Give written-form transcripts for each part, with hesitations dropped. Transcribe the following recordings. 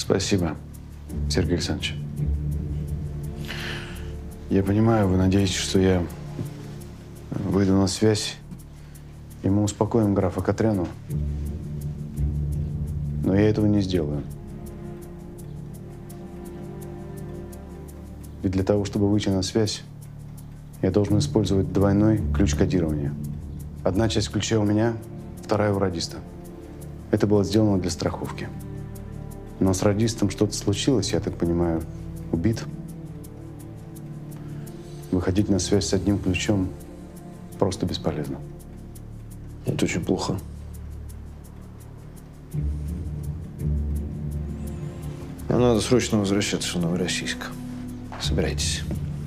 Спасибо, Сергей Александрович. Я понимаю, вы надеетесь, что я выйду на связь, и мы успокоим графа Катряну. Но я этого не сделаю. Ведь для того, чтобы выйти на связь, я должен использовать двойной ключ кодирования. Одна часть ключа у меня, вторая у радиста. Это было сделано для страховки. Но с радистом что-то случилось, я так понимаю, убит. Выходить на связь с одним ключом просто бесполезно. Это очень плохо. Нам надо срочно возвращаться в Новороссийск. Собирайтесь.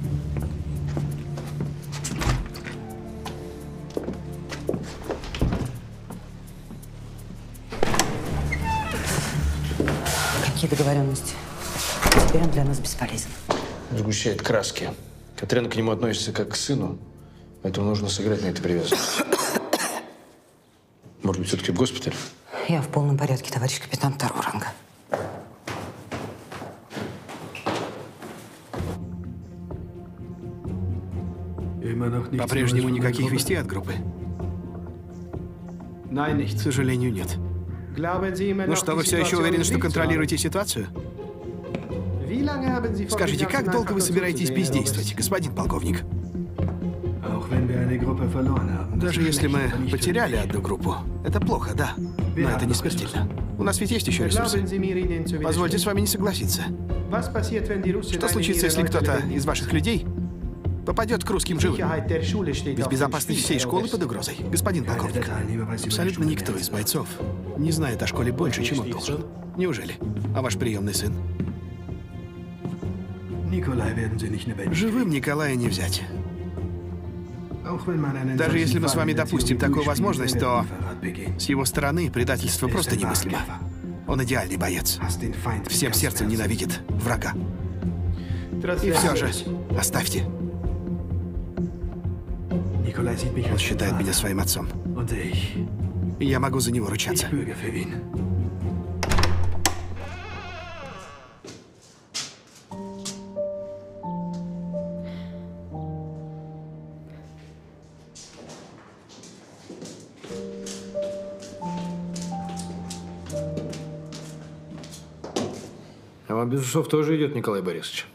Какие договоренности? Теперь он для нас бесполезен. Сгущает краски. Катряна к нему относится как к сыну, поэтому нужно сыграть на этой привязанности. Может быть, все-таки в госпиталь? Я в полном порядке, товарищ капитан второго ранга. По-прежнему никаких вестей от группы? К сожалению, нет. Ну что, вы все еще уверены, что контролируете ситуацию? Скажите, как долго вы собираетесь бездействовать, господин полковник? Даже если мы потеряли одну группу, это плохо, да. Но это не смертельно. У нас ведь есть еще ресурсы. Позвольте с вами не согласиться. Что случится, если кто-то из ваших людей попадет к русским живым? Ведь безопасность всей школы под угрозой, господин полковник. Абсолютно никто из бойцов не знает о школе больше, чем он должен. Неужели? А ваш приемный сын? Живым Николая не взять. Даже если мы с вами допустим такую возможность, то с его стороны предательство просто немыслимо. Он идеальный боец. Всем сердцем ненавидит врага. И все же, оставьте. Он считает меня своим отцом. И я могу за него ручаться. А вам без усов тоже идет, Николай Борисович?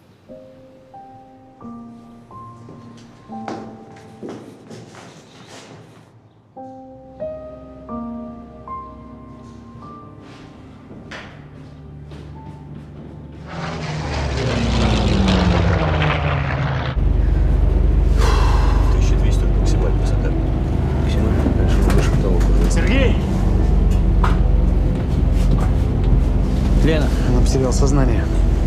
Потерял сознание.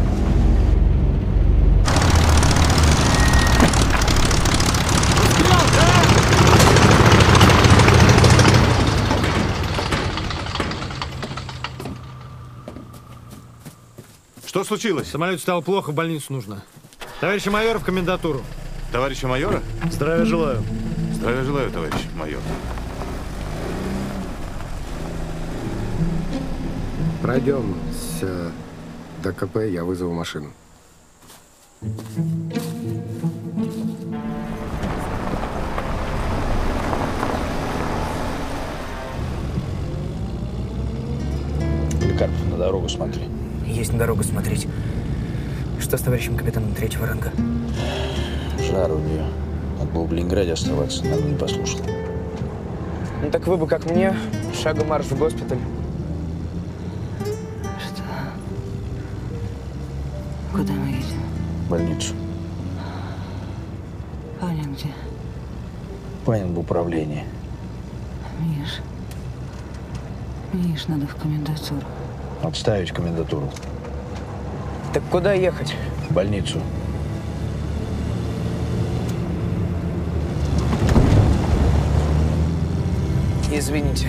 Что случилось? Самолет стало плохо, в больницу нужно. Товарища майора в комендатуру. Товарища майора? Здравия желаю. Здравия желаю, товарищ майор. Пройдем до КП, я вызову машину. Поликарпов, на дорогу смотри. Есть на дорогу смотреть. Что с товарищем капитаном третьего ранга? Жар у нее. Надо было в Ленинграде оставаться, надо не послушала. Ну так вы бы, как мне, шагом марш в госпиталь. Куда мы едем? В больницу. Панин где? Панин в управлении. Миш, надо в комендатуру. Отставить комендатуру. Так куда ехать? В больницу. Извините.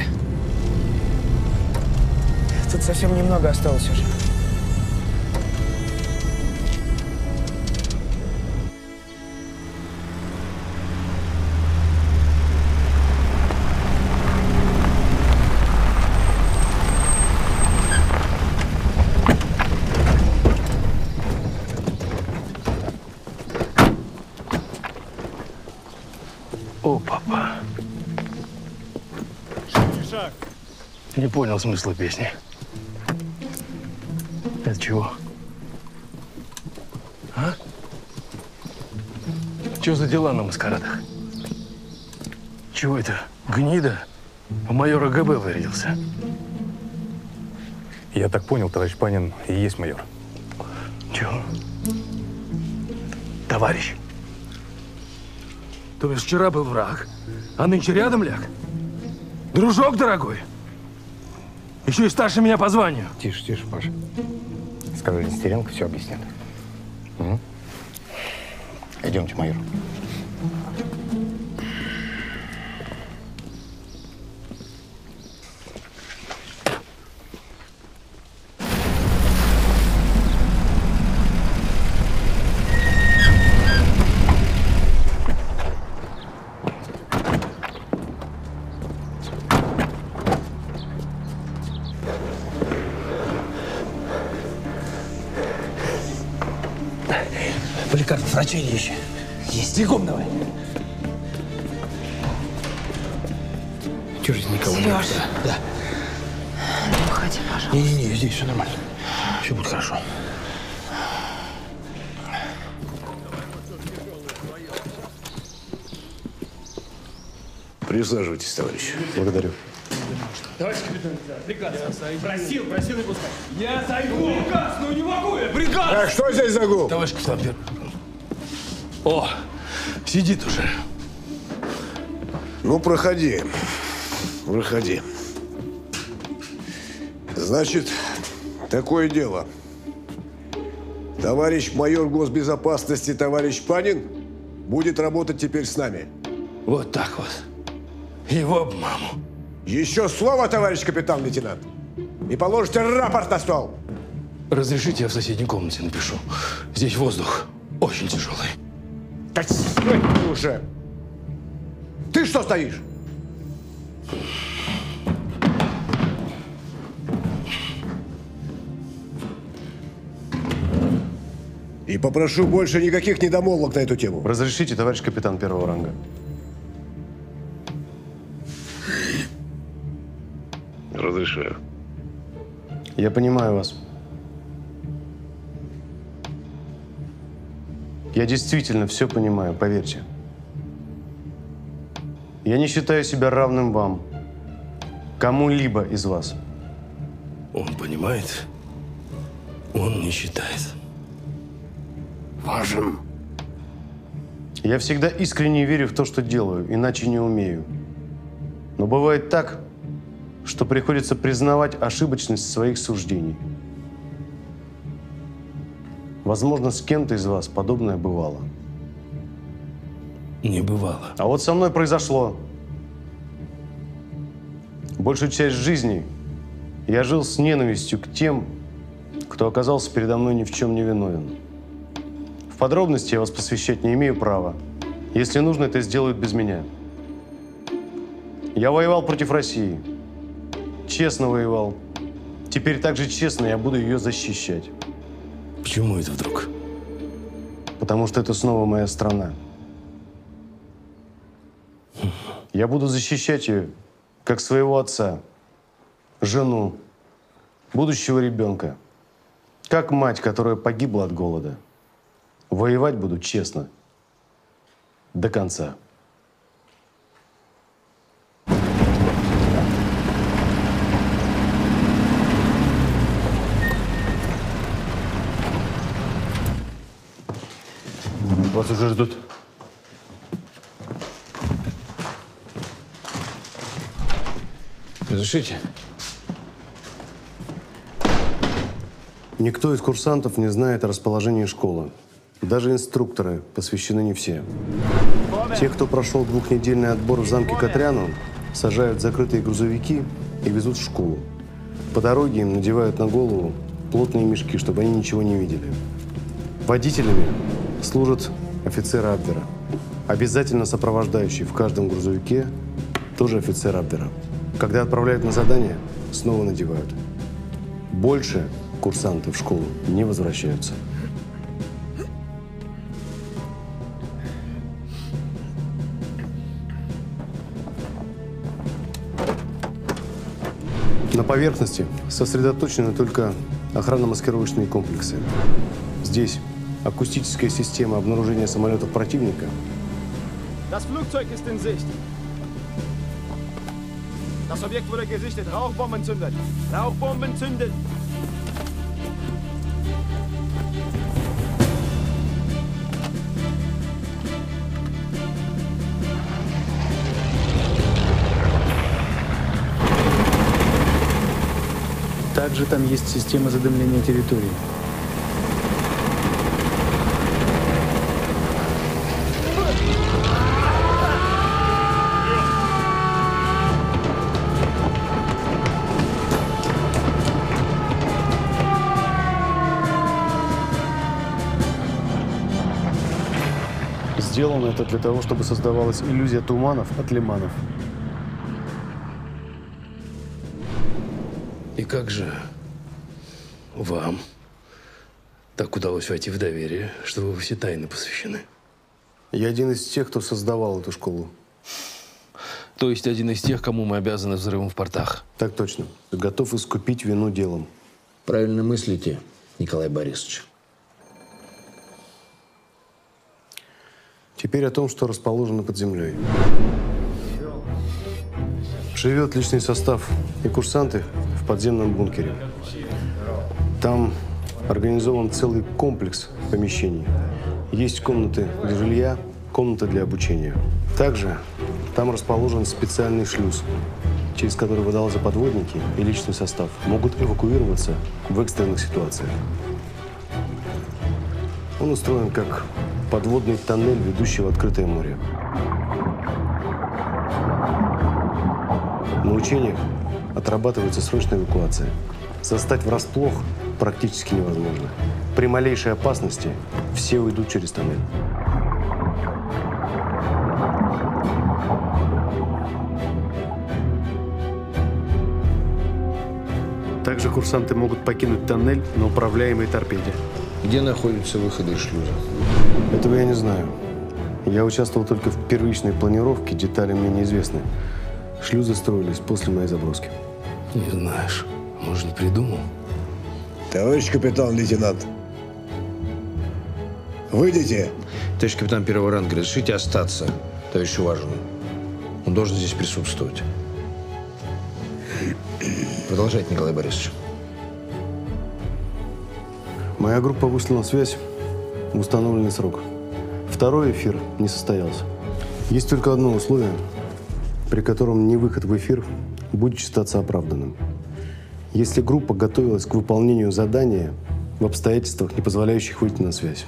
Тут совсем немного осталось уже. О, папа. Не понял смысла песни. Это чего? А? Что за дела на маскарадах? Чего это? Гнида? У майора ГБ вырядился. Я так понял, товарищ Панин и есть майор. Чего? Товарищ. То есть вчера был враг, а нынче рядом ляг? Дружок дорогой. Еще и старше меня по званию. Тише, тише, Паша. Скажи, Нестеренко все объяснит. Угу. Идемте, майор. Поликарпов, врачей ищи. Есть. Бегом давай. Чего же никого Сереж. нет? Да. Не уходи, пожалуйста. Не-не-не, здесь все нормально. Все будет хорошо. Присаживайтесь, товарищ. Благодарю. Товарищ капитан, приказ. Просил не пускать. Я зайду. Приказ, ну не могу я. Приказ. Так, что здесь за гул? Товарищ капитан. О, сидит уже. Ну, проходи. Проходи. Значит, такое дело. Товарищ майор госбезопасности, товарищ Панин, будет работать теперь с нами. Вот так вот. Его б маму. Еще слово, товарищ капитан-лейтенант, и положите рапорт на стол. Разрешите, я в соседней комнате напишу. Здесь воздух очень тяжелый. Так стой ты уже! Ты что стоишь? И попрошу больше никаких недомолвок на эту тему. Разрешите, товарищ капитан первого ранга. Разрешаю. Я понимаю вас. Я действительно все понимаю, поверьте. Я не считаю себя равным вам, кому-либо из вас. Он понимает, он не считает важным. Я всегда искренне верю в то, что делаю, иначе не умею. Но бывает так, что приходится признавать ошибочность своих суждений. Возможно, с кем-то из вас подобное бывало. Не бывало. А вот со мной произошло. Большую часть жизни я жил с ненавистью к тем, кто оказался передо мной ни в чем не виновен. В подробности я вас посвящать не имею права. Если нужно, это сделают без меня. Я воевал против России. Честно воевал. Теперь так же честно я буду ее защищать. Почему это вдруг? Потому что это снова моя страна. Я буду защищать ее, как своего отца, жену, будущего ребенка, как мать, которая погибла от голода. Воевать буду честно, до конца. Вас уже ждут. Разрешите? Никто из курсантов не знает о расположении школы. Даже инструкторы посвящены не все. Те, кто прошел двухнедельный отбор в замке Катряну, сажают в закрытые грузовики и везут в школу. По дороге им надевают на голову плотные мешки, чтобы они ничего не видели. Водителями служат офицеры Абвера. Обязательно сопровождающий в каждом грузовике тоже офицер Абвера. Когда отправляют на задание, снова надевают. Больше курсанты в школу не возвращаются. На поверхности сосредоточены только охранно-маскировочные комплексы. Здесь акустическая система обнаружения самолетов противника. Das Flugzeug ist in Sicht. Das Objekt wurde gesichtet. Rauchbomben zünden. Rauchbomben zünden. Также там есть система задымления территории. Сделано это для того, чтобы создавалась иллюзия туманов от лиманов. И как же вам так удалось войти в доверие, что вы все тайны посвящены? Я один из тех, кто создавал эту школу. То есть один из тех, кому мы обязаны взрывом в портах? Так точно. Готов искупить вину делом. Правильно мыслите, Николай Борисович. Теперь о том, что расположено под землей. Живет личный состав и курсанты в подземном бункере. Там организован целый комплекс помещений. Есть комнаты для жилья, комната для обучения. Также там расположен специальный шлюз, через который водолазы-подводники и личный состав могут эвакуироваться в экстренных ситуациях. Он устроен как подводный тоннель, ведущий в открытое море. На учениях отрабатывается срочная эвакуация. Застать врасплох практически невозможно. При малейшей опасности все уйдут через тоннель. Также курсанты могут покинуть тоннель на управляемой торпеде. Где находятся выходы из шлюза? Этого я не знаю. Я участвовал только в первичной планировке, детали мне неизвестны. Шлюзы строились после моей заброски. Не знаешь, может, не придумал? Товарищ капитан-лейтенант, выйдите. Товарищ капитан первого ранга, разрешите остаться, товарищ Уважину. Он должен здесь присутствовать. Продолжайте, Николай Борисович. Моя группа вышла на связь в установленный срок. Второй эфир не состоялся. Есть только одно условие, при котором невыход в эфир будет считаться оправданным. Если группа готовилась к выполнению задания в обстоятельствах, не позволяющих выйти на связь.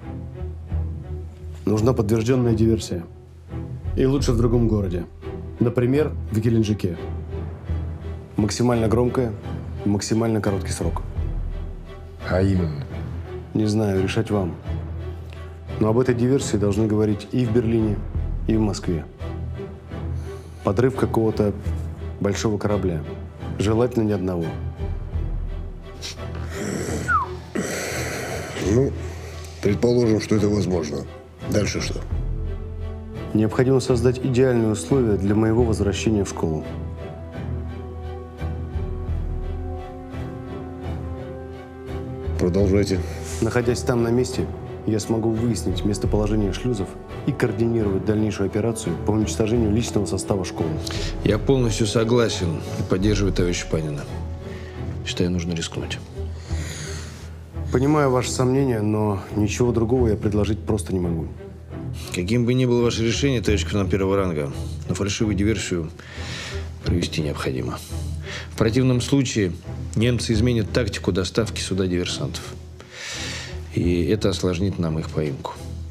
Нужна подтвержденная диверсия. И лучше в другом городе. Например, в Геленджике. Максимально громкая, максимально короткий срок. А именно? Не знаю, решать вам. Но об этой диверсии должны говорить и в Берлине, и в Москве. Подрыв какого-то большого корабля. Желательно ни одного. Ну, предположим, что это возможно. Дальше что? Необходимо создать идеальные условия для моего возвращения в школу. Продолжайте. Находясь там на месте, я смогу выяснить местоположение шлюзов и координировать дальнейшую операцию по уничтожению личного состава школы. Я полностью согласен и поддерживаю товарища Панина. Считаю, нужно рискнуть. Понимаю ваши сомнения, но ничего другого я предложить просто не могу. Каким бы ни было ваше решение, товарищ капитан первого ранга, но фальшивую диверсию провести необходимо. В противном случае немцы изменят тактику доставки сюда диверсантов. И это осложнит нам их поимку.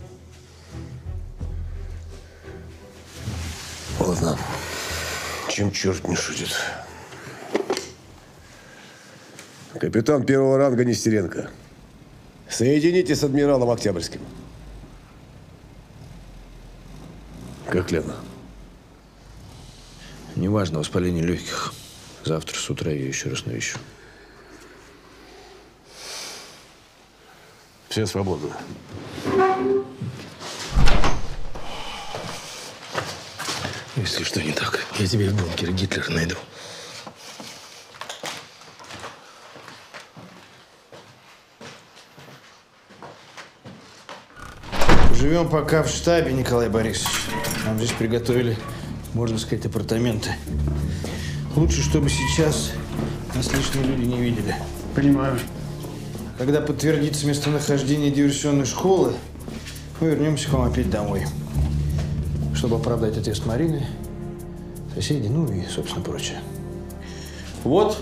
Ладно. Чем черт не шутит. Капитан первого ранга Нестеренко. Соедините с адмиралом Октябрьским. Как Лена? Неважно, воспаление легких. Завтра с утра я ее еще раз навещу. Все свободны. Если что не так, я тебе в бункере Гитлера найду. Живем пока в штабе, Николай Борисович. Нам здесь приготовили, можно сказать, апартаменты. Лучше, чтобы сейчас нас лишние люди не видели. Понимаю. Когда подтвердится местонахождение диверсионной школы, мы вернемся к вам опять домой. Чтобы оправдать отъезд Марины, соседей, ну и, собственно, прочее. Вот.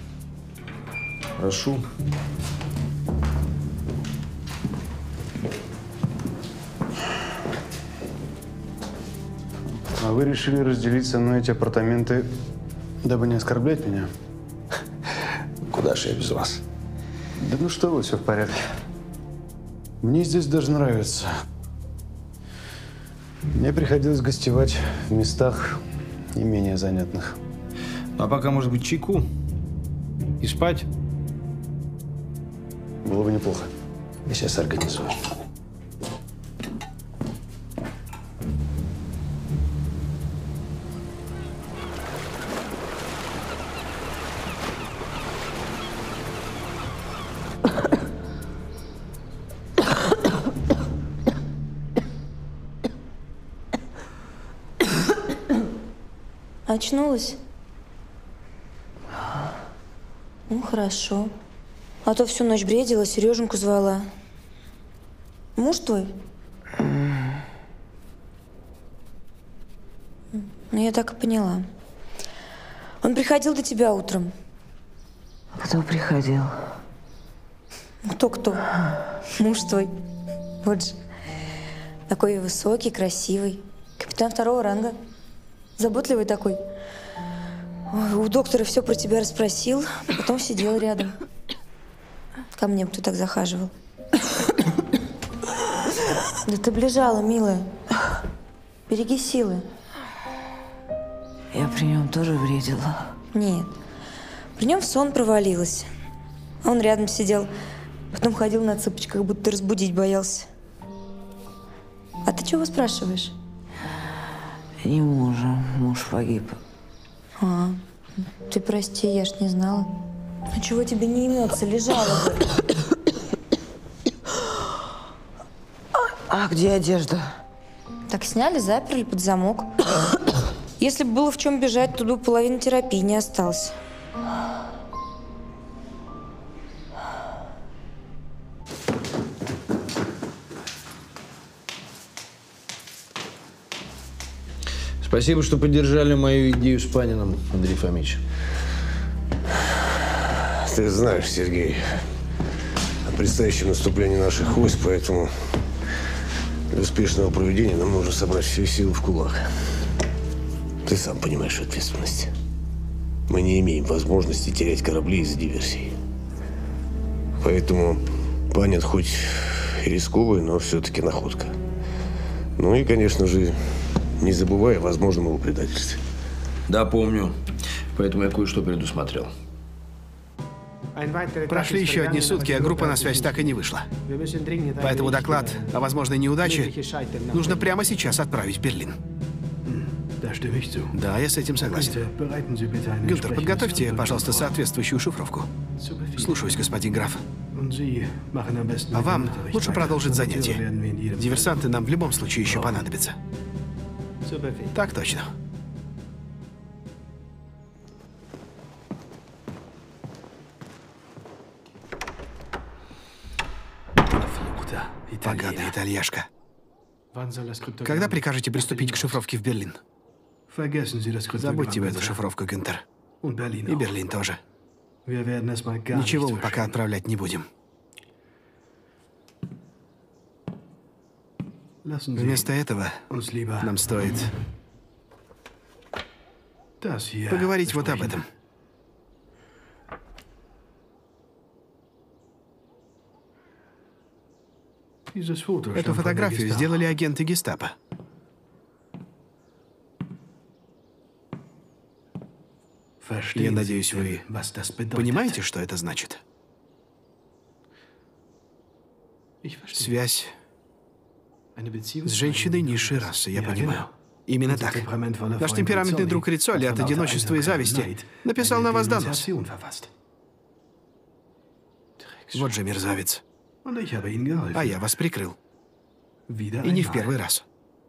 Прошу. А вы решили разделить со мной эти апартаменты, дабы не оскорблять меня? Куда же я без вас? Да ну что вы, все в порядке. Мне здесь даже нравится. Мне приходилось гостевать в местах не менее занятных. А пока, может быть, чайку? И спать? Было бы неплохо. Я сейчас организую. Очнулась? Ну, хорошо. А то всю ночь бредила, Сереженьку звала. Муж твой? Ну, я так и поняла. Он приходил до тебя утром. Кто приходил? Кто-кто? Муж твой. Вот же. Такой высокий, красивый. Капитан 2-го ранга. Заботливый такой. Ой, у доктора все про тебя расспросил, потом сидел рядом. Ко мне кто так захаживал. Да ты б лежала, милая. Береги силы. Я при нем тоже бредила. Нет. При нем в сон провалилась. А он рядом сидел. Потом ходил на цыпочках, будто разбудить боялся. А ты чего спрашиваешь? Не мужа. Муж погиб. А, ты прости, я ж не знала. А чего тебе не имется? Лежала бы. А где одежда? Так сняли, заперли под замок. Если бы было в чем бежать, то бы половины терапии не осталось. Спасибо, что поддержали мою идею с Паниным, Андрей Фомич. Ты знаешь, Сергей, о предстоящем наступлении наших войск, поэтому для успешного проведения нам нужно собрать все силы в кулак. Ты сам понимаешь ответственность. Мы не имеем возможности терять корабли из-за диверсий. Поэтому Панин хоть и рисковый, но все-таки находка. Ну и, конечно же, не забывая о возможном его предательстве. Да, помню. Поэтому я кое-что предусмотрел. Прошли еще одни сутки, а группа на связь так и не вышла. Поэтому доклад о возможной неудаче нужно прямо сейчас отправить в Берлин. Да, я с этим согласен. Гюнтер, подготовьте, пожалуйста, соответствующую шифровку. Слушаюсь, господин граф. А вам лучше продолжить занятие. Диверсанты нам в любом случае еще понадобятся. Так точно. Поганая итальяшка. Когда прикажете приступить к шифровке в Берлин? Забудьте эту шифровку, Гюнтер. И Берлин тоже. Ничего мы пока отправлять не будем. Вместо этого нам стоит поговорить вот об этом. Эту фотографию сделали агенты гестапо. Я надеюсь, вы понимаете, что это значит? Связь с женщиной низшей расы, я понимаю. Именно так. Наш темпераментный друг Риццоли от одиночества и зависти написал на вас донос. Вот же мерзавец. А я вас прикрыл. И не в первый раз.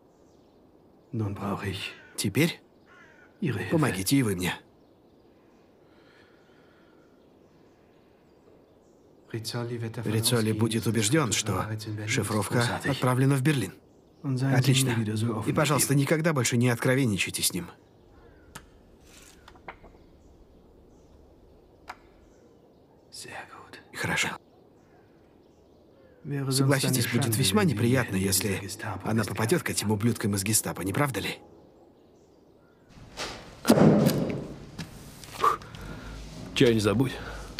Теперь помогите и вы мне. Риццоли будет убежден, что шифровка отправлена в Берлин. Отлично. И, пожалуйста, никогда больше не откровенничайте с ним. Хорошо. Согласитесь, будет весьма неприятно, если она попадет к этим ублюдкам из гестапо, не правда ли? Чай не забудь.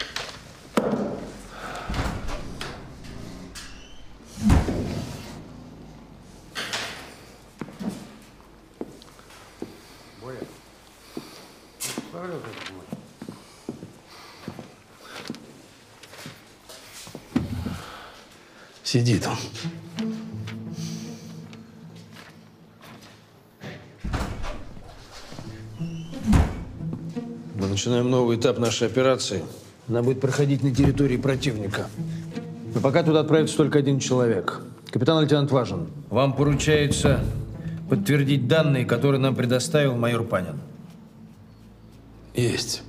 Сиди там. Мы начинаем новый этап нашей операции. Она будет проходить на территории противника. Но пока туда отправится только один человек. Капитан-лейтенант Важен, вам поручается подтвердить данные, которые нам предоставил майор Панин. Есть.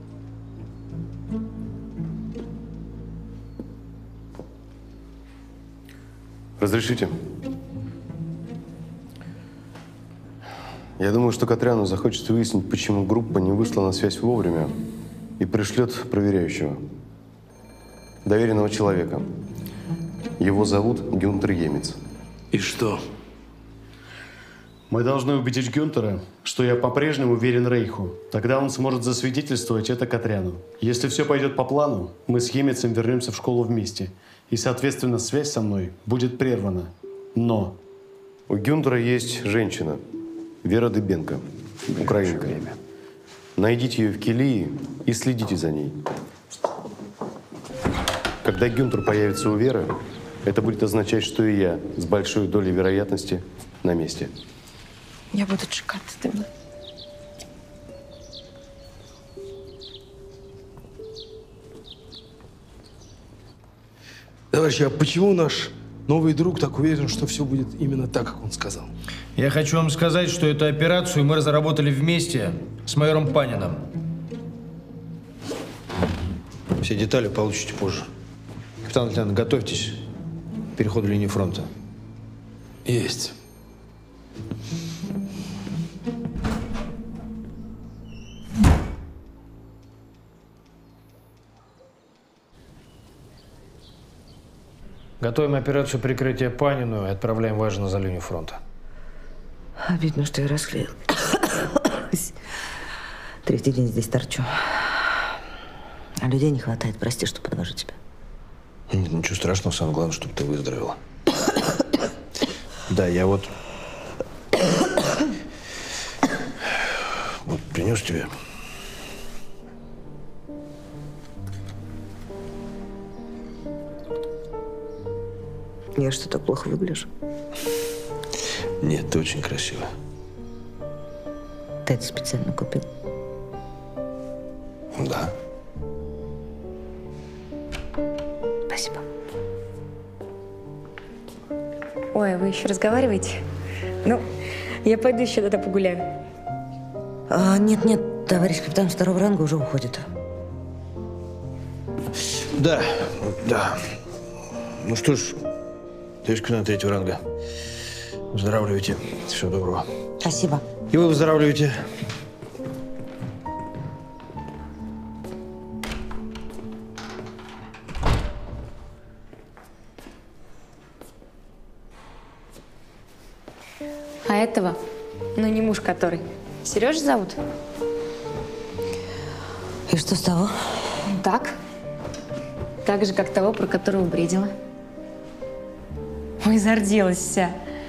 Разрешите? Я думаю, что Катряну захочется выяснить, почему группа не вышла на связь вовремя и пришлет проверяющего. Доверенного человека. Его зовут Гюнтер Емец. И что? Мы должны убедить Гюнтера, что я по-прежнему верен Рейху. Тогда он сможет засвидетельствовать это Катряну. Если все пойдет по плану, мы с Емецем вернемся в школу вместе. И, соответственно, связь со мной будет прервана. Но у Гюнтера есть женщина, Вера Дыбенко, украинка. Найдите ее в Килии и следите за ней. Когда Гюнтер появится у Веры, это будет означать, что и я с большой долей вероятности на месте. Я буду чекать за тобой. Товарищ, а почему наш новый друг так уверен, что все будет именно так, как он сказал? Я хочу вам сказать, что эту операцию мы разработали вместе с майором Паниным. Все детали получите позже. Капитан-лейтенант, готовьтесь к переходу линии фронта. Есть. Готовим операцию прикрытия Панину и отправляем Важина за линию фронта. Обидно, что я расклеил. Третий день здесь торчу. А людей не хватает. Прости, что подвожу тебя. Нет, ничего страшного. Самое главное, чтобы ты выздоровела. Да, я вот принес тебе. Я что, так плохо выгляжу? Нет, ты очень красивая. Ты это специально купил? Да. Спасибо. Ой, вы еще разговариваете? Ну, я пойду еще тогда погуляю. Нет, товарищ капитан второго ранга уже уходит. Да. Ну что ж, товарищ капитан третьего ранга, выздоравливайте. Всего доброго. Спасибо. И вы выздоравливаете. А этого, ну не муж который, Сережа зовут? И что с того? Так же, как того, про которого бредила. Ой, зарделась вся.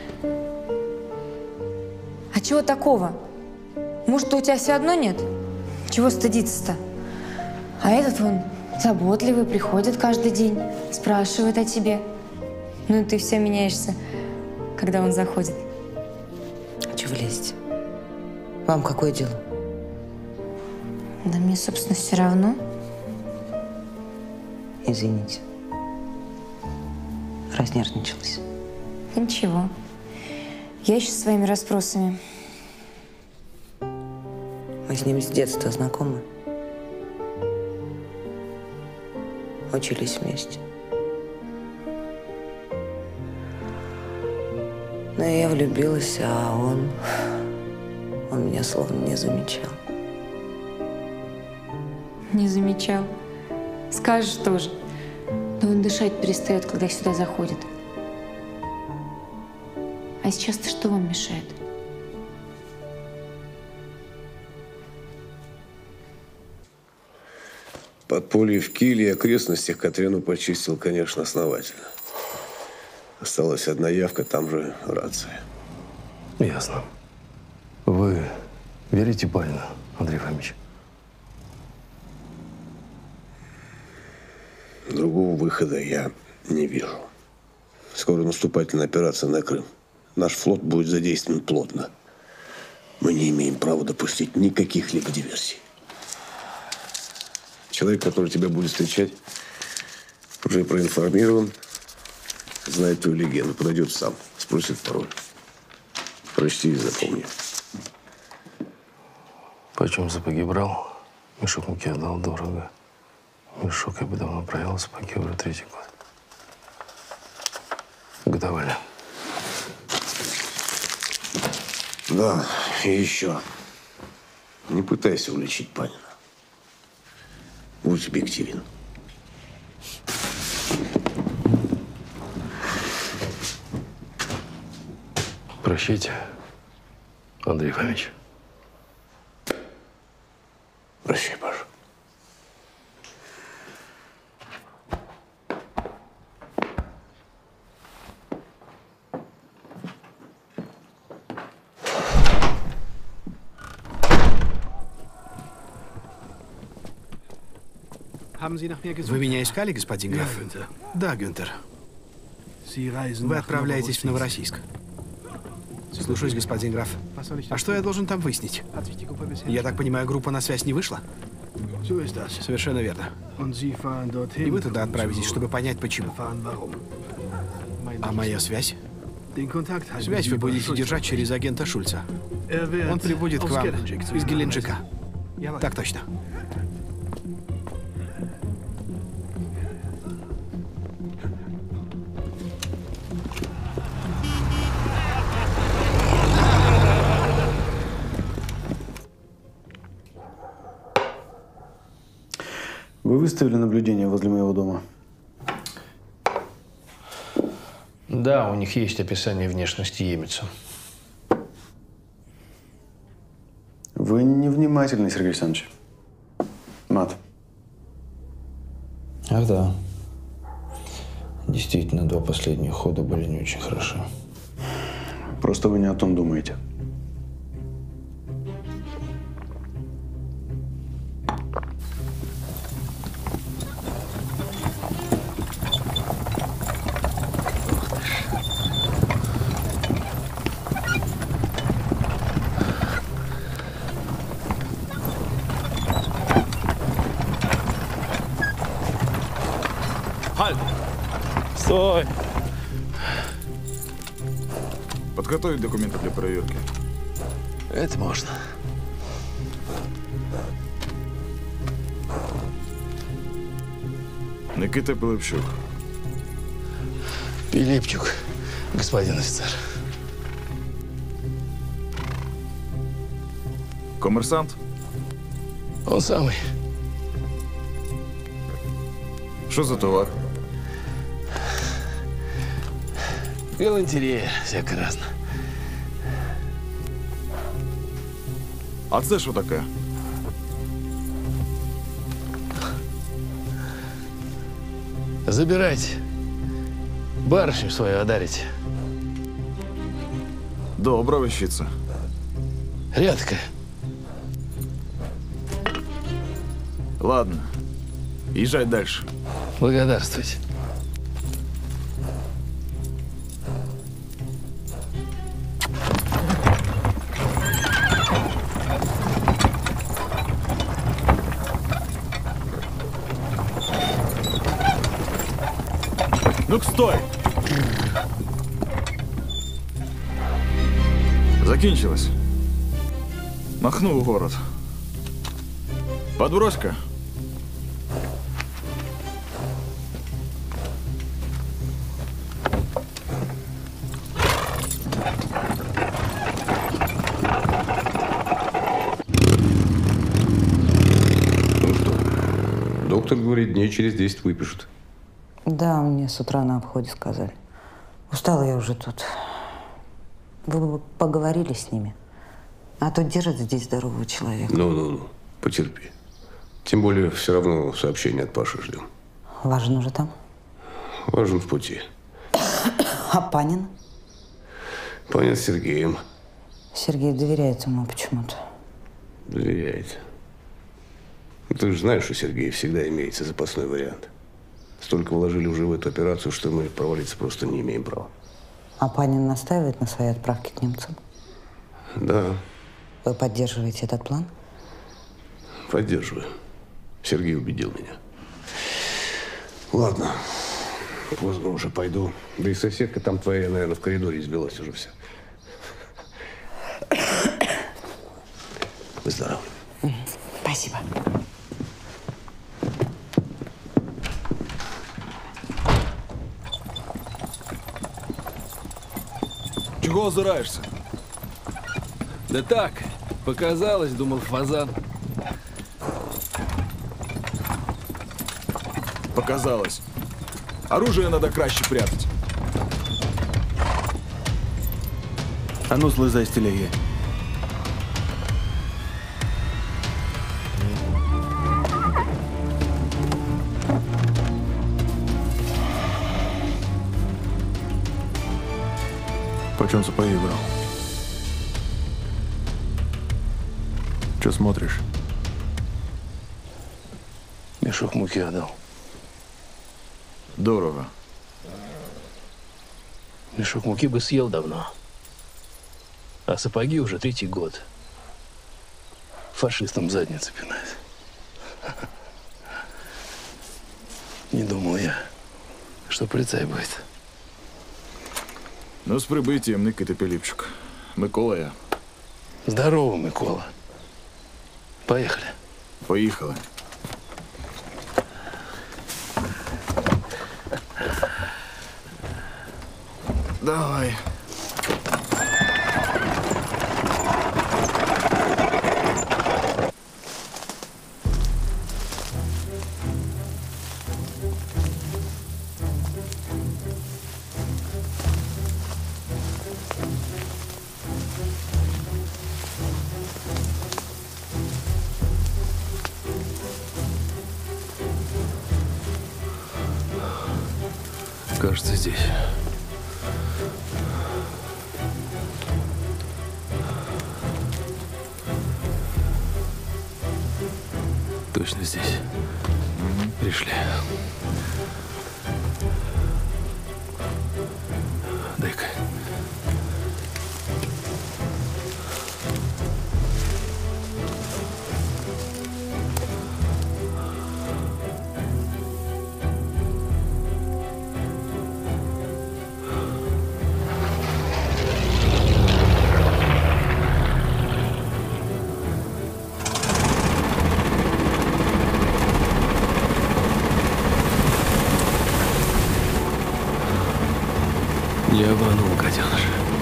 А чего такого? Может, у тебя все одно нет? Чего стыдиться-то? А этот вон заботливый, приходит каждый день, спрашивает о тебе. Ну и ты все меняешься, когда он заходит. А чего вы лезете? Вам какое дело? Да мне, собственно, все равно. Извините. Разнервничалась. Ничего. Я еще со своими расспросами. Мы с ним с детства знакомы. Учились вместе. Но я влюбилась, а он меня словно не замечал. Не замечал. Скажешь тоже. Но он дышать перестает, когда сюда заходит. А сейчас-то что вам мешает? Подполье в Киле и окрестностях Катряну почистил, конечно, основательно. Осталась одна явка, там же рация. Ясно. Вы верите Панину, Андрей Фомич? Другого выхода я не вижу. Скоро наступательная операция на Крым. Наш флот будет задействован плотно. Мы не имеем права допустить никаких либо диверсий. Человек, который тебя будет встречать, уже проинформирован, знает твою легенду, подойдет сам, спросит пароль. Прочти и запомни. Почем сапоги брал? Мешок муки отдал дорого. Мешок я бы давно проел, сапоги уже 3-й год. Годовали. Да, и еще. Не пытайся уличить Панина. Будь объективен. Прощайте, Андрей Фомич. Прощай, Паша. Вы меня искали, господин граф? Да, Гюнтер. Вы отправляетесь в Новороссийск. Слушаюсь, господин граф. А что я должен там выяснить? Я так понимаю, группа на связь не вышла? Совершенно верно. И вы туда отправитесь, чтобы понять, почему. А моя связь? Связь вы будете держать через агента Шульца. Он прибудет к вам из Геленджика. Так точно. Вы выставили наблюдение возле моего дома? Да, у них есть описание внешности Емеца. Вы невнимательны, Сергей Александрович. Мат. Ах, да. Действительно, 2 последних хода были не очень хороши. Просто вы не о том думаете. Стой! Подготовить документы для проверки. Это можно. Никита Пилипчук. Пилипчук, господин офицер. Коммерсант? Он самый. Что за товар? Галантерея, всяко разно. А це що таке? Забирайте. Барышню свою одарите. Добра вещица. Рядка. Ладно. Езжай дальше. Благодарствуйте. Ну-ка, стой! Закінчилось. Махну в город. Подбрось-ка. Доктор говорит, дней через 10 выпишут. Да, мне с утра на обходе сказали. Устала я уже тут. Вы бы поговорили с ними. А то держат здесь здорового человека. Ну, потерпи. Тем более, все равно сообщение от Паши ждем. Важен уже там? Важен в пути. А Панин? Панин с Сергеем. Сергей доверяет ему почему-то. Доверяет. Ты же знаешь, у Сергея всегда имеется запасной вариант. Столько вложили уже в эту операцию, что мы провалиться просто не имеем права. А Панин настаивает на своей отправке к немцам? Да. Вы поддерживаете этот план? Поддерживаю. Сергей убедил меня. Ладно. Поздно уже пойду. Да и соседка там твоя, наверное, в коридоре избилась уже вся. Выздоравливай. Спасибо. Чего озираешься? Да так, показалось, думал, фазан. Показалось. Оружие надо краще прятать. А ну, слезай с телеги. Почем сапоги брал? Че смотришь? Мешок муки отдал. Дорого. Мешок муки бы съел давно. А сапоги уже 3-й год. Фашистам задницы пинает. Не думал я, что полицай будет. Ну, с прибытием, никайте, Пилипчик. Микола я. Здорово, Микола. Поехали. Поехали. Давай. Кажется, здесь. Точно здесь. Пришли. Дай-ка. Не обманул, котеныш.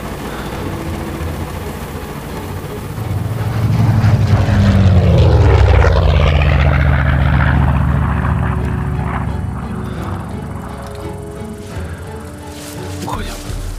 Уходим.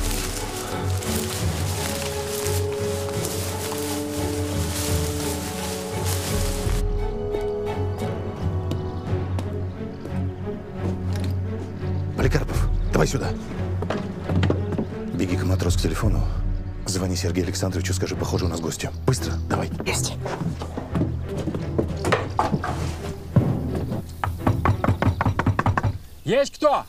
Поликарпов, давай сюда. Беги к матрос к телефону. Звони Сергею Александровичу, скажи, похоже, у нас гости. Быстро, давай. Есть. Есть кто?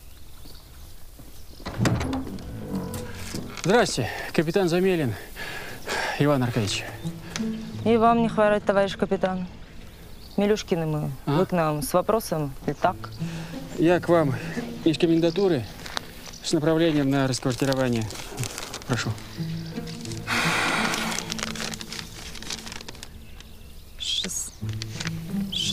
Здрасте, капитан Замелин. Иван Аркадьевич. И вам не хворать, товарищ капитан. Милюшкины мы. Вы к нам с вопросом и так? Я к вам из комендатуры с направлением на расквартирование. Прошу.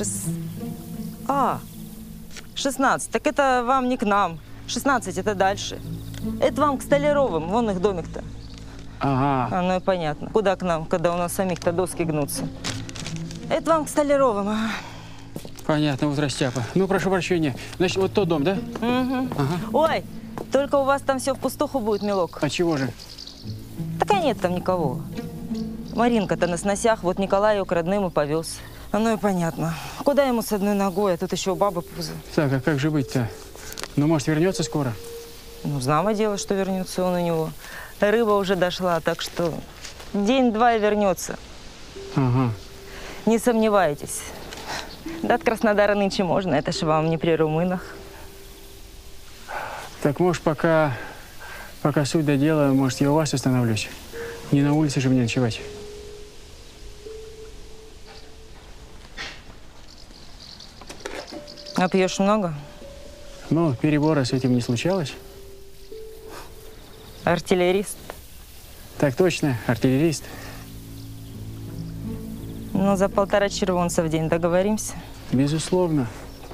16. Так это вам не к нам. 16 это дальше. Это вам к Столяровым. Вон их домик-то. Ага. Ну и понятно. Куда к нам, когда у нас самих-то доски гнутся? Это вам к Столяровым. Ага. Понятно, вот растяпа. Ну, прошу прощения. Значит, вот тот дом, да? Угу. Ага. Ой, только у вас там все впустуху будет, милок. А чего же? Так и нет там никого. Маринка-то на сносях, вот Николай ее к родным и повез. Ну и понятно. Куда ему с одной ногой, а тут еще у бабы пузо. Так, а как же быть-то? Ну, может, вернется скоро? Ну, знамо дело, что вернется он у него. Рыба уже дошла, так что день-два и вернется. Ага. Не сомневайтесь. Да от Краснодара нынче можно, это ж вам не при румынах. Так, может, пока суть до дела, может, я у вас остановлюсь? Не на улице же мне ночевать. А пьешь много? Ну, перебора с этим не случалось. Артиллерист? Так точно, артиллерист. Ну, за 1,5 червонца в день договоримся? Безусловно.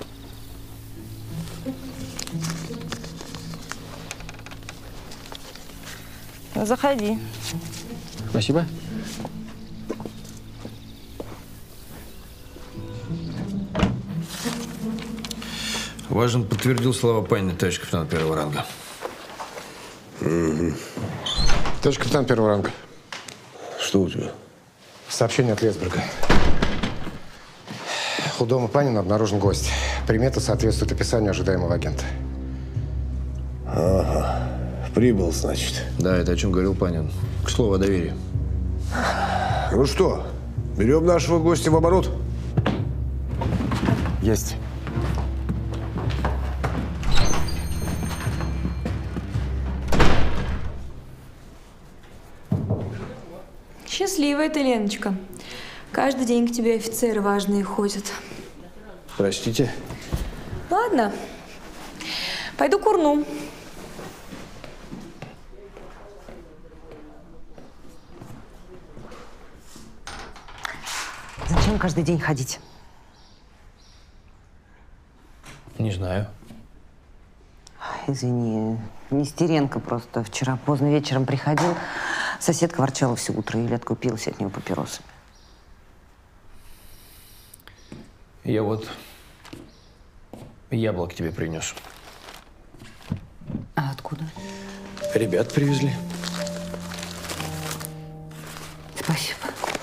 Ну, заходи. Спасибо. Важен подтвердил слова Панина, товарищ капитан первого ранга. Угу. Товарищ капитан первого ранга. Что у тебя? Сообщение от Лесберга. У дома Панина обнаружен гость. Приметы соответствуют описанию ожидаемого агента. Ага. Прибыл, значит. Да, это о чем говорил Панин. К слову о доверии. Ну что, берем нашего гостя в оборот? Есть. Счастливая ты, Леночка. Каждый день к тебе офицеры важные ходят. Простите. Ладно. Пойду курну. Зачем каждый день ходить? Не знаю. Извини, Нестеренко просто вчера поздно вечером приходил. Соседка ворчала все утро, и Лет купилась от него папиросами. Я вот яблок тебе принес. А откуда? Ребят привезли. Спасибо.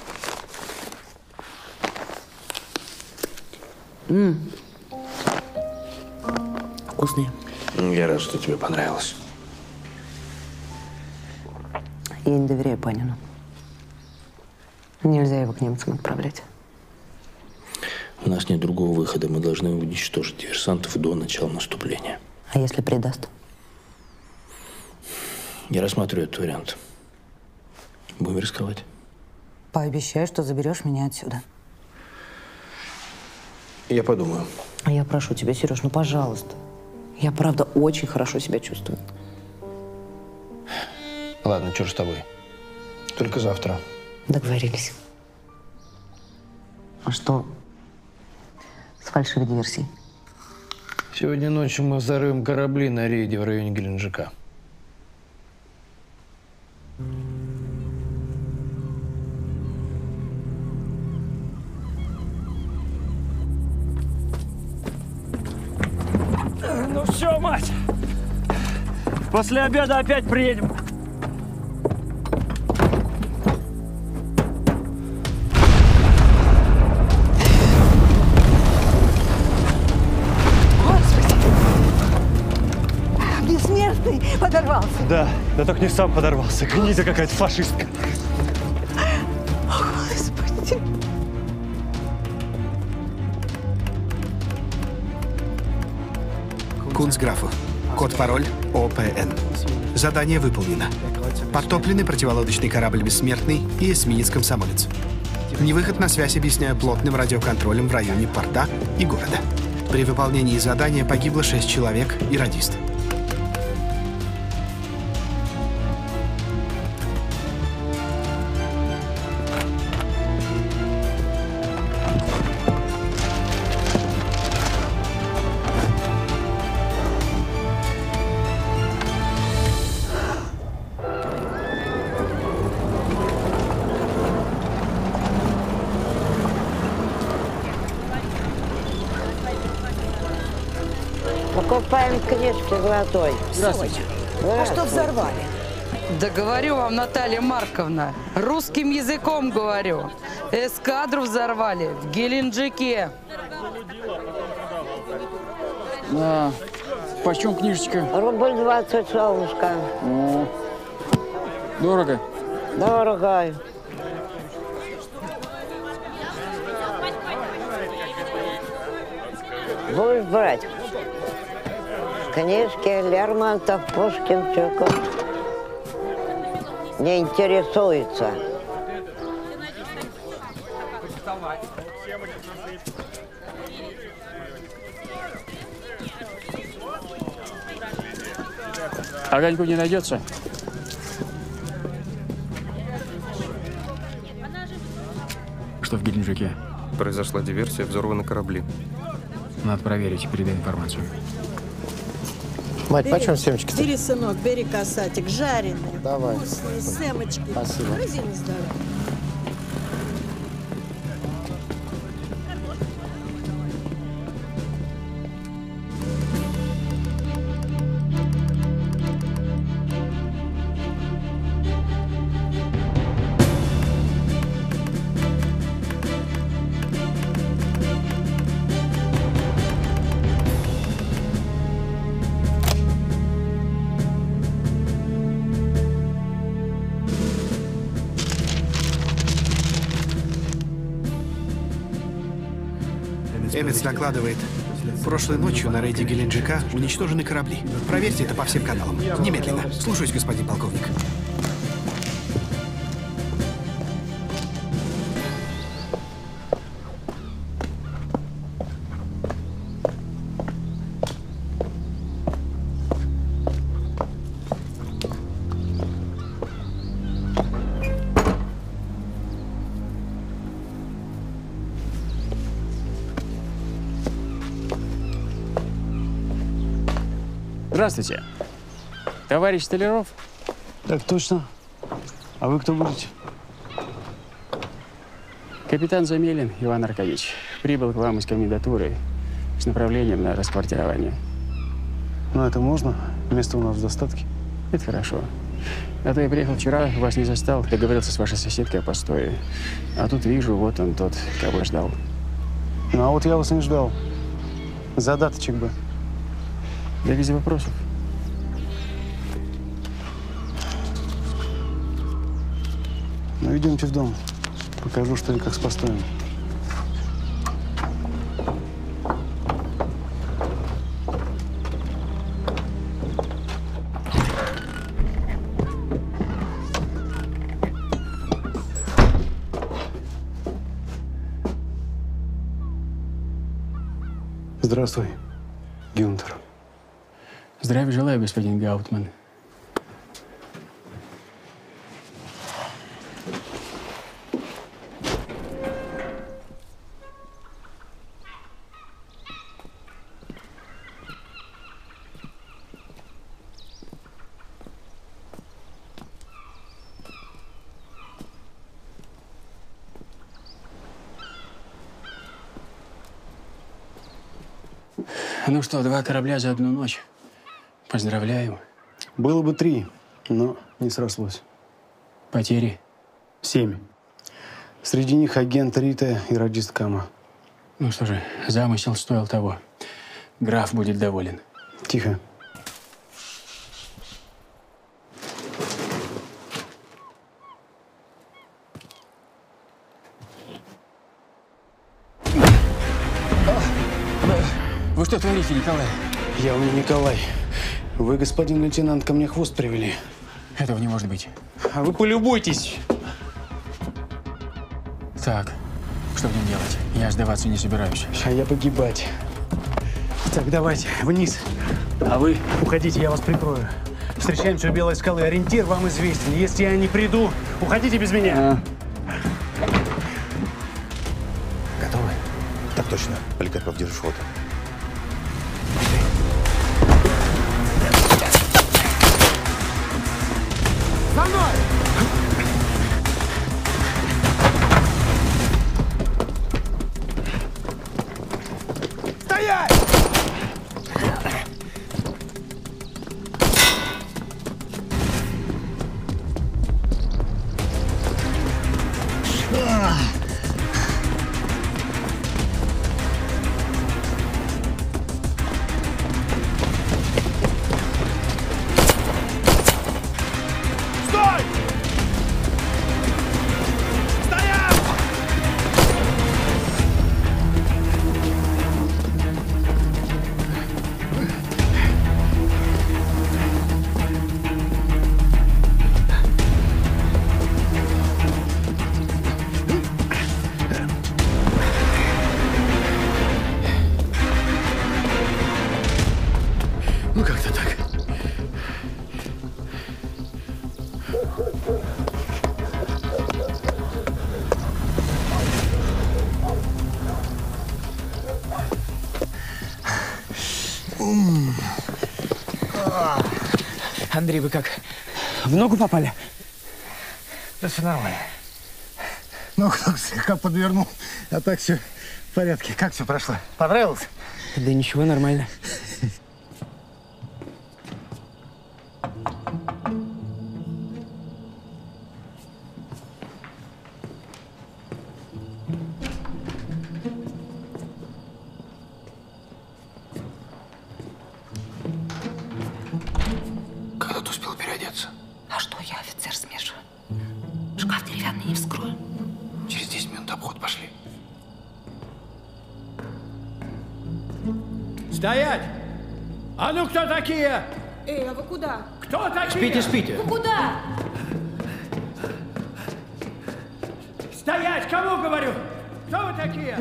Вкусные. Я рад, что тебе понравилось. Я не доверяю Панину. Нельзя его к немцам отправлять. У нас нет другого выхода. Мы должны уничтожить диверсантов до начала наступления. А если предаст? Я рассматриваю этот вариант. Будем рисковать. Пообещай, что заберешь меня отсюда. Я подумаю. А я прошу тебя, Сереж, ну пожалуйста. Я правда очень хорошо себя чувствую. Ладно, чё ж с тобой. Только завтра. Договорились. А что с фальшивой диверсией? Сегодня ночью мы взорвем корабли на рейде в районе Геленджика. Ну все, мать! После обеда опять приедем. Бессмертный подорвался. Да только не сам подорвался. Гнида какая-то фашистка. Господи. Кунцграфу. Код-пароль ОПН. Задание выполнено. Подтопленный противолодочный корабль «Бессмертный» и эсминец «Комсомолец». Невыход на связь объясняю плотным радиоконтролем в районе порта и города. При выполнении задания погибло 6 человек и радист. Покупаем книжки золотой. Здравствуйте. А что взорвали? Да говорю вам, Наталья Марковна, русским языком говорю. Эскадру взорвали в Геленджике. Да. Почем книжечка? Рубль 20, солнышко. О, дорого. Дорого. Будешь брать? Книжки Лермонтов, Пушкин, Чуков. Не интересуется. Огоньку не найдется? Что в Геленджике? Произошла диверсия, взорваны корабли. Надо проверить и передай информацию. Мать, почем семечки-то? Бери, сынок, бери касатик, жареные, Давай. вкусные, семечки. Спасибо. Грызи на здоровье. Эммец докладывает. Прошлой ночью на рейде Геленджика уничтожены корабли. Проверьте это по всем каналам. Немедленно. Слушаюсь, господин полковник. Здравствуйте. Товарищ Столяров? Так точно. А вы кто будете? Капитан Замелин Иван Аркадьевич. Прибыл к вам из комендатуры с направлением на расквартирование. Ну, это можно? Места у нас в достатке. Это хорошо. А то я приехал вчера, вас не застал, договорился с вашей соседкой о постое. А тут вижу, вот он тот, кого я ждал. Ну, а вот я вас не ждал. Задаточек бы. Да без вопросов. Ну, идемте в дом. Покажу, что и как с постоем. Здравствуй, Гюнтер. Здравия желаю, господин Гаутман. Ну что, 2 корабля за одну ночь. Поздравляю. Было бы 3, но не срослось. Потери? 7. Среди них агент Рита и радист Кама. Ну что же, замысел стоил того. Граф будет доволен. Тихо. Вы что творите, Николай? Я вам не Николай. Вы, господин лейтенант, ко мне хвост привели. Этого не может быть. А вы полюбуйтесь. Так, что будем делать? Я сдаваться не собираюсь. А я погибать. Так, давайте, вниз. А вы? Уходите, я вас прикрою. Встречаемся у Белой скалы. Ориентир вам известен. Если я не приду, уходите без меня. Готовы? Так точно. Поликарпов, держишь фото. За мной! Стоять! Андрей, вы как? В ногу попали? Да все нормально. Ногу только слегка подвернул, а так все в порядке. Как все прошло? Понравилось? Да ничего, нормально. Когда ты успел переодеться? А что, я офицер СМЕРШа? Шкаф деревянный не вскрою. Через 10 минут обход пошли. Стоять! А ну кто такие? Эй, а вы куда? Кто такие? Спите, спите. Вы куда? Стоять! Кому говорю? Кто вы такие?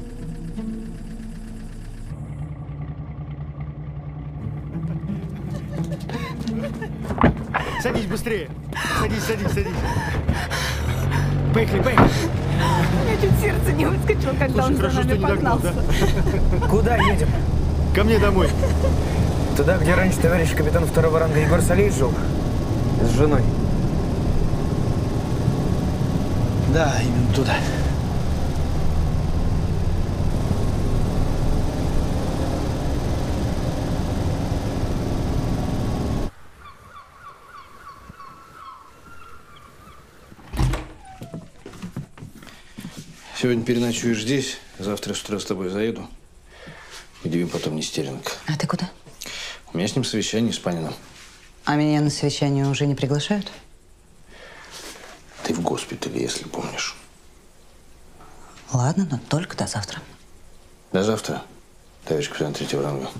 Садись быстрее. Садись, садись, садись. Поехали, поехали. У меня чуть сердце не выскочило, когда он за нами погнался. Куда едем? Ко мне домой. Туда, где раньше товарищ капитан второго ранга Егор Салеев жил. С женой. Да, именно туда. Сегодня переночуешь здесь, завтра с утра с тобой заеду. Удивим потом Нестеренко. А ты куда? У меня с ним совещание с Паниным. А меня на совещание уже не приглашают? Ты в госпитале, если помнишь. Ладно, но только до завтра. До завтра, товарищ капитан третьего ранга.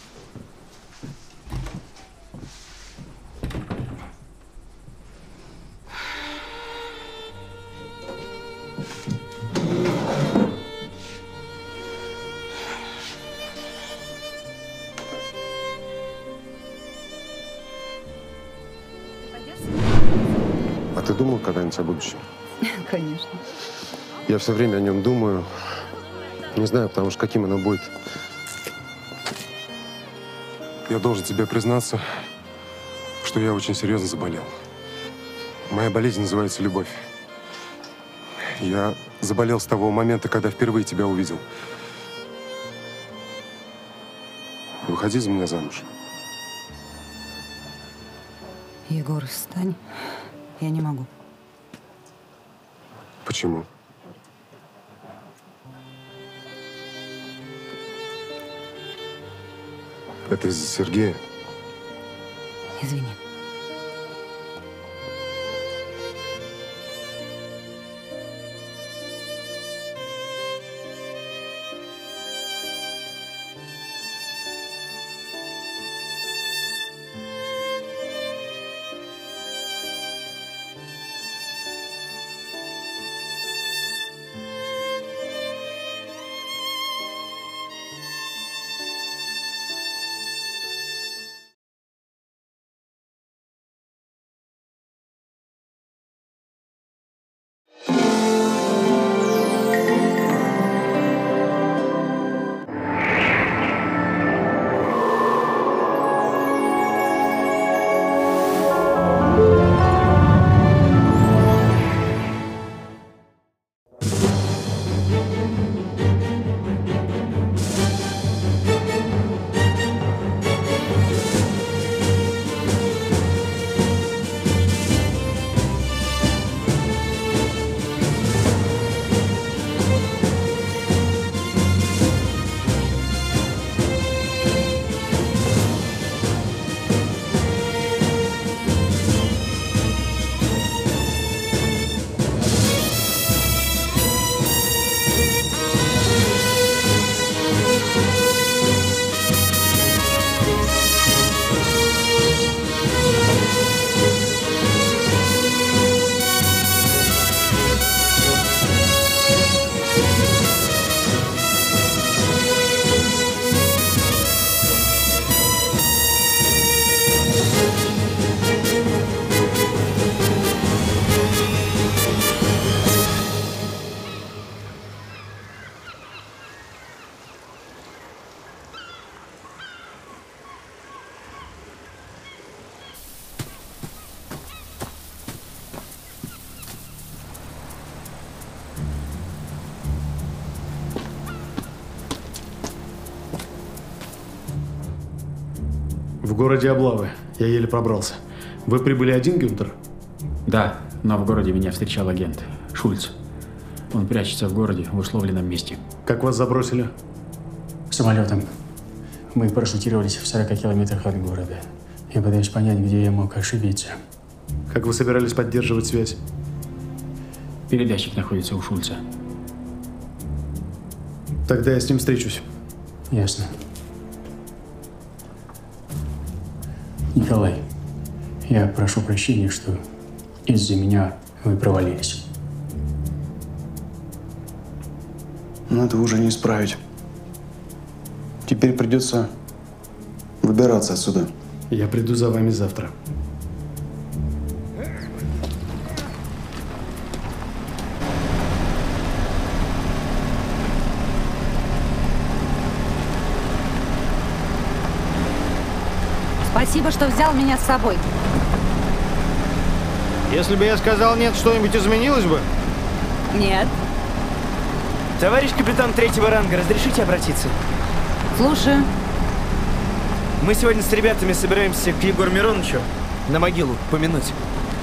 А ты думал когда-нибудь о будущем? Конечно. Я все время о нем думаю. Не знаю, потому что каким оно будет. Я должен тебе признаться, что я очень серьезно заболел. Моя болезнь называется любовь. Я заболел с того момента, когда впервые тебя увидел. Выходи за меня замуж. Егор, встань. Я не могу. Почему? Это из-за Сергея? Извини. городе облавы. Я еле пробрался. Вы прибыли один, Гюнтер? Да, но в городе меня встречал агент Шульц. Он прячется в городе в условленном месте. Как вас забросили? Самолетом. Мы парашютировались в 40 километрах от города. Я пытаюсь понять, где я мог ошибиться. Как вы собирались поддерживать связь? Передатчик находится у Шульца. Тогда я с ним встречусь. Ясно. Николай, я прошу прощения, что из-за меня вы провалились. Но этого уже не исправить. Теперь придется выбираться отсюда. Я приду за вами завтра. Спасибо, что взял меня с собой. Если бы я сказал нет, что-нибудь изменилось бы? Нет. Товарищ капитан 3-го ранга, разрешите обратиться? Слушаю. Мы сегодня с ребятами собираемся к Егору Мироновичу на могилу помянуть.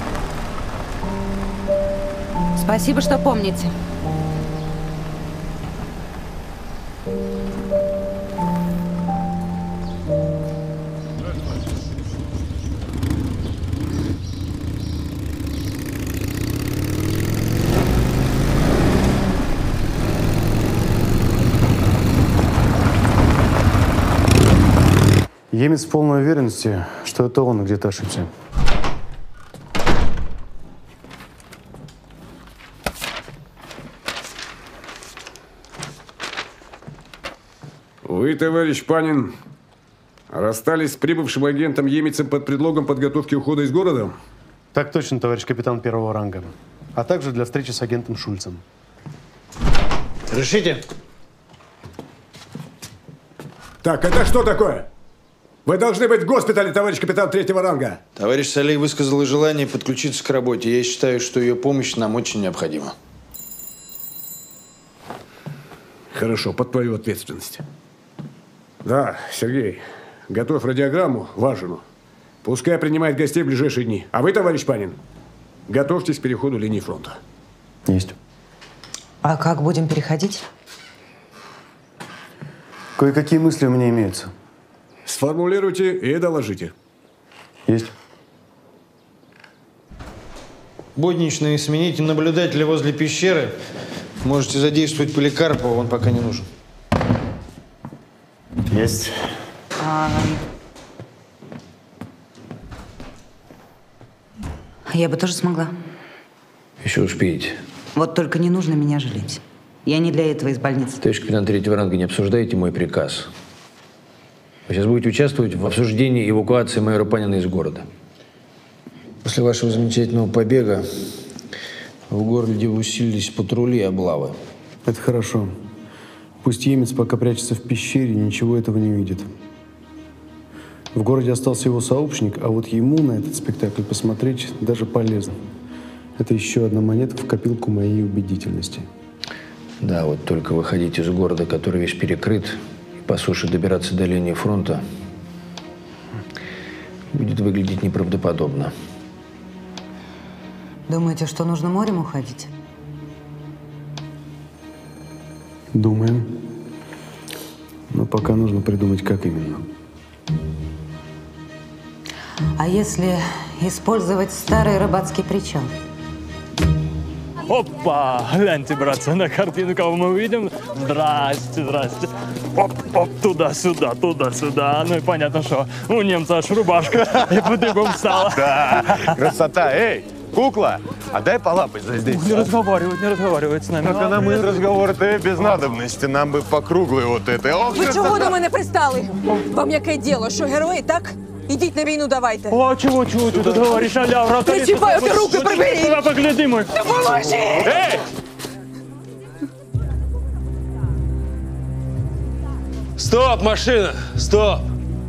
Спасибо, что помните. Емец в полной уверенности, что это он где-то ошибся. Вы, товарищ Панин, расстались с прибывшим агентом Емецем под предлогом подготовки ухода из города? Так точно, товарищ капитан 1-го ранга. А также для встречи с агентом Шульцем. Решите. Так, это что такое? Вы должны быть в госпитале, товарищ капитан 3-го ранга. Товарищ Солей высказал желание подключиться к работе. Я считаю, что ее помощь нам очень необходима. Хорошо, под твою ответственность. Да, Сергей, готовь радиограмму Важину. Пускай принимает гостей в ближайшие дни. А вы, товарищ Панин, готовьтесь к переходу линии фронта. Есть. А как будем переходить? Кое-какие мысли у меня имеются. Сформулируйте и доложите. Есть. Будничные смените наблюдателя возле пещеры. Можете задействовать Поликарпова, он пока не нужен. Есть. Я бы тоже смогла. Еще успеете. Вот только не нужно меня жалеть. Я не для этого из больницы. Товарищ капитан 3-го ранга, не обсуждайте мой приказ. Вы сейчас будете участвовать в обсуждении эвакуации майора Панина из города. После вашего замечательного побега в городе усилились патрули и облавы. Это хорошо. Пусть Емец пока прячется в пещере, ничего этого не видит. В городе остался его сообщник, а вот ему на этот спектакль посмотреть даже полезно. Это еще одна монета в копилку моей убедительности. Да, вот только выходить из города, который весь перекрыт, и по суше добираться до линии фронта, будет выглядеть неправдоподобно. Думаете, что нужно морем уходить? Думаем. Но пока нужно придумать, как именно. А если использовать старый рыбацкий причал? Опа! Гляньте, братцы, на картину, кого мы увидим. Здрасте, здрасте. Оп, оп, туда-сюда, туда-сюда. Ну и понятно, что у немца аж рубашка и по-другому стала. Да, красота. Эй, кукла, а дай полапать за здесь. Не разговаривает с нами. Как нам и разговор-то без надобности, нам бы по круглой вот этой. Ох, Ви чого до мене пристали? Вам яке діло, що герої, так? Ідіть на війну, давайте. О, чего ты тут говоришь, аля, Не чіпайте, руки приберіть! Поглядимо. Допоможіть! Ей! Стоп, машина! Стоп!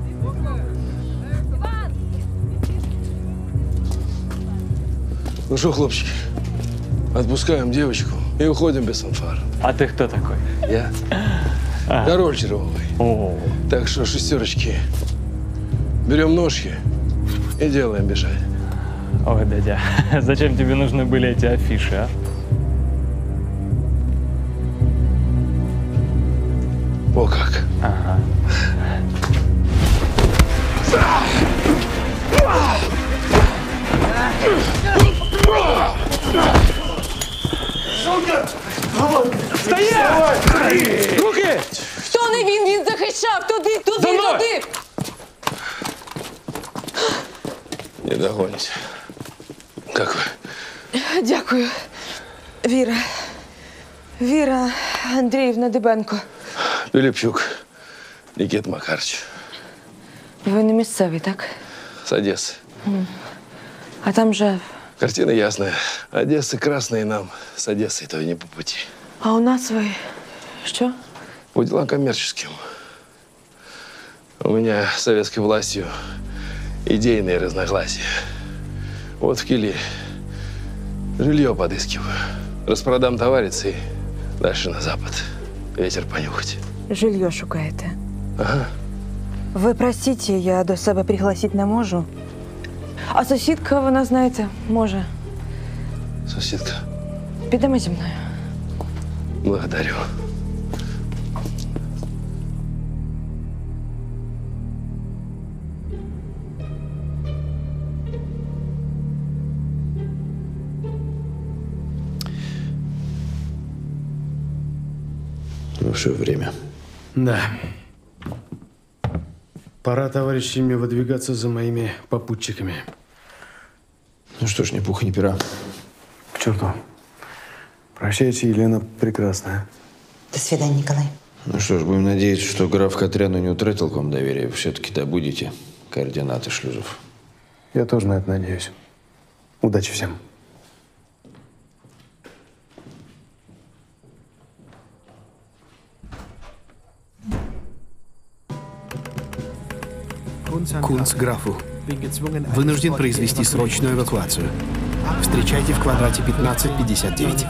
Ну что, хлопчики, отпускаем девочку и уходим без фанфар. А ты кто такой? Я король червовый. Так что шестерочки берем ножки и делаем бежать. Ой, дядя, зачем тебе нужны были эти афиши, а? О как. Ага. Стоять! Руки! Хто не він захищав? Туди! Не догоните. Как вы? Дякую. Віра Андріївна Дебенко. Пилипчук Никит Макарович. Ви не місцевий, так? С Одессы. А там же... Картина ясная. Одесса красная, и нам с Одессой то и не по пути. А у нас ви... Що? По делам коммерческим. У меня с советской властью идейные разногласия. Вот в Кили жилье подыскиваю. Распродам товарец и дальше на запад. Ветер понюхать. Жилье шукаєте. Ага. Ви простите, я до себе пригласити не можу. А сусідка, вона, знаєте, може. Соседка. Підемо зі мною. Благодарю. Лучшее время. Да. Пора, товарищи, мне выдвигаться за моими попутчиками. Ну что ж, ни пуха, ни пера. К черту. Прощайте, Елена Прекрасная. До свидания, Николай. Ну что ж, будем надеяться, что граф Катряну не утратил к вам доверия. Все-таки добудете координаты шлюзов. Я тоже на это надеюсь. Удачи всем. Кунц графу. Вынужден произвести срочную эвакуацию. Встречайте в квадрате 1559.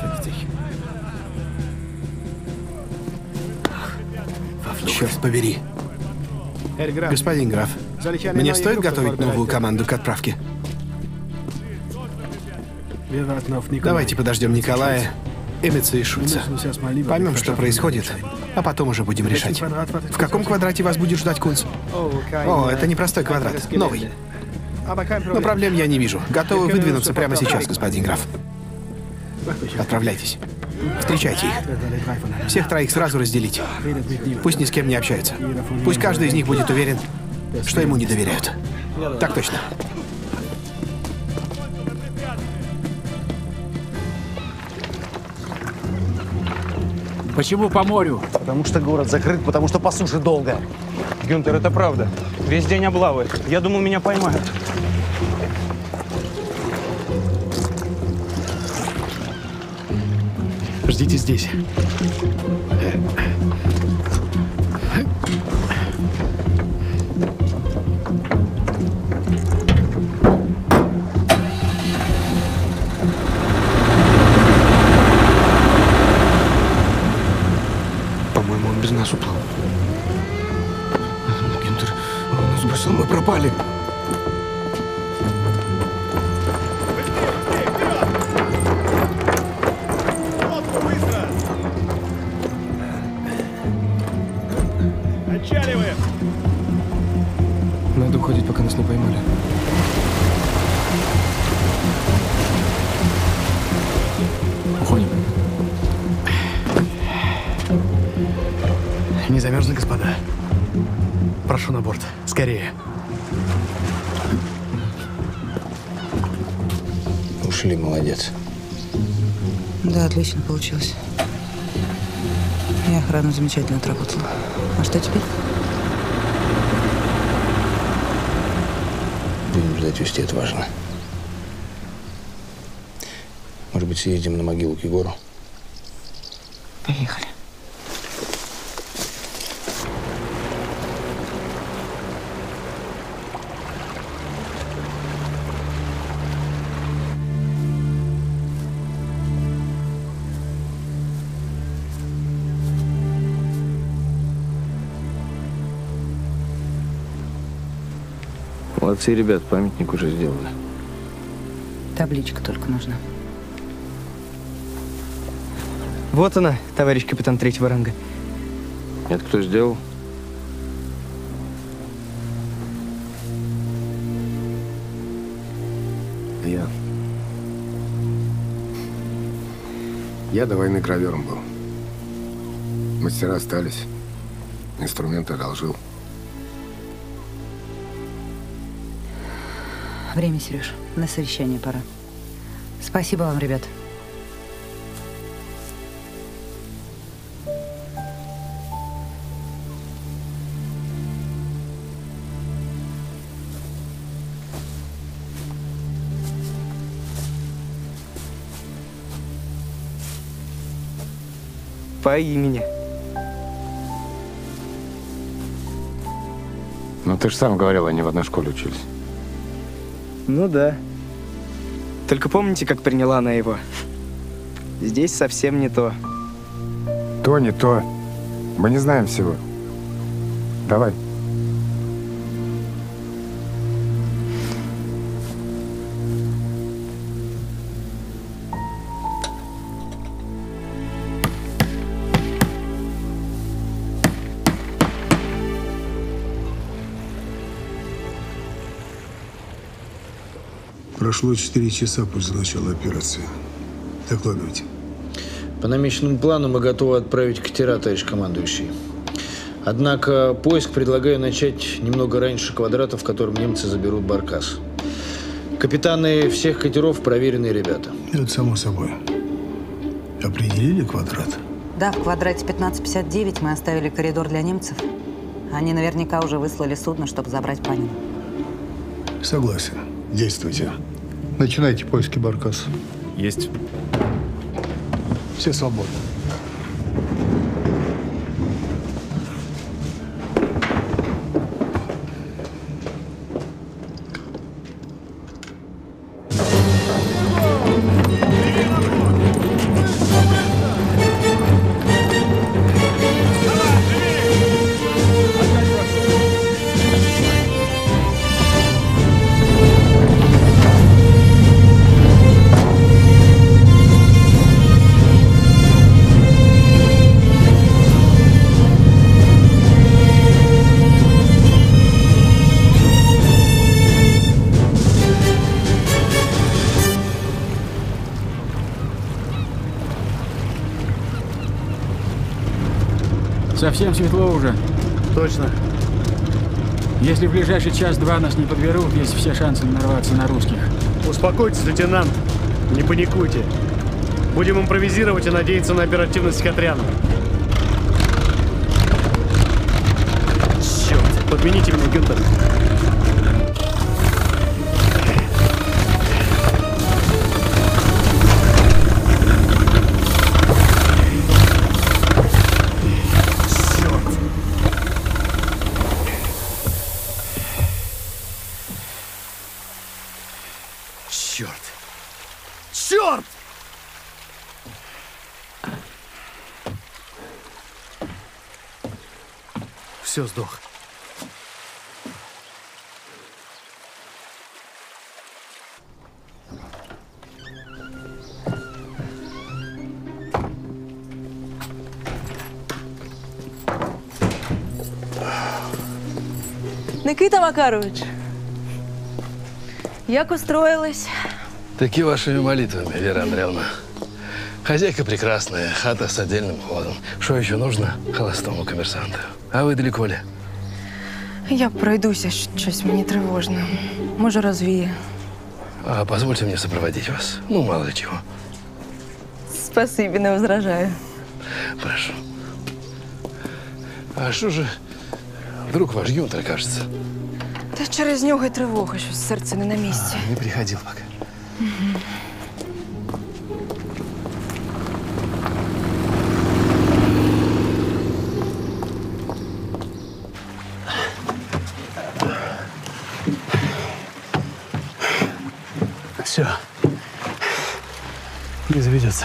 Черт побери. Господин граф, мне стоит готовить новую команду к отправке? Давайте подождем Николая, Эмица и Шульца. Поймем, что происходит, а потом уже будем решать. В каком квадрате вас будет ждать Кунц? О, это не простой квадрат, новый. Но проблем я не вижу. Готовы выдвинуться прямо сейчас, господин граф. Отправляйтесь. Встречайте их. Всех троих сразу разделите. Пусть ни с кем не общаются. Пусть каждый из них будет уверен, что ему не доверяют. Так точно. Почему по морю? Потому что город закрыт, потому что по суше долго. Гюнтер, это правда. Весь день облавы. Я думал, меня поймают. Ждите здесь. По-моему, он без нас уплыл. Гюнтер, он нас бросил, мы пропали. Надо уходить, пока нас не поймали. Уходим. Не замерзли, господа? Прошу на борт. Скорее. Ушли, молодец. Да, отлично получилось. И охрана замечательно отработала. А что теперь? Будем ждать вести, это важно. Может быть, съездим на могилу к Егору? Поехали. Молодцы, ребят, памятник уже сделали. Табличка только нужна. Вот она, товарищ капитан 3-го ранга. Это кто сделал? Я до войны гравером был. Мастера остались. Инструменты одолжил. Время, Сереж. На совещание пора. Спасибо вам, ребят. По имени. Ну, ты же сам говорил, они в одной школе учились. Ну да. Только помните, как приняла она его? Здесь совсем не то. То не то. Мы не знаем всего. Давай. Прошло 4 часа после начала операции. Докладывайте. По намеченному плану мы готовы отправить катера, товарищ командующий. Однако поиск предлагаю начать немного раньше квадрата, в котором немцы заберут баркас. Капитаны всех катеров – проверенные ребята. Это само собой. Определили квадрат? Да, в квадрате 1559 мы оставили коридор для немцев. Они наверняка уже выслали судно, чтобы забрать Панина. Согласен. Действуйте. Начинайте поиски баркаса. Есть. Все свободны. Совсем светло уже. Точно. Если в ближайший час-два нас не подберут, есть все шансы нарваться на русских. Успокойтесь, лейтенант. Не паникуйте. Будем импровизировать и надеяться на оперативность Хатрянова. Черт, подмените меня, Гюнтер. Черт! Все, сдох. Никита Макарович, як устроилась? Таки вашими молитвами, Вера Андреевна. Хозяйка прекрасная, хата с отдельным входом. Что еще нужно холостому коммерсанту? А вы далеко ли? Я пройдуся, щось мені тривожно. Може, розвіє. А позвольте мне сопроводить вас. Ну, мало ли чего. Спасибі, не возражаю. Прошу. А что же вдруг ваш Гюнтер, кажется? Та через нього й тривога, щось серце не на місці. Не приходил пока. Все. Не заведется.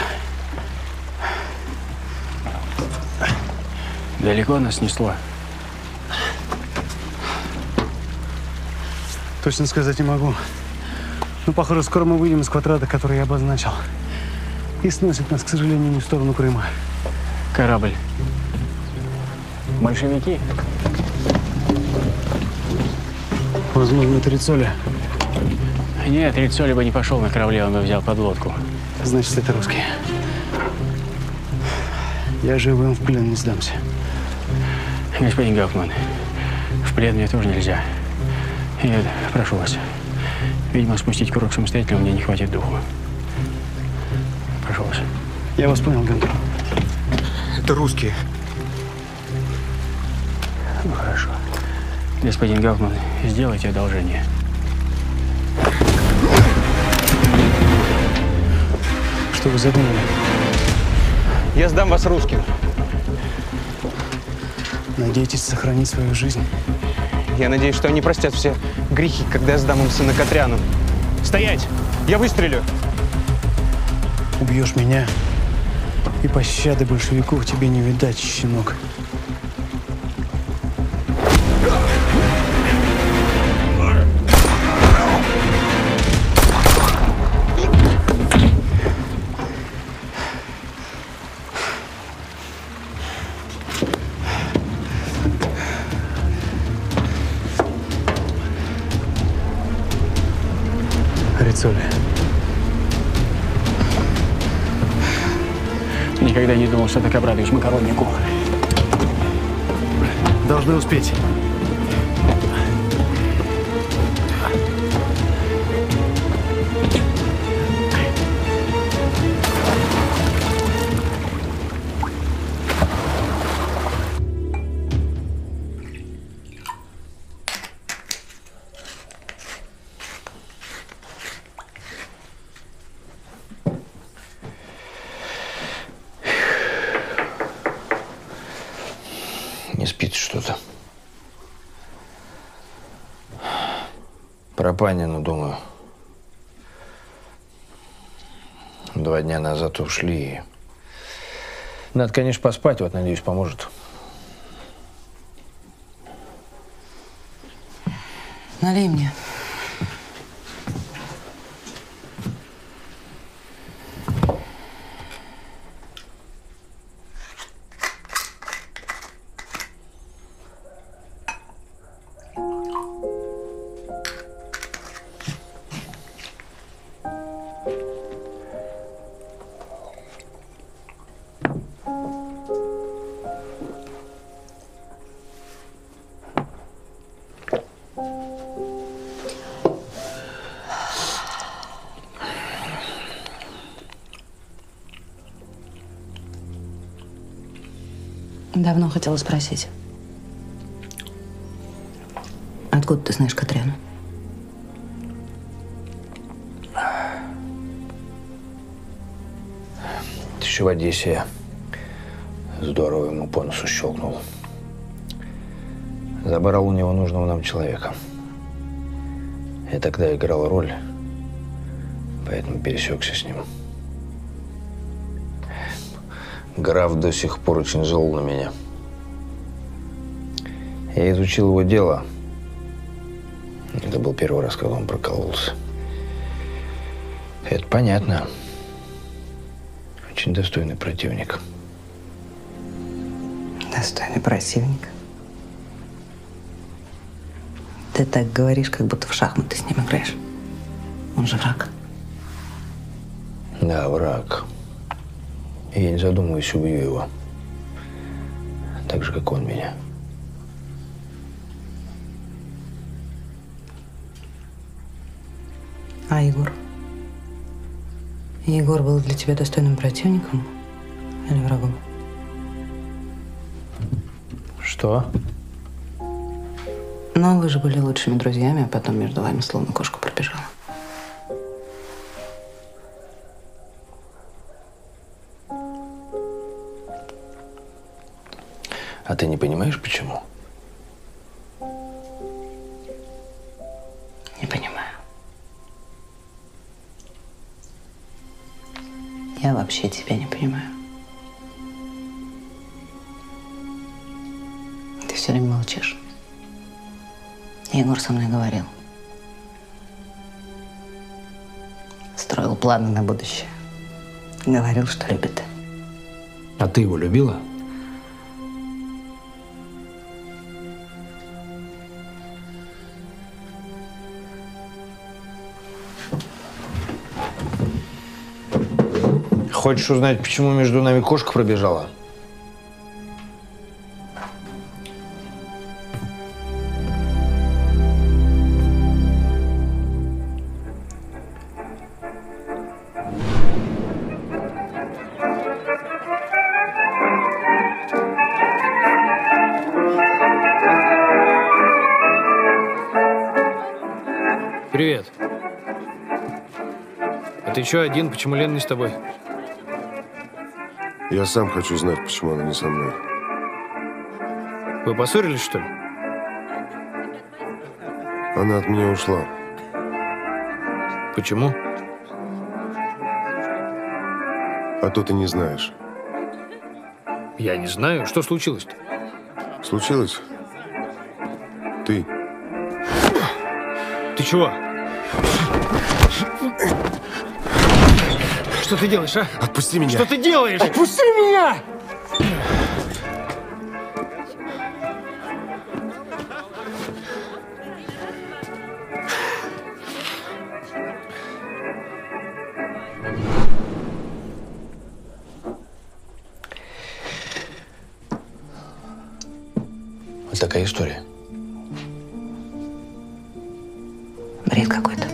Далеко нас снесло. Точно сказать не могу. Но, похоже, скоро мы выйдем из квадрата, который я обозначил. И сносит нас, к сожалению, не в сторону Крыма. Корабль. Большевики? Возможно, это Риццоли. Нет, Риццоли бы не пошел на корабле, он бы взял подлодку. Значит, это русские. Я живым в плен не сдамся. Господин Гауптман, в плен мне тоже нельзя. Я прошу вас, видимо, спустить курок самостоятельно мне не хватит духу. Прошу вас. Я вас понял, Гантер. Это русские. Ну, хорошо. Господин Гауптман, сделайте одолжение. Что вы задумали? Я сдам вас русским. Надеетесь сохранить свою жизнь? Я надеюсь, что они простят все грехи, когда я сдам им сына Катряну. Стоять! Я выстрелю! Убьешь меня, и пощады большевиков тебе не видать, щенок. Риццоли. Никогда не думал, что так обрадуешь макароннику. Должны успеть. Не спится что-то. Про Панину думаю. 2 дня назад ушли. Надо, конечно, поспать, вот, надеюсь, поможет. Налей мне. Давно хотела спросить. Откуда ты знаешь Катряну? Еще в Одессе я здорово ему по носу щелкнул. Забрал у него нужного нам человека. Я тогда играл роль, поэтому пересекся с ним. Граф до сих пор очень зол на меня. Я изучил его дело. Это был первый раз, когда он прокололся. Это понятно. Очень достойный противник. Достойный противник. Ты так говоришь, как будто в шахматы с ним играешь. Он же враг. Да, враг. И я не задумываюсь, убью его. Так же, как он меня. А Егор? Егор был для тебя достойным противником или врагом? Что? Но вы же были лучшими друзьями, а потом между вами словно кошка пробежала. А ты не понимаешь, почему? Не понимаю. Я вообще тебя не понимаю. Ты все время молчишь. Егор со мной говорил. строил планы на будущее. Говорил, что любит. А ты его любила? Хочешь узнать, почему между нами кошка пробежала? Привет. А ты что, один? Почему Лена не с тобой? Я сам хочу знать, почему она не со мной. Вы поссорились, что ли? Она от меня ушла. Почему? А то ты не знаешь. Я не знаю. Что случилось-то? Случилось? Ты. Ты чего? Что ты делаешь, а? Отпусти меня. Что ты делаешь? Отпусти меня! Вот такая история. Бред какой-то.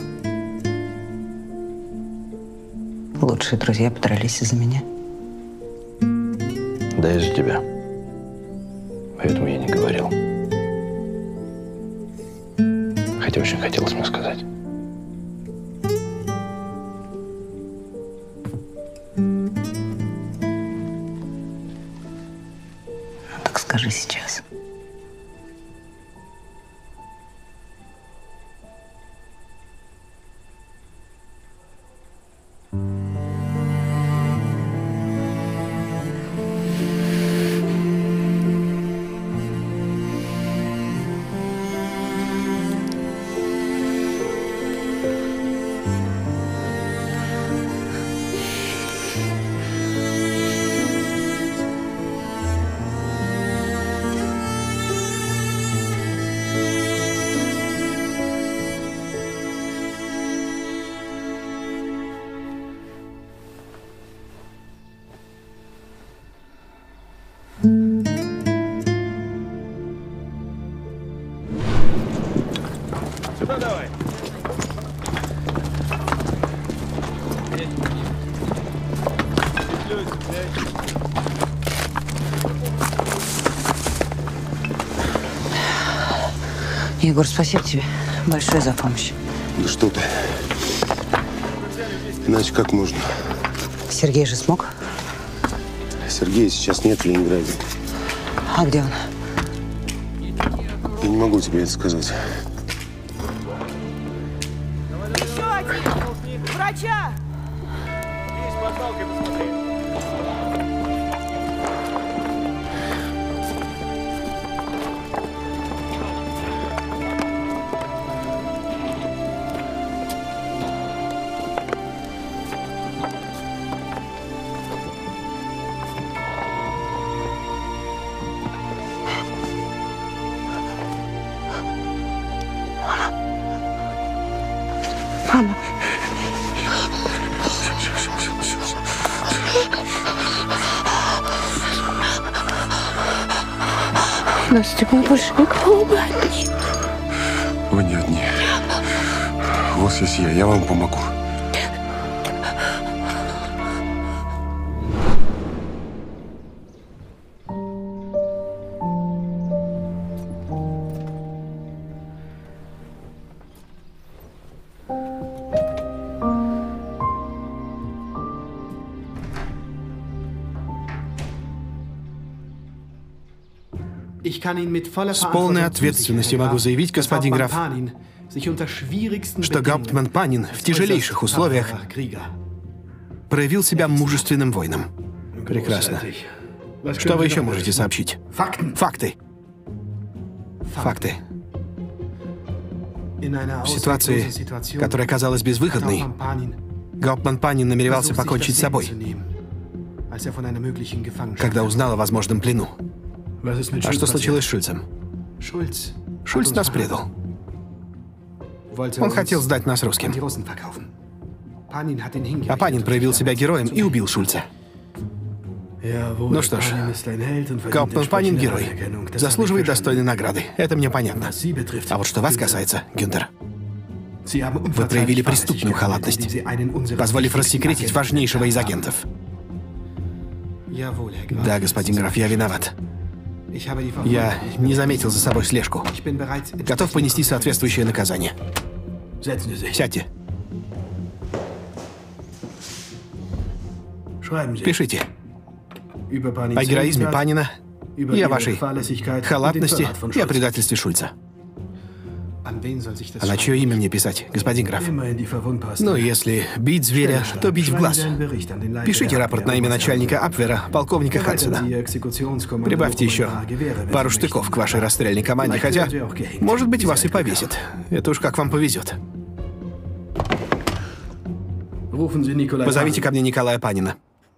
Лучшие друзья подрались из-за меня. Да, из-за тебя. Поэтому я не говорил. Хотя очень хотелось мне сказать. Так скажи сейчас. Сюда давай. Егор, спасибо тебе большое за помощь. Да что ты? Иначе как можно? Сергей же смог? Сергея сейчас нет в Ленинграде. А где он? Я не могу тебе это сказать. Еще один! Врача! Есть порталкой посмотри. Мама. Настя, мы больше никого не одни. Вы не одни. Вот здесь я вам помогу. С полной ответственностью могу заявить, господин граф, что гауптман Панин в тяжелейших условиях проявил себя мужественным воином. Прекрасно. Что вы еще можете сообщить? Факты. Факты. В ситуации, которая казалась безвыходной, Гауптман Панин намеревался покончить с собой, когда узнал о возможном плену. А что случилось с Шульцем? Шульц нас предал. Он хотел сдать нас русским. А Панин проявил себя героем и убил Шульца. Ну что ж, Гауптман Панин герой. Заслуживает достойной награды. Это мне понятно. А вот что вас касается, Гюнтер, вы проявили преступную халатность, позволив рассекретить важнейшего из агентов. Да, господин граф, я виноват. Я не заметил за собой слежку. Готов понести соответствующее наказание. Сядьте. Пишите. О героизме Панина и о вашей халатности и о предательстве Шульца. А на чье имя мне писать, господин граф? Ну, если бить зверя, то бить в глаз. Пишите рапорт на имя начальника Абвера, полковника Хансена. Прибавьте еще пару штыков к вашей расстрельной команде, хотя, может быть, вас и повесят. Это уж как вам повезет. Позовите ко мне Николая Панина.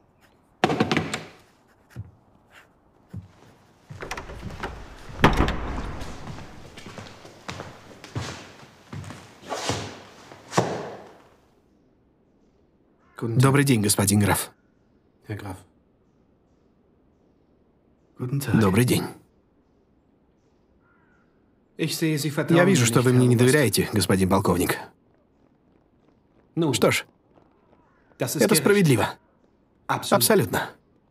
Добрый день, господин граф. Добрый день. Я вижу, что вы мне не доверяете, господин полковник. Что ж, это справедливо. Абсолютно.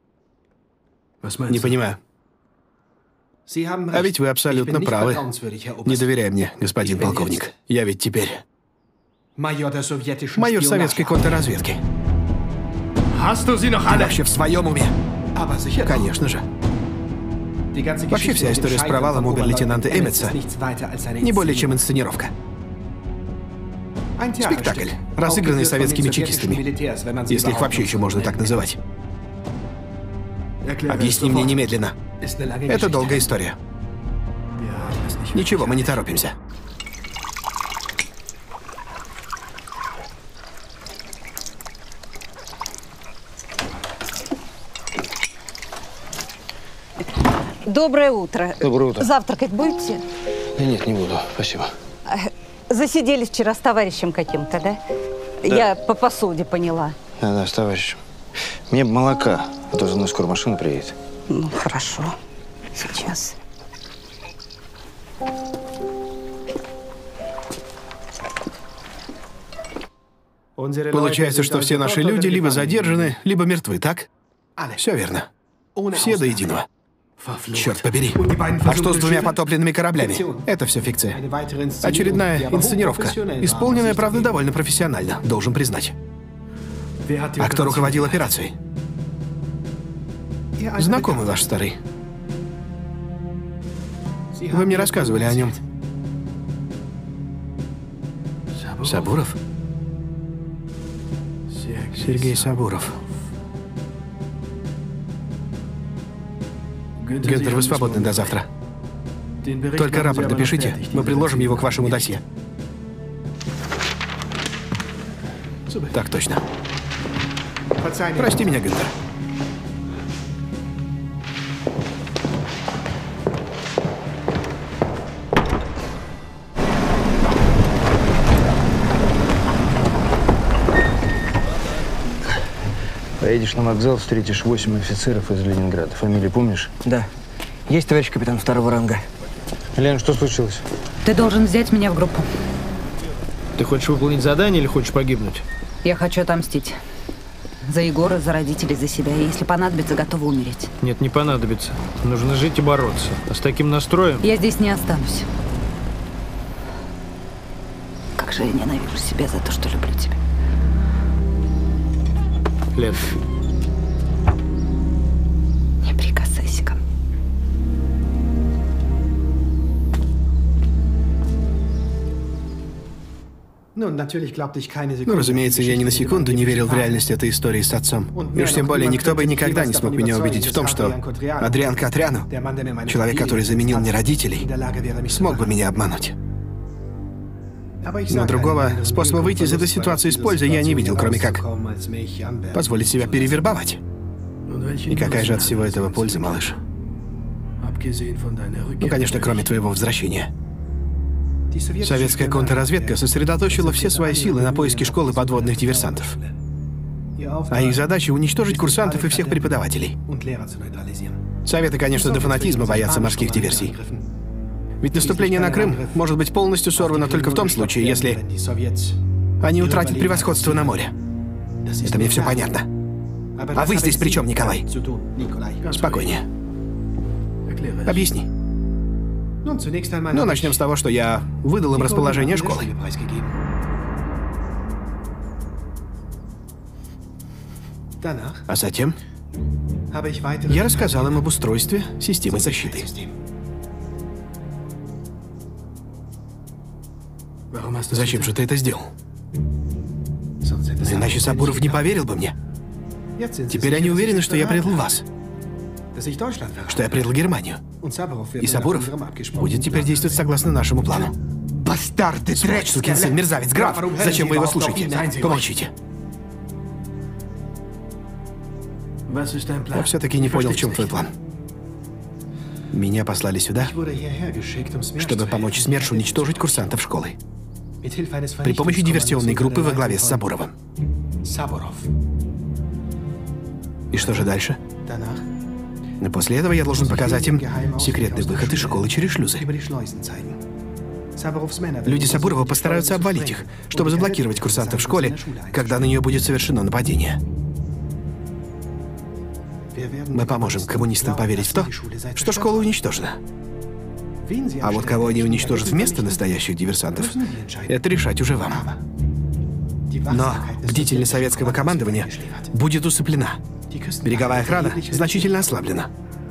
Не понимаю. А ведь вы абсолютно правы. Не доверяй мне, господин полковник. Я ведь теперь майор советской контрразведки. Ты вообще в своем уме? Конечно же. Вообще вся история с провалом обер-лейтенанта Эмметса не более чем инсценировка. Спектакль, разыгранный советскими чекистами, если их вообще еще можно так называть. Объясни мне немедленно. Это долгая история. Ничего, мы не торопимся. Доброе утро. Доброе утро. Завтракать будете? Да нет, не буду. Спасибо. Засиделись вчера с товарищем каким-то, да? Да. Я по посуде поняла. Да, с товарищем. Мне бы молока, а то за мной скоро машина приедет. Ну, хорошо. Сейчас. Получается, что все наши люди либо задержаны, либо мертвы, так? Все верно. Все до единого. Черт побери. А что с двумя потопленными кораблями? Это все фикция. Очередная инсценировка. Исполненная, правда, довольно профессионально, должен признать. А кто руководил операцией? Знакомый ваш старый. Вы мне рассказывали о нем. Сабуров? Сергей Сабуров. Гюнтер, вы свободны до завтра. Только рапорт напишите, мы приложим его к вашему досье. Так точно. Прости меня, Гюнтер. Поедешь на вокзал, встретишь 8 офицеров из Ленинграда. Фамилии помнишь? Да. Есть, товарищ капитан второго ранга. Лен, что случилось? Ты должен взять меня в группу. Ты хочешь выполнить задание или хочешь погибнуть? Я хочу отомстить. За Егора, за родителей, за себя. И если понадобится, готова умереть. Нет, не понадобится. Нужно жить и бороться. А с таким настроем... Я здесь не останусь. Как же я ненавижу себя за то, что люблю тебя. Лен. Не прикасайся ко мне. Ну, разумеется, я ни на секунду не верил в реальность этой истории с отцом. И уж тем более никто бы никогда не смог меня убедить в том, что Адриан Катряну, человек, который заменил мне родителей, смог бы меня обмануть. Но другого способа выйти из этой ситуации с пользой я не видел, кроме как позволить себя перевербовать. И какая же от всего этого польза, малыш? Ну, конечно, кроме твоего возвращения. Советская контрразведка сосредоточила все свои силы на поиске школы подводных диверсантов. А их задача — уничтожить курсантов и всех преподавателей. Советы, конечно, до фанатизма боятся морских диверсий. Ведь наступление на Крым может быть полностью сорвано только в том случае, если они утратят превосходство на море. Это мне все понятно. А вы здесь при чем, Николай? Спокойнее. Объясни. Ну, начнем с того, что я выдал им расположение школы. А затем я рассказал им об устройстве системы защиты. Зачем же ты это сделал? Иначе Сабуров не поверил бы мне. Теперь они уверены, что я предал вас. Что я предал Германию. И Сабуров будет теперь действовать согласно нашему плану. Бастард, ты тречь, сукин сын, мерзавец, граф! Зачем вы его слушаете? Помолчите. Я все-таки не понял, в чем твой план. Меня послали сюда, чтобы помочь СМЕРШ уничтожить курсантов школы. При помощи диверсионной группы во главе с Сабуровым. И что же дальше? Но после этого я должен показать им секретный выход из школы через шлюзы. Люди Сабурова постараются обвалить их, чтобы заблокировать курсантов в школе, когда на нее будет совершено нападение. Мы поможем коммунистам поверить в то, что школа уничтожена. А вот кого они уничтожат вместо настоящих диверсантов, это решать уже вам. Но бдительность советского командования будет усыплена. Береговая охрана значительно ослаблена.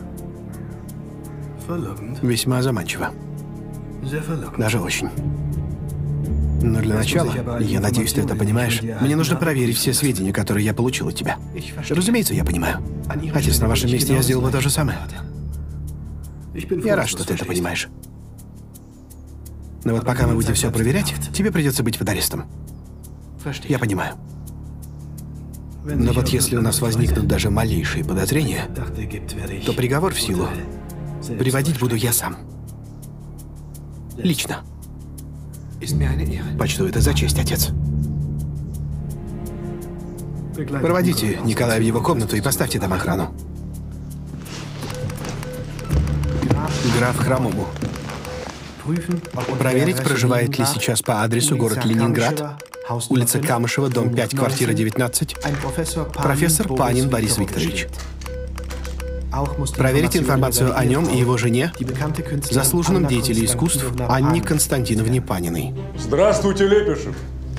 Весьма заманчиво. Даже очень. Но для начала, я надеюсь, ты это понимаешь, мне нужно проверить все сведения, которые я получил от тебя. Разумеется, я понимаю. Отец, на вашем месте я сделал бы то же самое. Я рад, что ты это понимаешь. Но вот пока мы будем все проверять, тебе придется быть под арестом. Я понимаю. Но вот если у нас возникнут даже малейшие подозрения, то приговор в силу приводить буду я сам. Лично. Почту это за честь, отец. Проводите Николая в его комнату и поставьте там охрану. Граф Хромому. Проверить, проживает ли сейчас по адресу город Ленинград, улица Камышева, дом 5, квартира 19, профессор Панин Борис Викторович. Проверить информацию о нем и его жене, заслуженном деятеле искусств Анне Константиновне Паниной. Здравствуйте, Лепишев.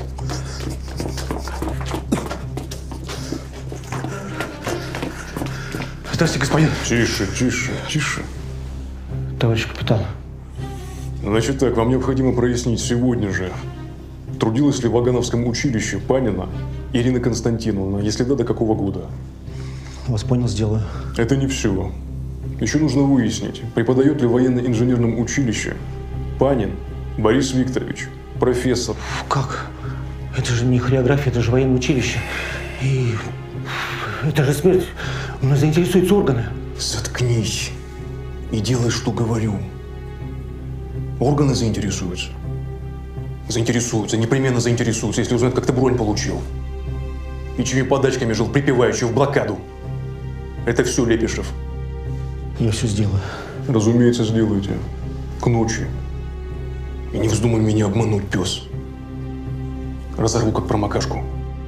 Здравствуйте, господин. Тише, тише, тише. Товарищ капитан. Значит так, вам необходимо прояснить сегодня же, трудилась ли в Вагановском училище Панина Ирина Константиновна, если да, до какого года? Вас понял, сделаю. Это не все. Еще нужно выяснить, преподает ли в военно-инженерном училище Панин Борис Викторович, профессор. Как? Это же не хореография, это же военное училище. И это же смерть. У нас заинтересуются органы. Заткнись и делай, что говорю. Органы заинтересуются. Заинтересуются, непременно заинтересуются, если узнают, как ты бронь получил. И чьими подачками жил припеваючи в блокаду. Это все, Лепишев. Я все сделаю. Разумеется, сделайте. К ночи. И не вздумай меня обмануть, пес. Разорву, как промокашку.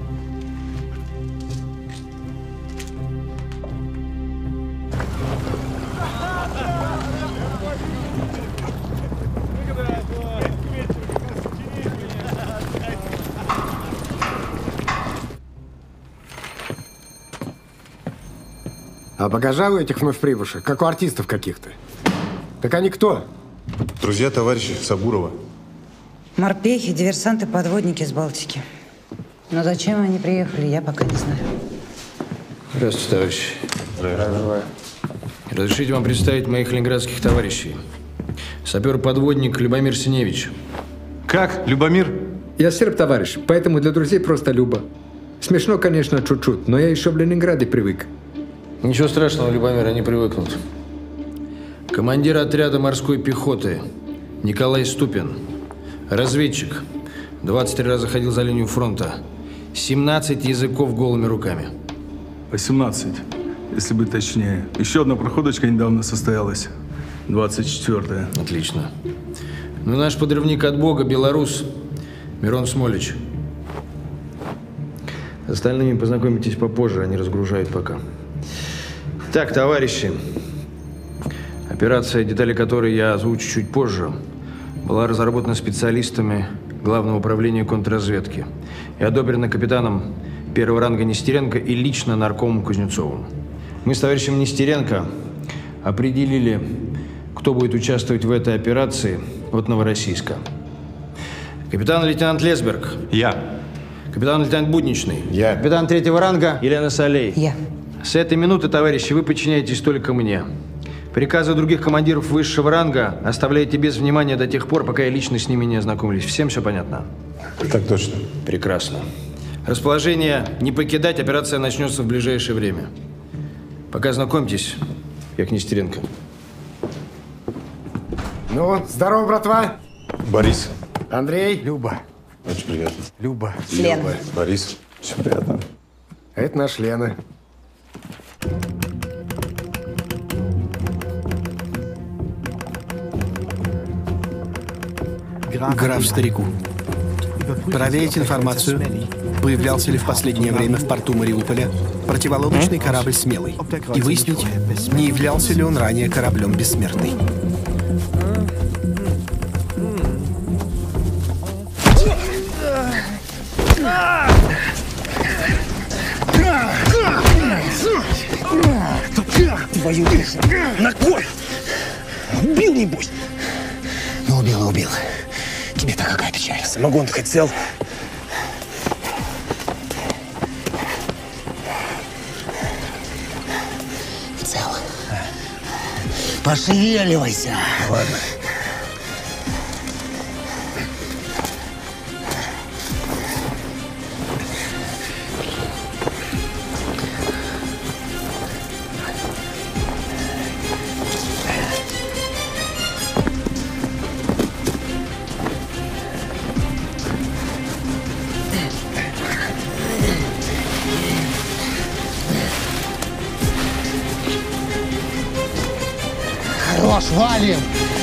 А покажи у этих вновь прибывших, как у артистов каких-то. Так они кто? Друзья товарища Сабурова. Морпехи, диверсанты, подводники с Балтики. Но зачем они приехали, я пока не знаю. Здравствуйте, товарищи. Здравствуйте. Разрешите вам представить моих ленинградских товарищей. Сапер-подводник Любомир Синевич. Как, Любомир? Я серб, товарищ, поэтому для друзей просто Люба. Смешно, конечно, чуть-чуть, но я еще в Ленинграде привык. Ничего страшного, Любомир, они привыкнут. Командир отряда морской пехоты Николай Ступин. Разведчик. 23 раза ходил за линию фронта. 17 языков голыми руками. 18, если быть точнее. Еще одна проходочка недавно состоялась. 24-я. Отлично. Ну и наш подрывник от Бога, белорус Мирон Смолич. С остальными познакомитесь попозже, они разгружают пока. Так, товарищи. Операция, детали которой я озвучу чуть позже, была разработана специалистами Главного управления контрразведки и одобрена капитаном первого ранга Нестеренко и лично наркомом Кузнецовым. Мы с товарищем Нестеренко определили, кто будет участвовать в этой операции от Новороссийска. Капитан-лейтенант Лесберг. Я. Капитан-лейтенант Будничный. Я. Капитан третьего ранга Елена Солей. Я. С этой минуты, товарищи, вы подчиняетесь только мне. Приказы других командиров высшего ранга оставляйте без внимания до тех пор, пока я лично с ними не ознакомлюсь. Всем все понятно? Так точно. Прекрасно. Расположение не покидать, операция начнется в ближайшее время. Пока знакомьтесь, я к Нестеренко. Ну, здорово, братва. Борис. Андрей. Люба. Очень приятно. Люба. Лена. Борис. Очень приятно. Это наш Лена. Граф Старику. Проверить информацию. Появлялся ли в последнее время в порту Мариуполя противолодочный корабль «Смелый». И выяснить, не являлся ли он ранее кораблем «Бессмертный». Твою душу! На кой? Убил, небось? Ну, убил и убил. Тебе-то какая печаль. Самогон хоть цел? Цел. Пошевеливайся. Ладно. Хорош, валим!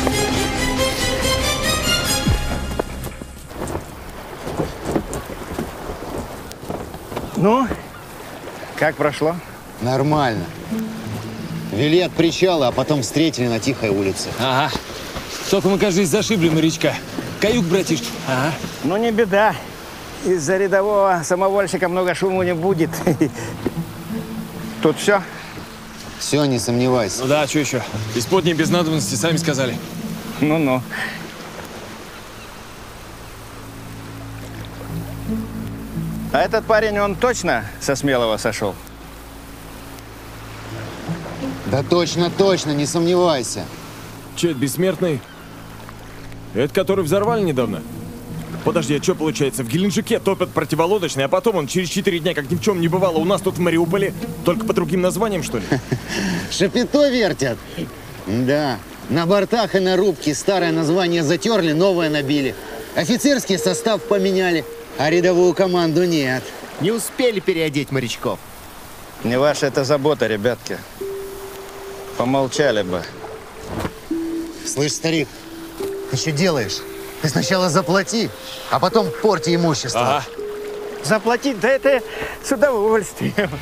Ну, как прошло? Нормально. Вели от причала, а потом встретили на тихой улице. Ага. Только мы, кажется, зашибли морячка. Каюк, братишка. Ага. Ну, не беда. Из-за рядового самовольщика много шума не будет. Тут все? Все, не сомневайся. Ну да, что еще? Исподние без надобности, сами сказали. Ну-ну. А этот парень, он точно со Смелого сошел? Да точно, точно, не сомневайся. Че, это бессмертный? Это который взорвали недавно? Подожди, а что получается? В Геленджике топят противолодочный, а потом он через 4 дня, как ни в чем не бывало, у нас тут в Мариуполе, только по другим названиям, что ли? Шапито вертят. Да, на бортах и на рубке старое название затерли, новое набили. Офицерский состав поменяли, а рядовую команду нет. Не успели переодеть морячков. Не ваша это забота, ребятки. Помолчали бы. Слышь, старик, ты что делаешь? Ты сначала заплати, а потом порти имущество. Ага. Заплатить? Да это с удовольствием.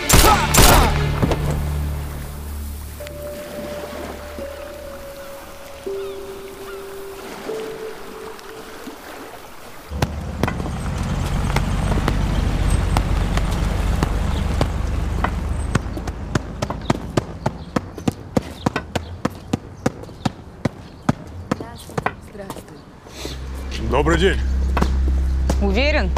Добрый день. Уверен?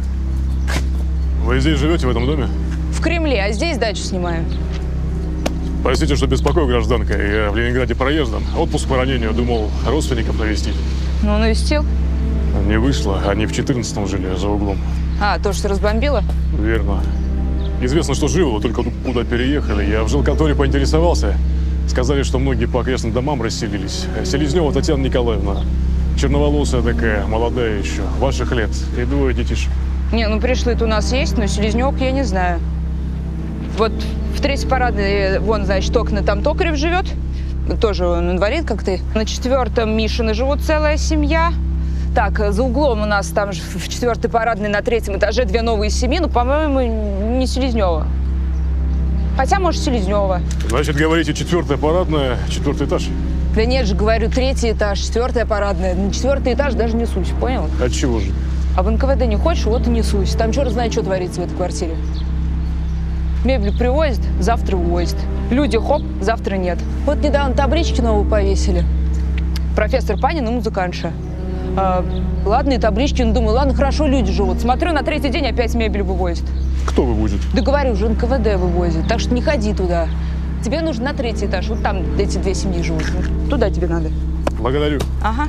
Вы здесь живете, в этом доме? В Кремле, а здесь дачу снимаю. Простите, что беспокою, гражданка. Я в Ленинграде проездом. Отпуск по ранению. Думал, родственников навестить. Ну, навестил. не вышло. Они в 14-м жили за углом. А, то, что разбомбило? Верно. Известно, что живо, только куда переехали. Я в жилконторе поинтересовался. Сказали, что многие по окрестным домам расселились. Селезнева Татьяна Николаевна. Черноволосая такая, молодая еще. Ваших лет. И 2 детишек. Не, ну пришлый-то у нас есть, но Селезнёвок я не знаю. Вот в 3-й парадной, вон, значит, окна, там Токарев живет. Тоже он инвалид, как ты. На 4-м Мишины живут целая семья. Так, за углом у нас там в 4-й парадной на 3-м этаже 2 новые семьи. Ну, по-моему, не Селезнёва. Хотя, может, Селезнёва. Значит, говорите, 4-я парадная, 4-й этаж? Да нет же, говорю, 3-й этаж, 4-я парадная. На 4-й этаж даже несусь, понял? От чего же? А в НКВД не хочешь, вот и несусь. Там черт знает, что творится в этой квартире. Мебель привозят, завтра увозят. Люди хоп, завтра нет. Вот недавно таблички новые повесили. Профессор Панин и музыкантша. Ладно, и таблички, ну, думаю, ладно, хорошо, люди живут. Смотрю, на 3-й день опять мебель вывозят. Кто вывозит? Да говорю, уже НКВД вывозит, так что не ходи туда. Тебе нужно на 3-й этаж, вот там эти 2 семьи живут. Туда тебе надо. Благодарю. Ага.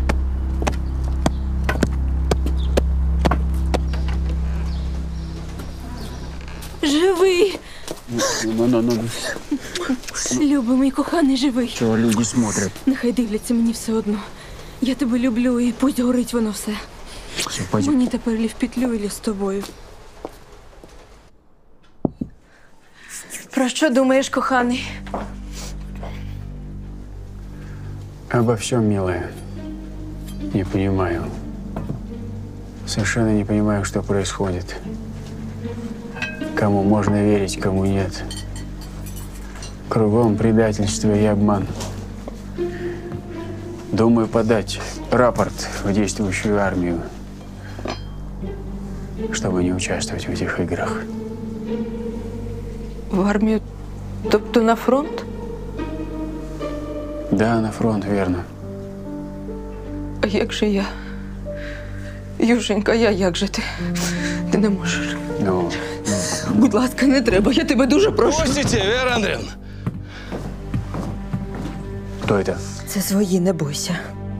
Живий! Ну. Любий, коханий, живий. Чого люди смотрять? Нехай дивляться, мені все одно. Я тебе люблю і пусть горить воно все. Мені тепер лі в петлю, і з тобою. Про що думаєш, коханий? Обо всем, милая. Не понимаю. Совершенно не понимаю, что происходит. Кому можно верить, кому нет. Кругом предательство и обман. Думаю подать рапорт в действующую армию, чтобы не участвовать в этих играх. В армію? Тобто на фронт? Да, на фронт, верно. А як же я? Юженька, як же ти? Ти не можеш. Ну. Будь ласка, не треба, я тебе дуже прошу. Пустите, Вера Андреевна. Кто это? Це свої, не бойся.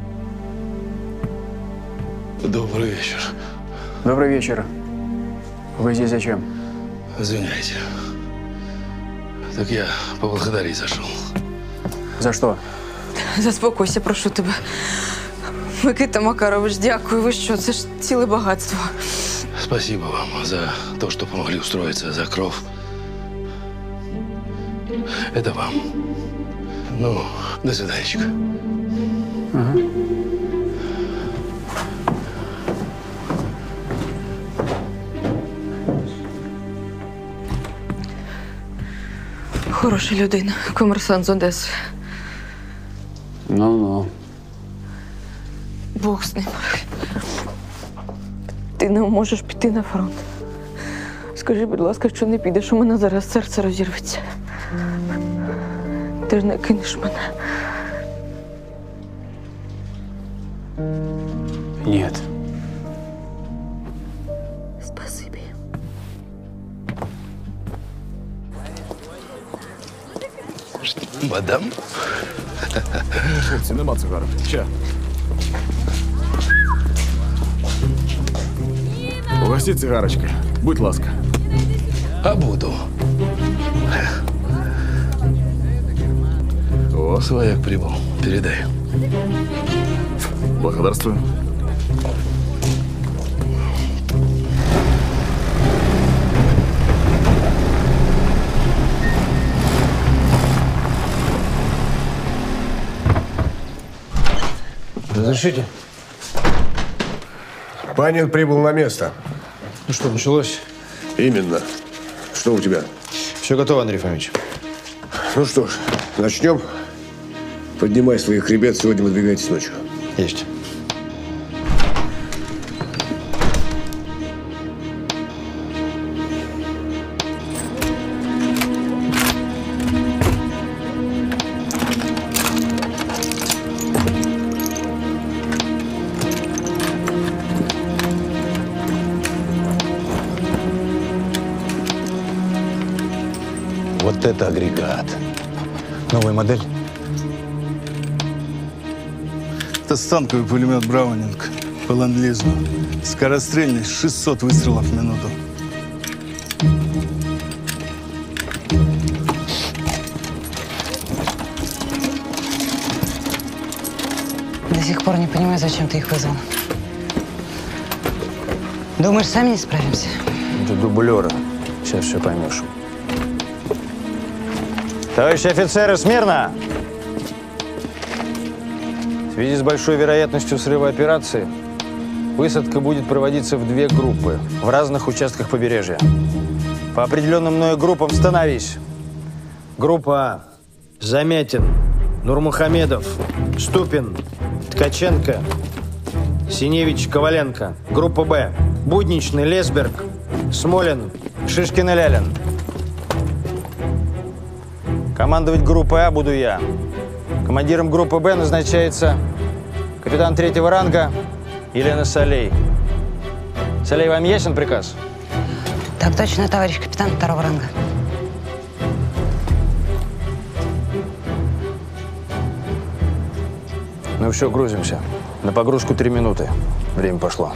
Добрый вечер. Добрый вечер. Вы здесь зачем? Извиняйте. Так я поблагодарить зашел. За что? Заспокойся, прошу тебе. Микита Макарович, дякую. Ви що? Це ж ціле багатство. Спасибо вам за то, что помогли устроиться за кров. Это вам. Ну, до свиданечка. Ага. Хороша людина, комерсант з Одеси. Ну-ну. Бог з ним. Ти не можеш піти на фронт. Скажи, будь ласка, що не підеш, у мене зараз серце розірветься. Ти ж не кинеш мене. Нет. Спасибі. Мадам? Хлопці, нема цигарок. Ще. Угостіть цигарочки. Будь ласка. А буду. О, свояк прибыл. Передай. Благодарствую. Разрешите? Панин прибыл на место. Ну что, началось? Именно. Что у тебя? Все готово, Андрей Фомич. Ну что ж, начнем. Поднимай своих ребят, сегодня выдвигайтесь ночью. Есть. Вот это агрегат. Новая модель? Это станковый пулемет «Браунинг». По ленд-лизу. Скорострельность 600 выстрелов в минуту. До сих пор не понимаю, зачем ты их вызвал. Думаешь, сами не справимся? Это дублеры. Сейчас все поймешь. Товарищи офицеры, смирно! В связи с большой вероятностью срыва операции, высадка будет проводиться в 2 группы в разных участках побережья. По определенным мною группам становись. Группа А. Замятин, Нурмухамедов, Ступин, Ткаченко, Синевич, Коваленко. Группа Б. Будничный, Лесберг, Смолин, Шишкин и Лялин. Командовать группой А буду я. Командиром группы Б назначается капитан 3-го ранга Елена Солей. Солей, вам ясен приказ? Так точно, товарищ капитан 2-го ранга. Ну все, грузимся. На погрузку 3 минуты. Время пошло.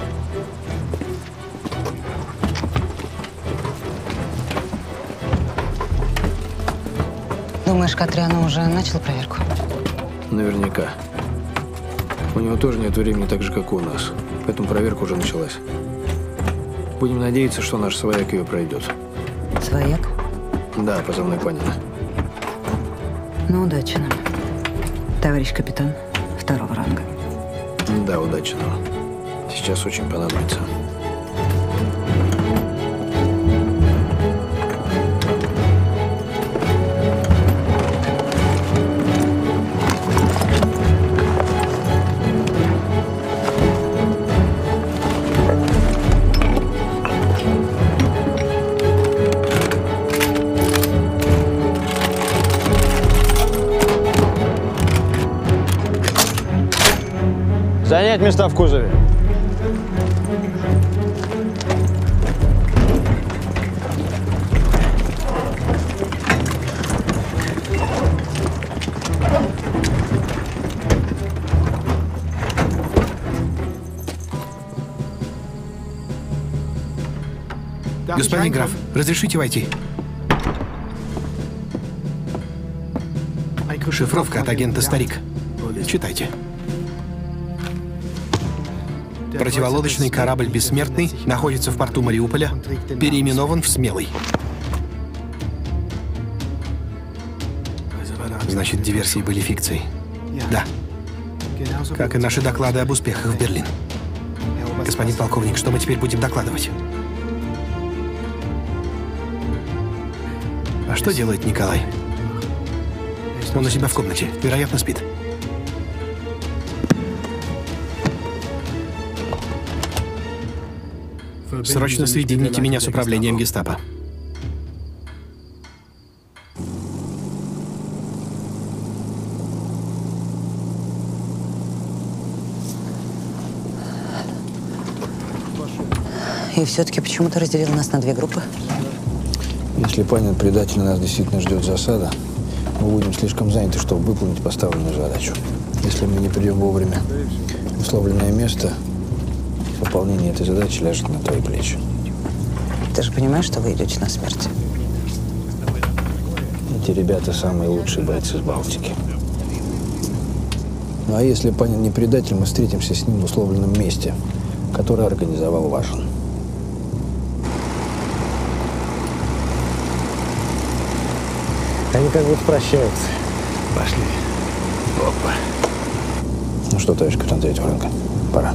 Думаешь, Катряна уже начал проверку? Наверняка. У него тоже нет времени так же, как и у нас. Поэтому проверка уже началась. Будем надеяться, что наш свояк ее пройдет. Свояк? Да, позывной Панина. Ну, удачи нам, товарищ капитан 2-го ранга. Да, удачи нам. Сейчас очень понадобится. Занять места в кузове. Господин граф, разрешите войти? Шифровка от агента «Старик». Читайте. Противолодочный корабль «Бессмертный» находится в порту Мариуполя, переименован в «Смелый». Значит, диверсии были фикцией. Да. Как и наши доклады об успехах в Берлин. Господин полковник, что мы теперь будем докладывать? А что делает Николай? Он у себя в комнате. Вероятно, спит. Срочно соедините меня с управлением гестапо. И все-таки почему ты разделил нас на 2 группы? Если Панин предатель, нас действительно ждет засада, мы будем слишком заняты, чтобы выполнить поставленную задачу. Если мы не придем вовремя в условленное место, выполнение этой задачи ляжет на твои плечи. Ты же понимаешь, что вы идете на смерть? Эти ребята самые лучшие бойцы с Балтики. Ну а если Панин не предатель, мы встретимся с ним в условленном месте, которое организовал Важин. Они как будто прощаются. Пошли. Опа. Ну что, товарищ капитан 3-го ранга, пора.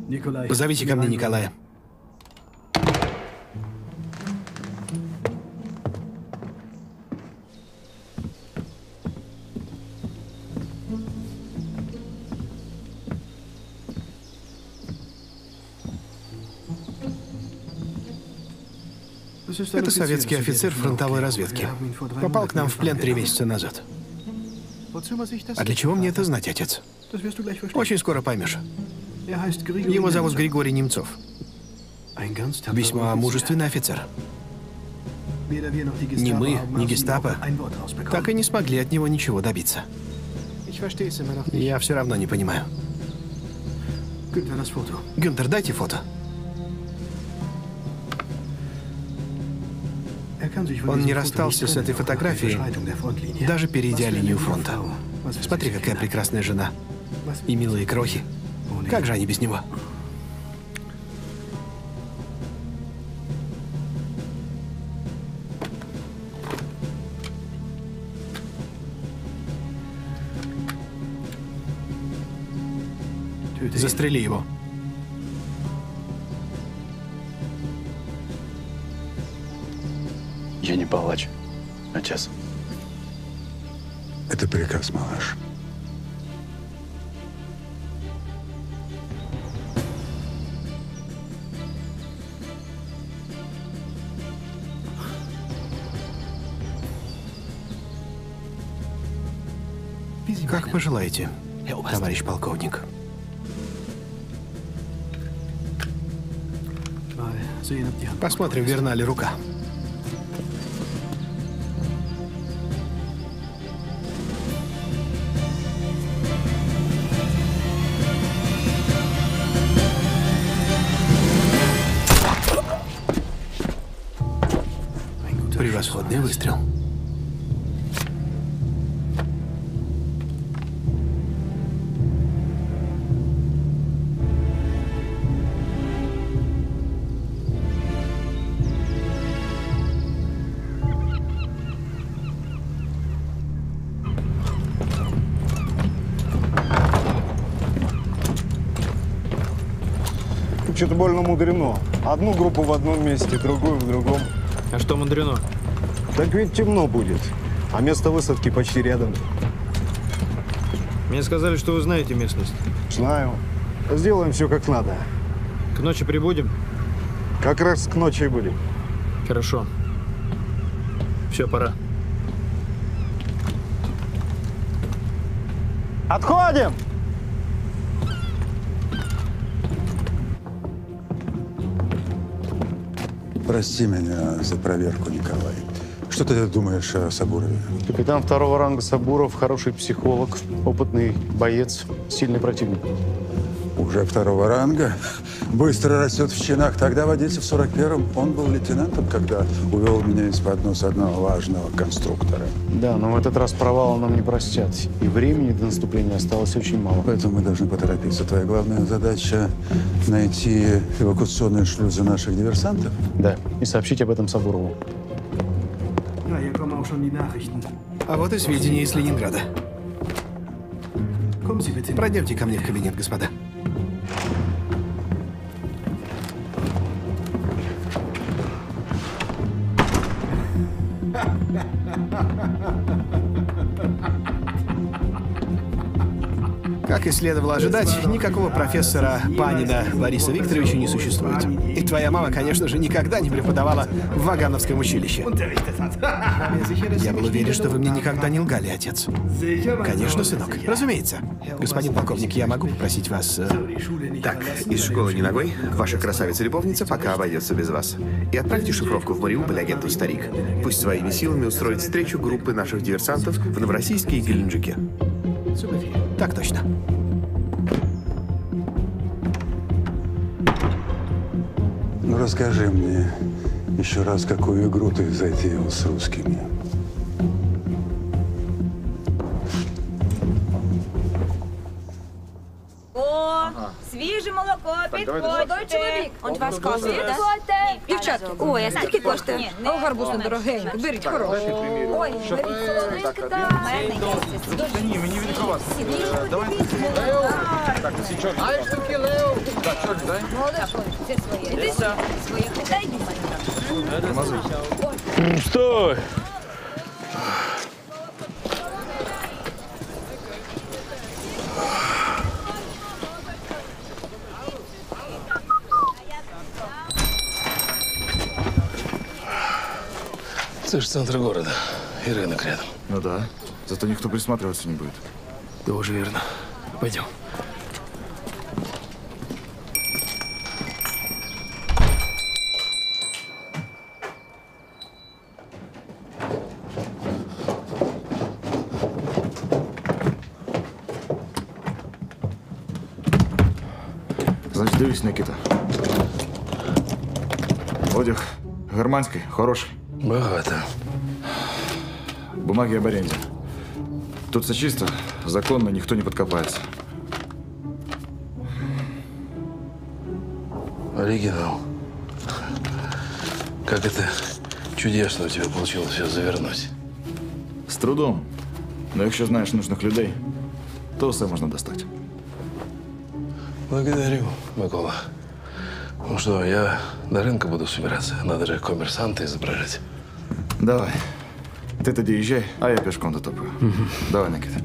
Позовите ко мне Николая. Это советский офицер фронтовой разведки. Попал к нам в плен 3 месяца назад. А для чего мне это знать, отец? Очень скоро поймешь. Его зовут Григорий Немцов. Весьма мужественный офицер. Ни мы, ни гестапо так и не смогли от него ничего добиться. Я все равно не понимаю. Гюнтер, дайте фото. Он не расстался с этой фотографией, даже перейдя линию фронта. Смотри, какая прекрасная жена. И милые крохи. Как же они без него? Застрели его. Я не палач, отец. Это приказ, малыш. Как пожелаете, товарищ полковник. Посмотрим, верна ли рука. Превосходный выстрел. Что-то больно мудрено. Одну группу в одном месте, другую в другом. А что мудрено? Так ведь темно будет, а место высадки почти рядом. Мне сказали, что вы знаете местность. Знаю. Сделаем все как надо. К ночи прибудем? Как раз к ночи и будем. Хорошо. Все, пора. Отходим! Прости меня за проверку, Николай. Что ты думаешь о Сабурове? Капитан 2-го ранга Сабуров, хороший психолог, опытный боец, сильный противник. Уже 2-го ранга? Быстро растет в чинах. Тогда в Одессе в 41-м он был лейтенантом, когда увел меня из-под носа одного важного конструктора. Да, но в этот раз провала нам не простят. И времени до наступления осталось очень мало. Поэтому мы должны поторопиться. Твоя главная задача — найти эвакуационные шлюзы наших диверсантов? Да, и сообщить об этом Сабурову. А вот и сведения из Ленинграда. Пройдемте ко мне в кабинет, господа. Как и следовало ожидать, никакого профессора Панина Бориса Викторовича не существует. И твоя мама, конечно же, никогда не преподавала в Вагановском училище. Я был уверен, что вы мне никогда не лгали, отец. Конечно, сынок. Разумеется. Господин полковник, я могу попросить вас... Так, из школы не ногой. Ваша красавица-любовница пока обойдется без вас. И отправьте шифровку в Мариуполь агенту «Старик». Пусть своими силами устроит встречу группы наших диверсантов в Новороссийске и Геленджике. Так точно. Ну, расскажи мне еще раз, какую игру ты затеял с русскими. О, свіже молоко, молодой чоловік. Он вас коштує, так? Дівчатки, ой, а скільки коштує? О, гарбуз недорогенький, беріть хороший. Ой, беріть солоденько, так. Ні, мені від вас. сечет. Стой! Это же центр города. И рынок рядом. Ну да. Зато никто присматриваться не будет. Тоже верно. Пойдем. Значить, дивись, Никита. Одяг германський, хороший. Багато. Бумаги об аренде. Тут все чисто, законно, никто не подкопается. Оригинал. Как это чудесно у тебя получилось все завернуть. С трудом. Но якщо знаєш нужных людей, то все можна достать. Благодарю, Микола. Ну что, я до рынка буду собираться. Надо же коммерсанта изображать. Давай. Ты тоді езжай, а я пешком дотопаю. Давай, Никита.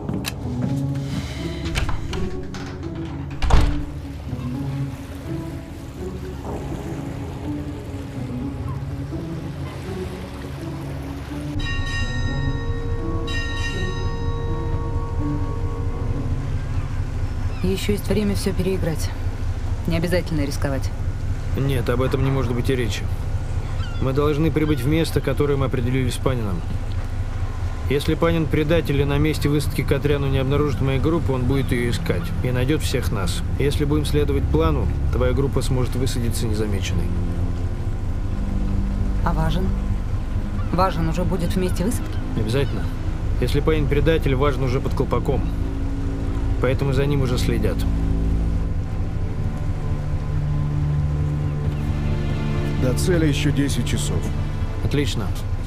Еще есть время все переиграть. Не обязательно рисковать. Нет, об этом не может быть и речи. Мы должны прибыть в место, которое мы определили с Паниным. Если Панин предатель и на месте высадки Катряну не обнаружит моей группы, он будет ее искать и найдет всех нас. Если будем следовать плану, твоя группа сможет высадиться незамеченной. А Важен? Важен уже будет в месте высадки? Не обязательно. Если Панин предатель, Важен уже под колпаком. Поэтому за ним уже следят. До цели еще 10 часов. Отлично.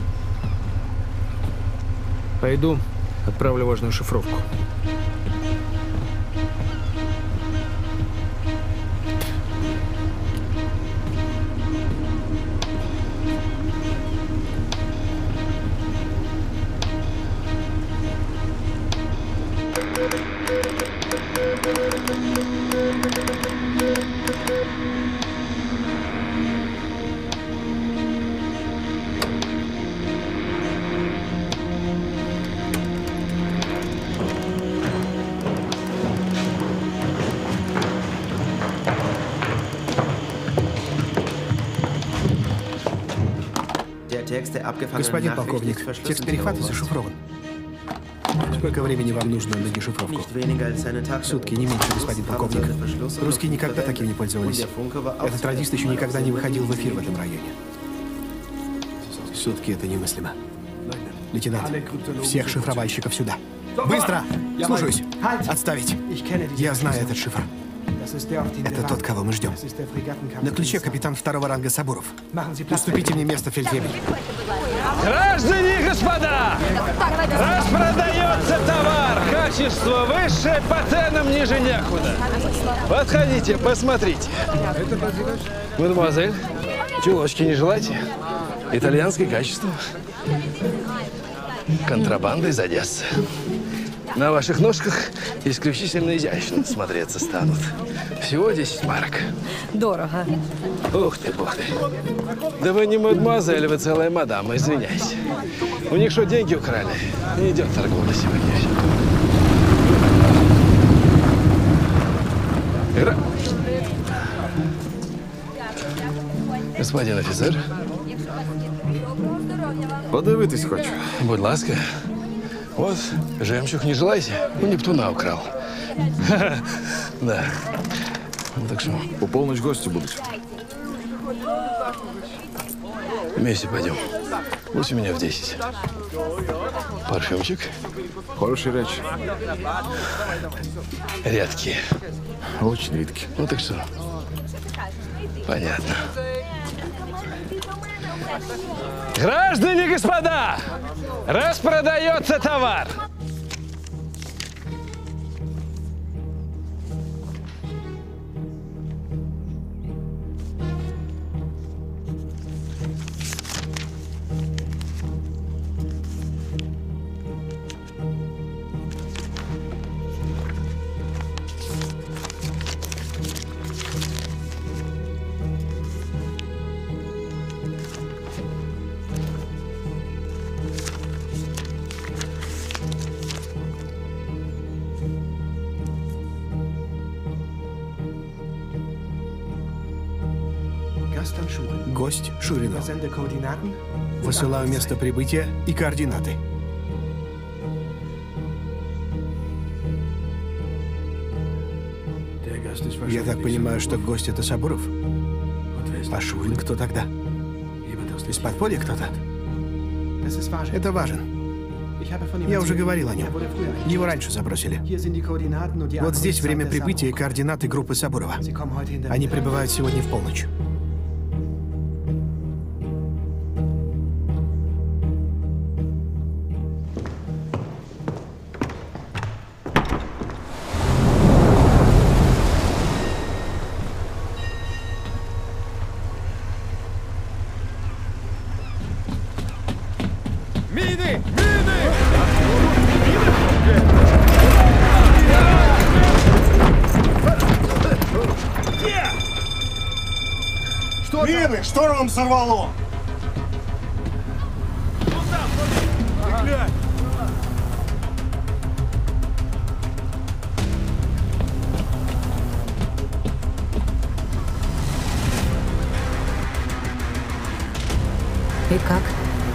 Пойду, отправлю важную шифровку. Господин полковник, текст перехвата зашифрован. Сколько времени вам нужно на дешифровку? Сутки, не меньше, господин полковник. Русские никогда таким не пользовались. Этот радист еще никогда не выходил в эфир в этом районе. Сутки — это немыслимо. Лейтенант, всех шифровальщиков сюда. Быстро! Слушаюсь. Отставить. Я знаю этот шифр. Это тот, кого мы ждем. На ключе капитан 2-го ранга Сабуров. Уступите мне место, фельдфебель. Граждане и господа! Распродается товар! Качество высшее, по ценам ниже некуда. Подходите, посмотрите. Мадемуазель, чулочки не желаете? Итальянское качество. Контрабанда из Одессы. На ваших ножках исключительно изящно смотреться станут. Всего 10 марок. Дорого. Ух ты, бух ты. Да вы не мадемуазель, вы целая мадам, извиняйте. У них что, деньги украли? Не идет торговля сегодня. Господин офицер. Подивитись хочу. Будь ласка. Вот, жемчуг не желаете? У Нептуна украл. Да. Ну, так что? У полночь гости будут. Вместе пойдем. Будь у меня в 10. Парфюмчик. Хорошие речи. Редкие. Очень редкие. Ну так что? Понятно. Граждане и господа! Распродается товар! Гость Шуринов. Высылаю место прибытия и координаты. Я так понимаю, что гость это Сабуров? А Шурин кто тогда? Из подполья кто-то? Это важен. Я уже говорил о нем. Его раньше забросили. Вот здесь время прибытия и координаты группы Сабурова. Они прибывают сегодня в полночь. Мины! Штормом сорвало! И как?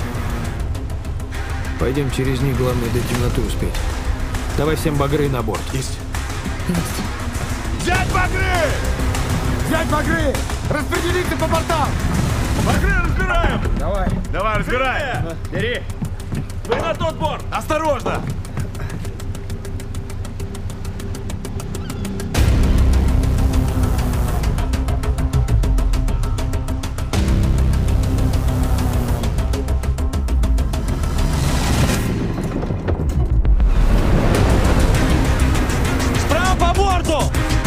Пойдем через них, главное до темноты успеть. Давай всем багры на борт. Есть. Взять багры! Взять багры! Распределиться по бортам! Багры разбираем! Давай. Давай, разбираем! Бери! Вы на тот борт! Осторожно! Справа по борту!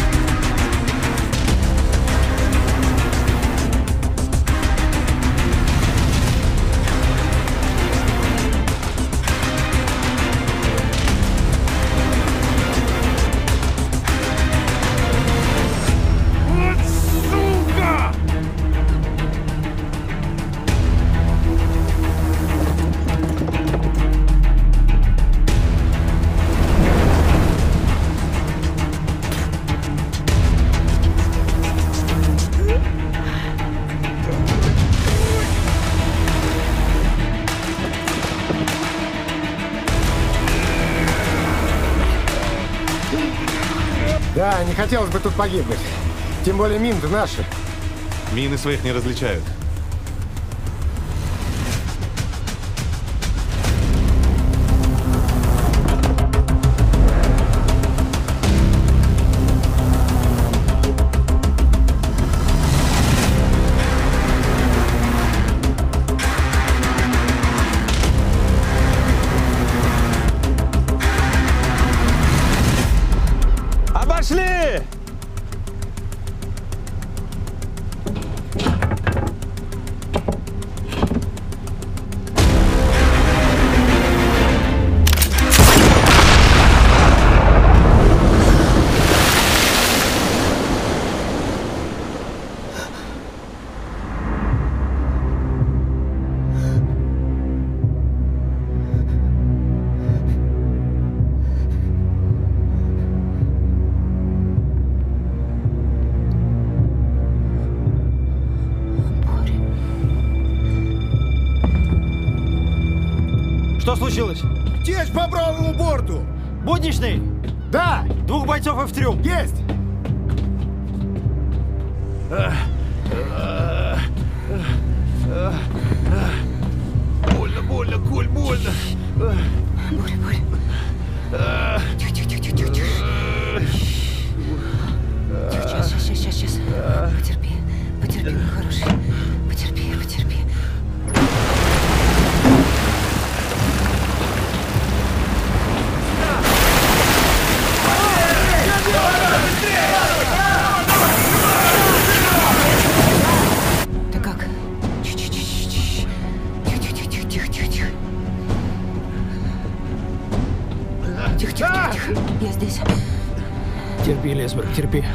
Да, не хотелось бы тут погибнуть. Тем более мины-то наши. Мины своих не различают. Обошли! Что случилось? Течь по правому борту! Будничный? Да! 2 бойцов и в трюм. Есть! Больно, Коль, больно. Боря. Тихо. Сейчас. Потерпи, мой хороший. Потерпи. Ты как? Тихо. Я здесь. Терпи, Лесберг, терпи.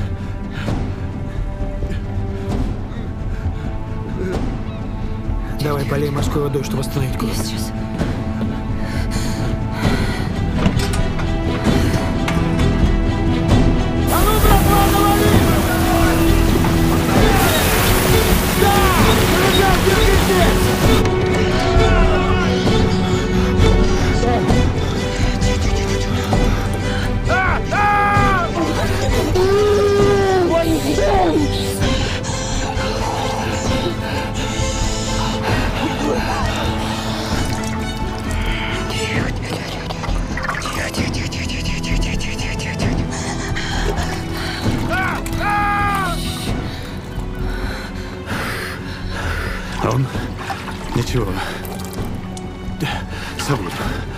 Давай полей морской водой, чтобы восстановить кровь. Сейчас. А ну, братва, навали! Да! А он? Ничего. Сабур.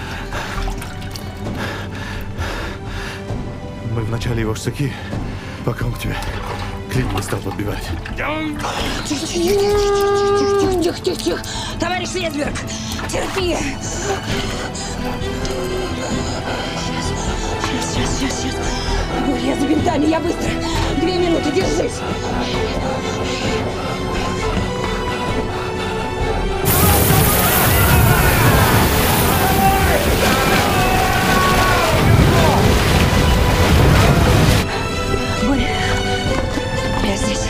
Мы в начале его штуки, пока он к тебе клин не стал подбивать. Тихо. Товарищ Следберг, терпи. Сейчас. Ой, я за бинтами, я быстро. 2 минуты, держись. Боря, я здесь.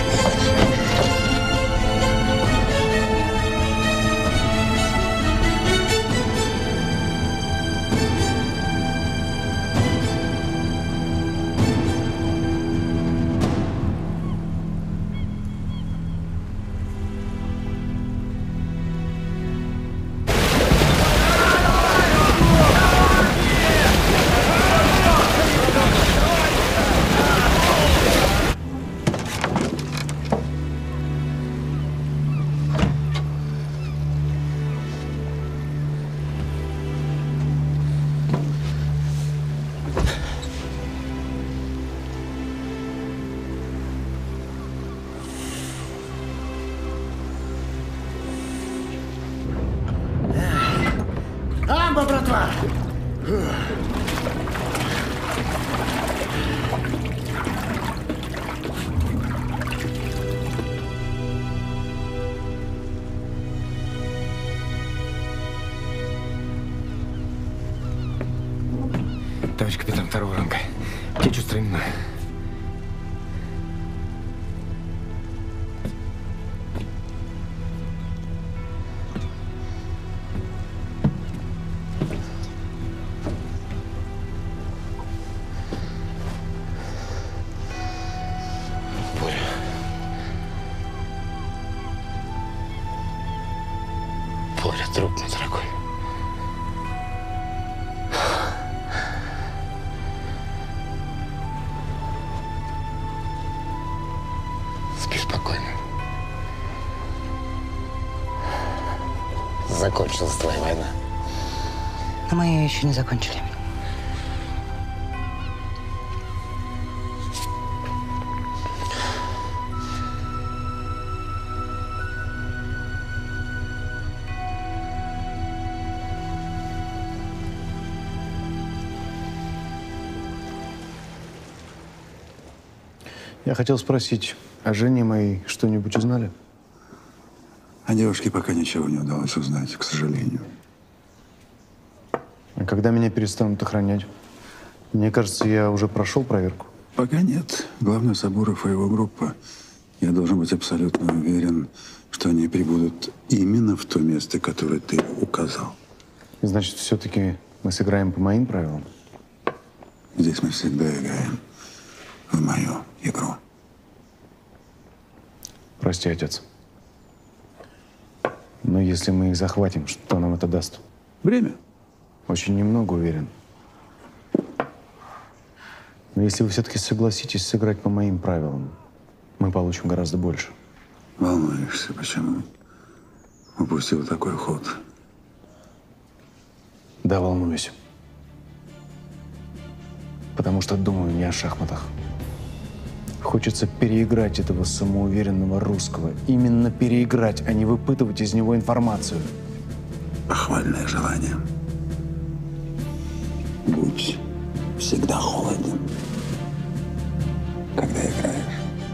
Амба, братва! Товарищ капитан 2-го ранга. Где чувство ранена? Боря, друг мой дорогой. Спи спокойно. Закончилась твоя война. Но мы ее еще не закончили. Я хотел спросить, о жене моей что-нибудь узнали? О девушке пока ничего не удалось узнать, к сожалению. А когда меня перестанут охранять? Мне кажется, я уже прошел проверку. Пока нет. Главное, Сабуров и его группа. Я должен быть абсолютно уверен, что они прибудут именно в то место, которое ты указал. Значит, все-таки мы сыграем по моим правилам? Здесь мы всегда играем в мою игру. Прости, отец. Но если мы их захватим, что нам это даст? Время. Очень немного, уверен. Но если вы все-таки согласитесь сыграть по моим правилам, мы получим гораздо больше. Волнуешься, почему? Упустил такой ход. Да, волнуюсь. Потому что думаю не о шахматах. Хочется переиграть этого самоуверенного русского. Именно переиграть, а не выпытывать из него информацию. Похвальное желание. Будь всегда холоден, когда играешь.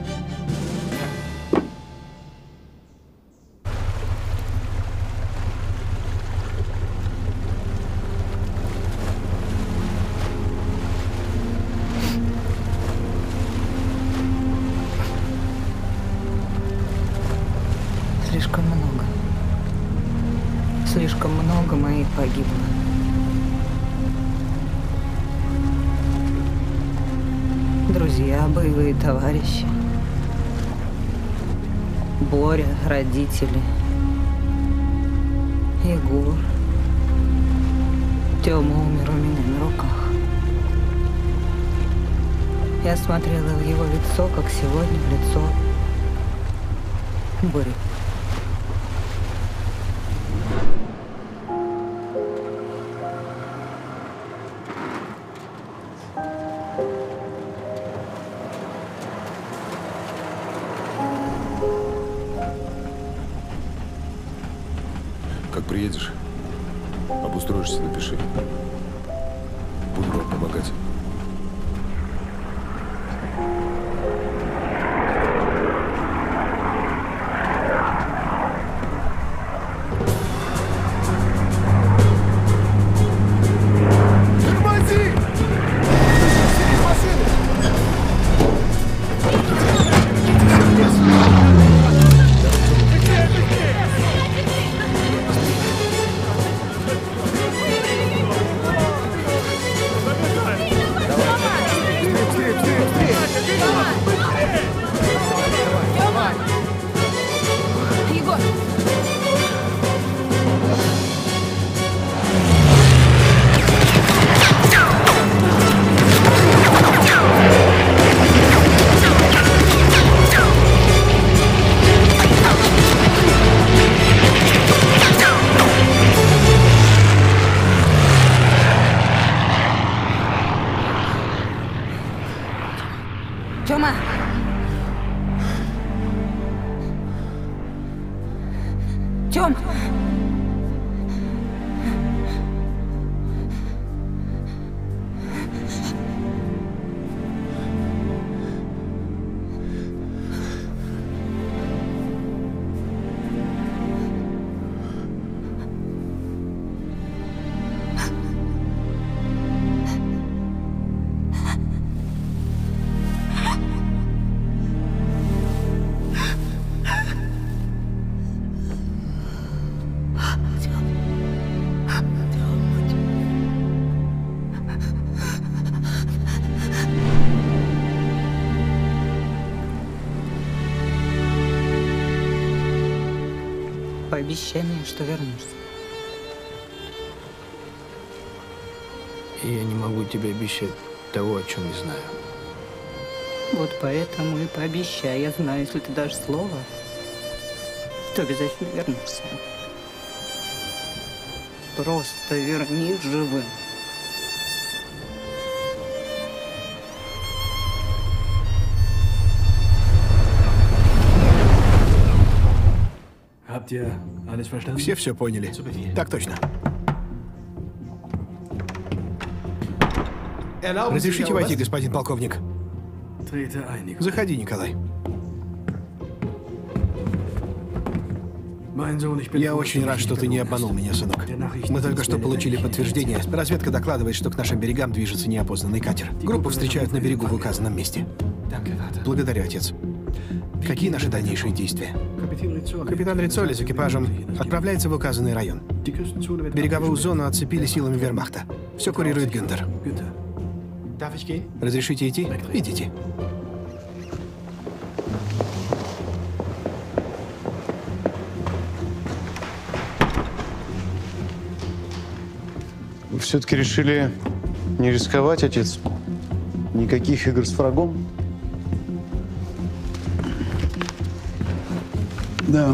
Слишком много моих погибло. Друзья, боевые товарищи. Боря, родители. Егор. Тёма умер у меня на руках. Я смотрела в его лицо, как сегодня в лицо Бори. приедешь, обустроишься, напиши. Буду вам помогать. Тёма! Тём! Пообещай мне, что вернешься. Я не могу тебе обещать того, о чем не знаю. Вот поэтому и пообещай. Я знаю, если ты дашь слово, то обязательно вернешься. Просто вернись живым. Все поняли? Так точно. Разрешите войти, господин полковник? Заходи, Николай. Я очень рад, что ты не обманул меня, сынок. Мы только что получили подтверждение. Разведка докладывает, что к нашим берегам движется неопознанный катер. Группу встречают на берегу в указанном месте. Благодарю, отец. Какие наши дальнейшие действия? Капитан Рицоли с экипажем отправляется в указанный район. Береговую зону отцепили силами вермахта. Все курирует Гюнтер. Разрешите идти? Идите. Вы все-таки решили не рисковать, отец? Никаких игр с врагом? Да.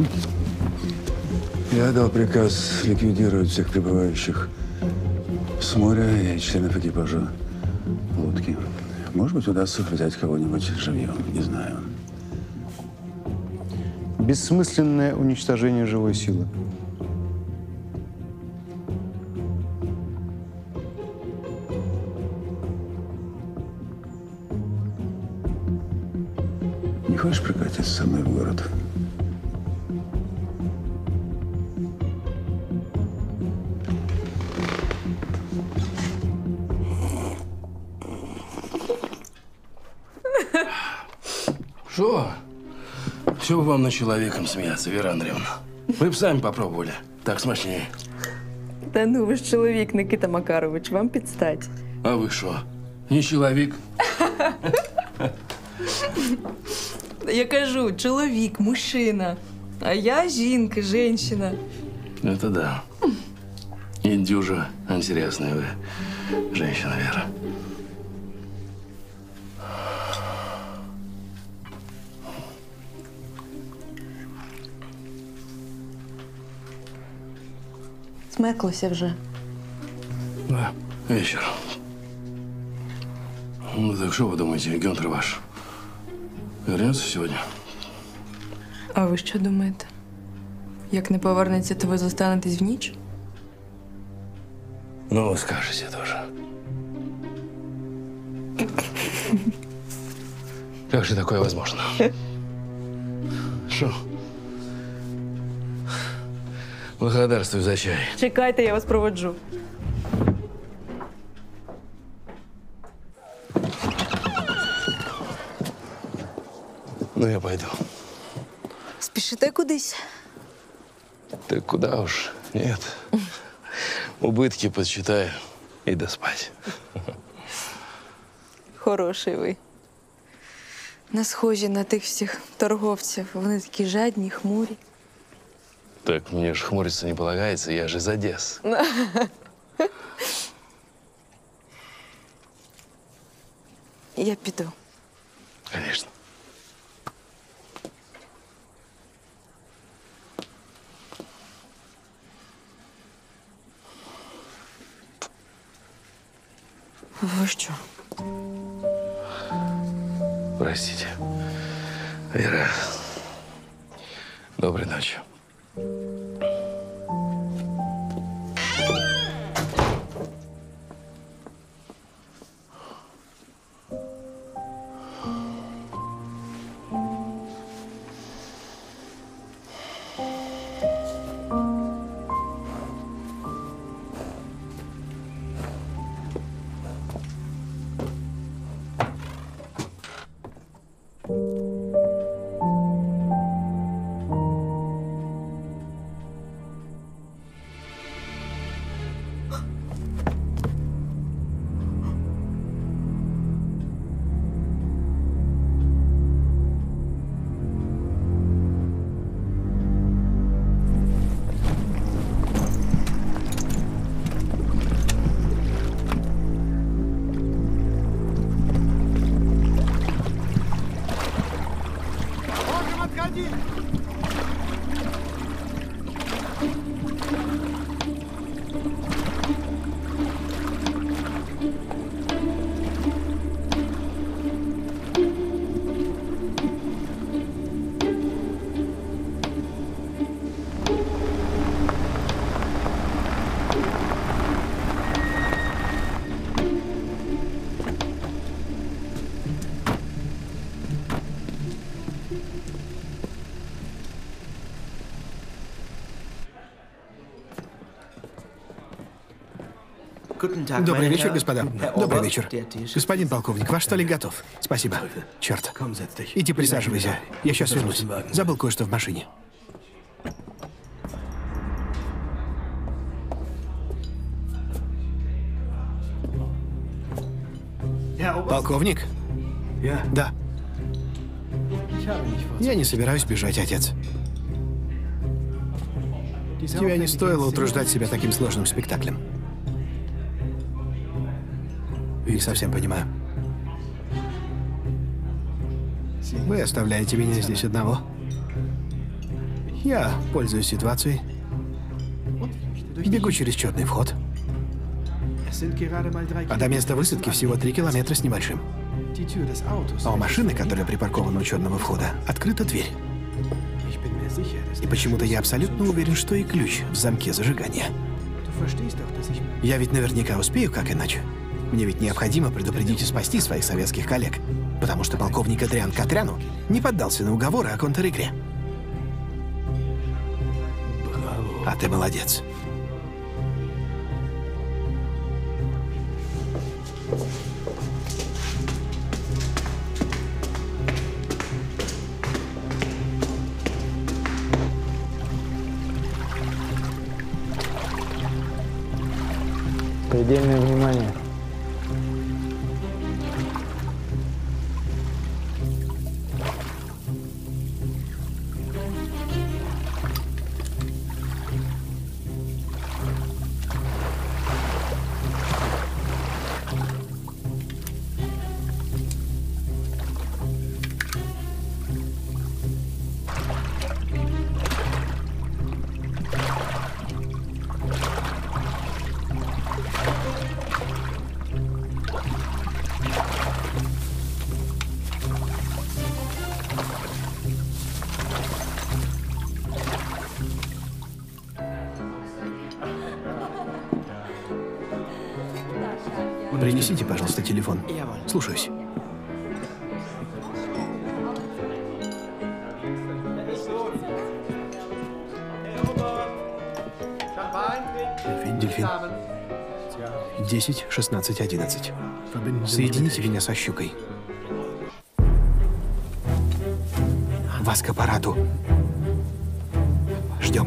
Я дал приказ ликвидировать всех прибывающих с моря и членов экипажа лодки. Может быть, удастся взять кого-нибудь живьем, не знаю. Бессмысленное уничтожение живой силы. Не хочешь прокатиться со мной в город? Что? Все бы вам над человеком смеяться, Вера Андреевна. Вы бы сами попробовали. Так смачнее. Та ну ви ж чоловік, Никита Макарович, вам підстать. А ви що? Не чоловік? Я кажу, чоловік, мужчина. А я жінка, женщина. Это да. И дюжа интересная вы женщина, Вера. Смеклося вже. Да, вечер. Ну так что вы думаете, Гюнтер ваш вернется сегодня? А ви що думаєте? Як не повернеться, то ви зостанетесь в ніч? Ну, скажете тоже. Как же такое возможно? Что? Благодарствую за чай. Чекайте, я вас проводжу. Ну, я пойду. Спішите кудись? Так куда уж? Нет. Убытки подсчитаю и доспать. Хороший ви. Не схожі на тих всіх торговців. Вони такі жадні, хмурі. Так мне ж хмуриться не полагается, я же из Одессы. Я піду. Конечно. Ви що? Простите. Вера, доброй ночи. Добрый вечер, господа. Добрый вечер. Господин полковник, ваш столик готов. Спасибо. Черт. Иди присаживайся. Я сейчас вернусь. Забыл кое-что в машине. Полковник? Да. Я не собираюсь бежать, отец. Тебе не стоило утруждать себя таким сложным спектаклем. Не совсем понимаю. Вы оставляете меня здесь одного. Я пользуюсь ситуацией. Бегу через черный вход. А до места высадки всего 3 километра с небольшим. А у машины, которая припаркована у черного входа, открыта дверь. И почему-то я абсолютно уверен, что и ключ в замке зажигания. Я ведь наверняка успею, как иначе. Мне ведь необходимо предупредить и спасти своих советских коллег, потому что полковник Адриан Катряну не поддался на уговоры о контр-игре. А ты молодец. Предельное внимание. Принесите, пожалуйста, телефон. Слушаюсь. Дельфин. 10, 16, 11. Соедините меня со щукой. Вас к аппарату. Ждем.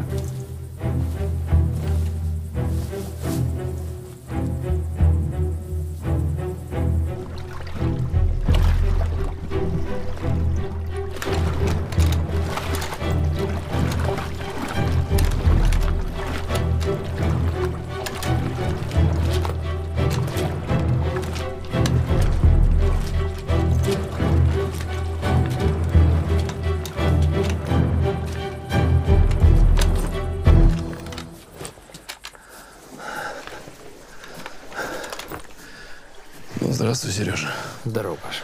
Здравствуй, Сережа. Здорово, Паша.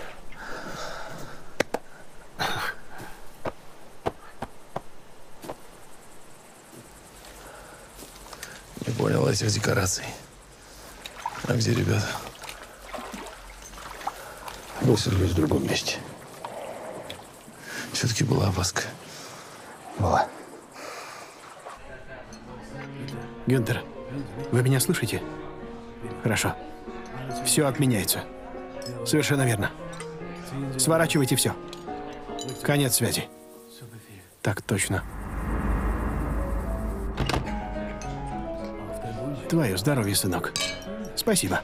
Не понял этих декораций. А где ребята? Был Сергей в другом месте. Все-таки была опаска. Была. Гюнтер, вы меня слышите? Хорошо. Все отменяется. Совершенно верно. Сворачивайте все. Конец связи. Так точно. Твое здоровье, сынок. Спасибо.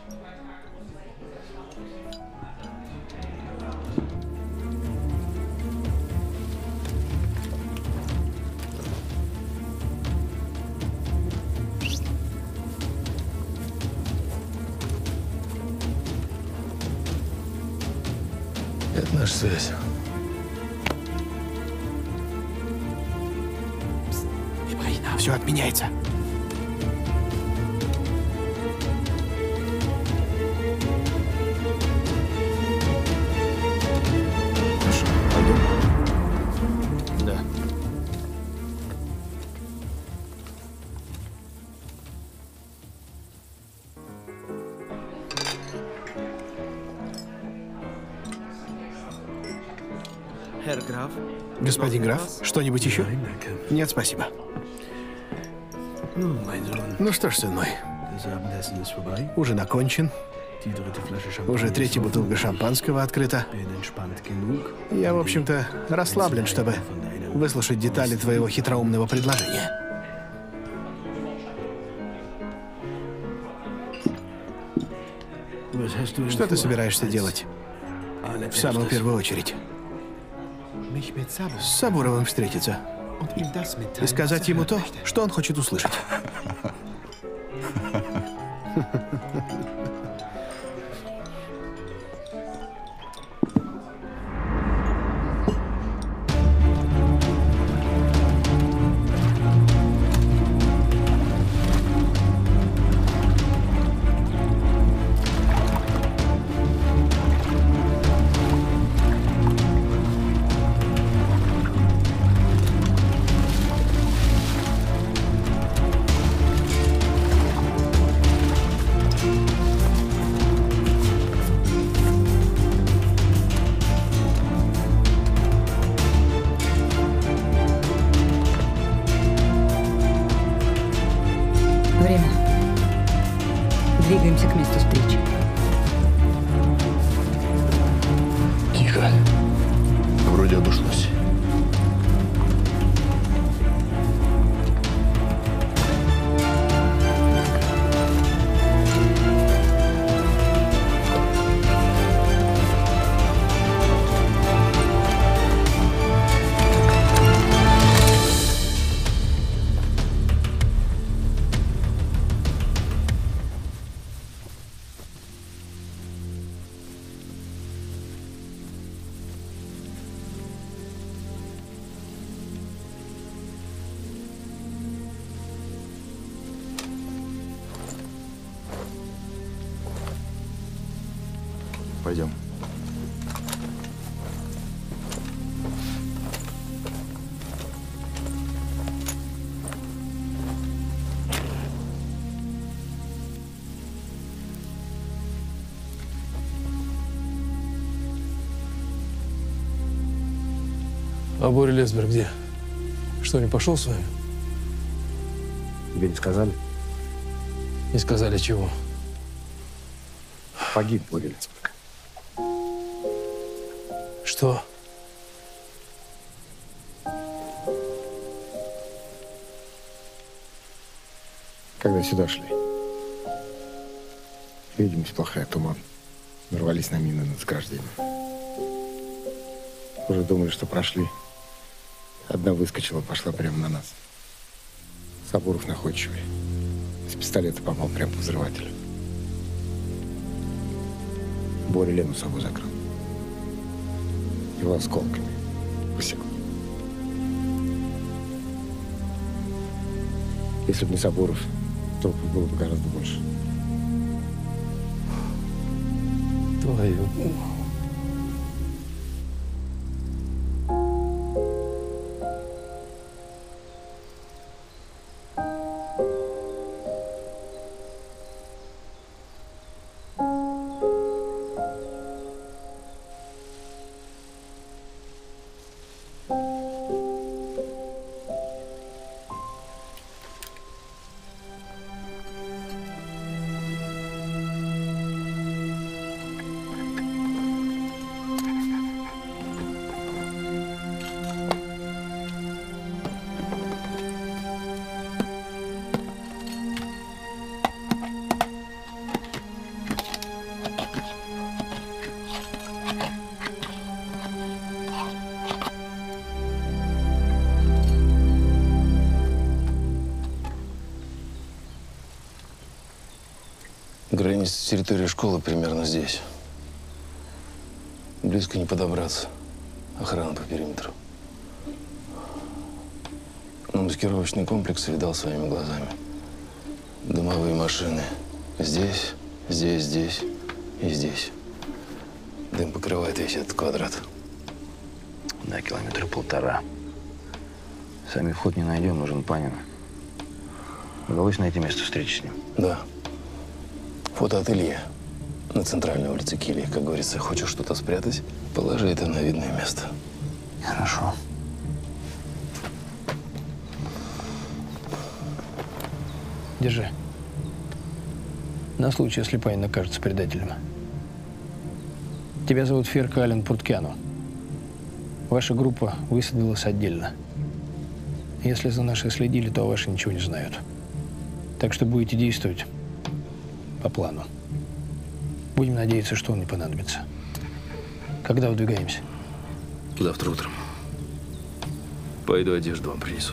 Это наша связь. Все отменяется. Да. Господин граф, что-нибудь еще? Нет, спасибо. Ну что ж, сын мой, ужин окончен. Уже третья бутылка шампанского открыта. Я, в общем-то, расслаблен, чтобы выслушать детали твоего хитроумного предложения. Что ты собираешься делать? В самую первую очередь. С Сабуровым встретиться. И сказать ему то, что он хочет услышать. Время. Двигаемся к месту встречи. Тихо. Вроде обошлось. Пойдем. А Боря Лесберг где? Что, не пошел с вами? Тебе не сказали? Не сказали чего. Погиб Боря Лесберг. Что? Когда сюда шли, видимость плохая, туман. Нарвались на мины на заграждение. Уже думали, что прошли. Одна выскочила, пошла прямо на нас. Сабуров находчивый. С пистолета попал прямо по взрывателю. Боря Лену собой закрыл. Его осколками высекло. Если бы не Сабуров, трупов было бы гораздо больше. Твою. Граница территории школы примерно здесь. Близко не подобраться. Охрана по периметру. Но маскировочный комплекс видал своими глазами. Дымовые машины здесь, здесь, здесь и здесь. Дым покрывает весь этот квадрат. Да, километра полтора. Сами вход не найдем, нужен Панин. Удалось найти место встречи с ним? Да. Фотоателье на центральной улице Килии. Как говорится, хочешь что-то спрятать, положи это на видное место. Хорошо. Держи. На случай, если Панин окажется предателем. Тебя зовут Ферка Ален Пурткяну. Ваша группа высадилась отдельно. Если за нашей следили, то ваши ничего не знают. Так что будете действовать по плану. Будем надеяться, что он не понадобится. Когда выдвигаемся? Завтра утром. Пойду одежду вам принесу.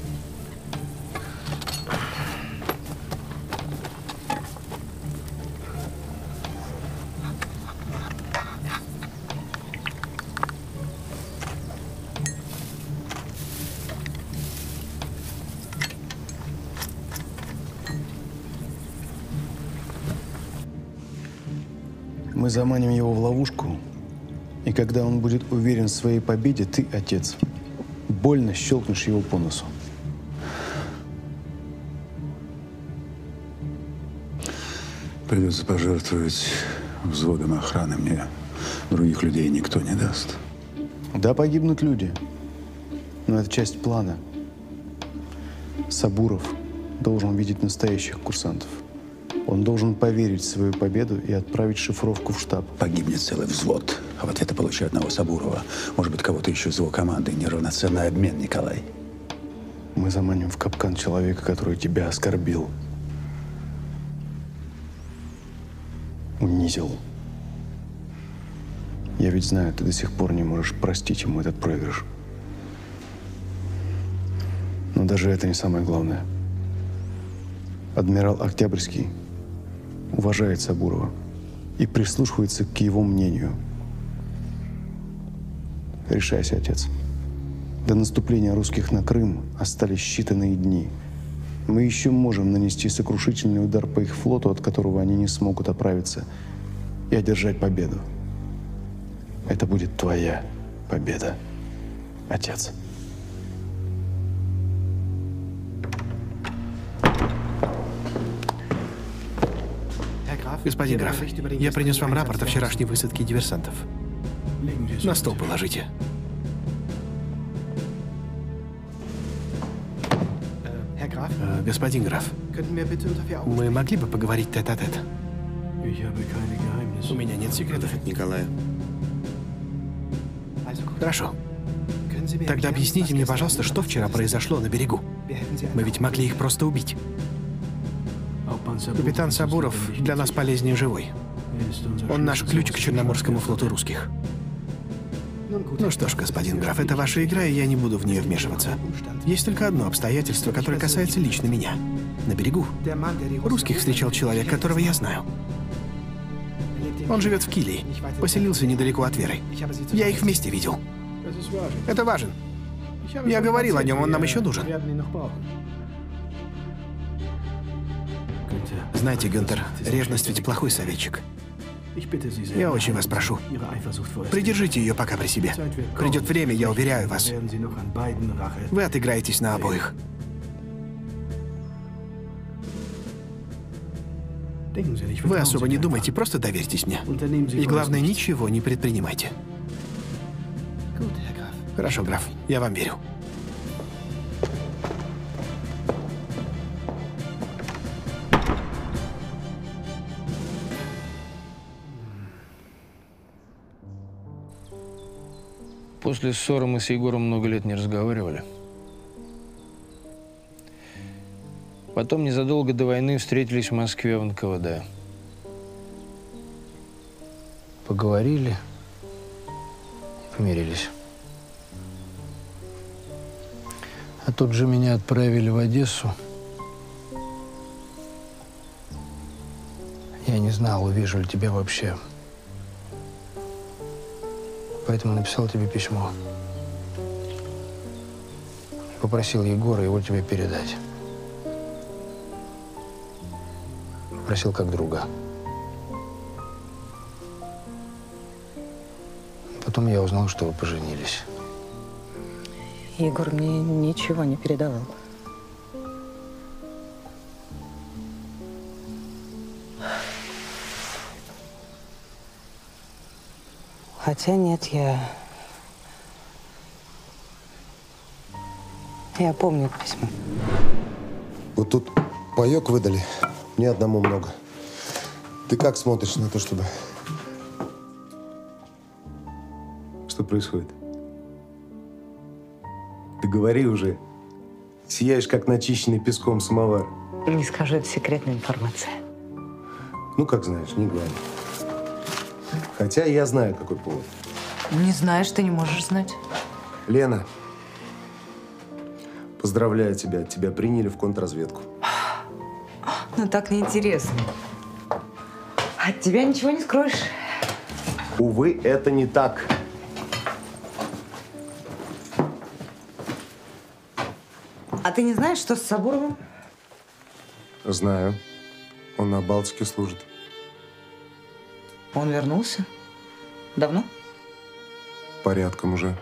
Мы заманим его в ловушку, и когда он будет уверен в своей победе, ты, отец, больно щелкнешь его по носу. Придется пожертвовать взводом охраны. Мне других людей никто не даст. Да, погибнут люди, но это часть плана. Сабуров должен видеть настоящих курсантов. Он должен поверить в свою победу и отправить шифровку в штаб. Погибнет целый взвод, а в ответ я получу одного Сабурова. Может быть, кого-то еще из его команды. Неравноценный обмен, Николай. Мы заманим в капкан человека, который тебя оскорбил. Унизил. Я ведь знаю, ты до сих пор не можешь простить ему этот проигрыш. Но даже это не самое главное. Адмирал Октябрьский уважает Сабурова и прислушивается к его мнению. Решайся, отец. До наступления русских на Крым остались считанные дни. Мы еще можем нанести сокрушительный удар по их флоту, от которого они не смогут оправиться, и одержать победу. Это будет твоя победа, отец. Господин граф, я принес вам рапорт о вчерашней высадке диверсантов. На стол положите. Господин граф, мы могли бы поговорить тет-а-тет? У меня нет секретов от Николая. Хорошо. Тогда объясните мне, пожалуйста, что вчера произошло на берегу? Мы ведь могли их просто убить. Капитан Сабуров для нас полезнее живой. Он наш ключ к Черноморскому флоту русских. Ну что ж, господин граф, это ваша игра, и я не буду в нее вмешиваться. Есть только одно обстоятельство, которое касается лично меня. На берегу русских встречал человек, которого я знаю. Он живет в Килии, поселился недалеко от Веры. Я их вместе видел. Это важен. Я говорил о нем, он нам еще нужен. Знаете, Гюнтер, ревность ведь плохой советчик. Я очень вас прошу, придержите ее пока при себе. Придет время, я уверяю вас, вы отыграетесь на обоих. Вы особо не думайте, просто доверьтесь мне. И главное, ничего не предпринимайте. Хорошо, граф, я вам верю. После ссоры мы с Егором много лет не разговаривали. Потом, незадолго до войны, встретились в Москве в НКВД. Поговорили и помирились. А тут же меня отправили в Одессу. Я не знал, увижу ли тебя вообще. Поэтому написал тебе письмо. Попросил Егора его тебе передать. Попросил как друга. Потом я узнал, что вы поженились. Егор мне ничего не передавал. Хотя нет, я помню письмо. Вот тут паёк выдали. Мне одному много. Ты как смотришь на то, чтобы... Что происходит? Ты говори уже. Сияешь, как начищенный песком самовар. Не скажу, это секретная информация. Ну, как знаешь, не говори. Хотя я знаю, какой повод. Не знаешь, ты не можешь знать. Лена, поздравляю тебя. Тебя приняли в контрразведку. Ну, так неинтересно. От тебя ничего не скроешь. Увы, это не так. А ты не знаешь, что с Сабуровым? Знаю. Он на Балтике служит. Он вернулся? Давно? Порядком уже.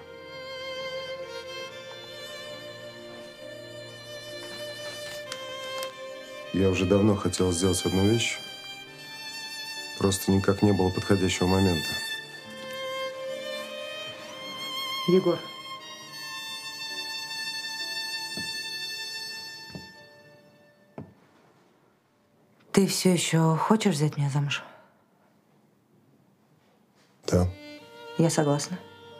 Я уже давно хотел сделать одну вещь. Просто никак не было подходящего момента. Егор. Ты все еще хочешь взять меня замуж? Да. Я согласна.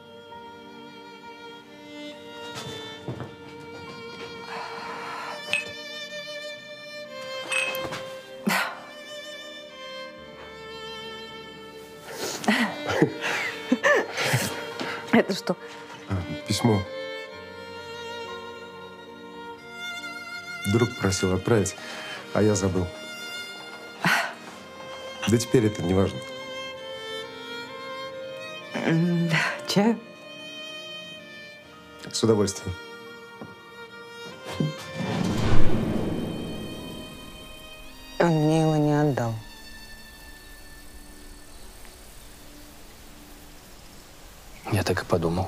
Это что? Письмо. Друг просил отправить, а я забыл. Да теперь это не важно. Чаю? С удовольствием. Он мне его не отдал. Я так и подумал.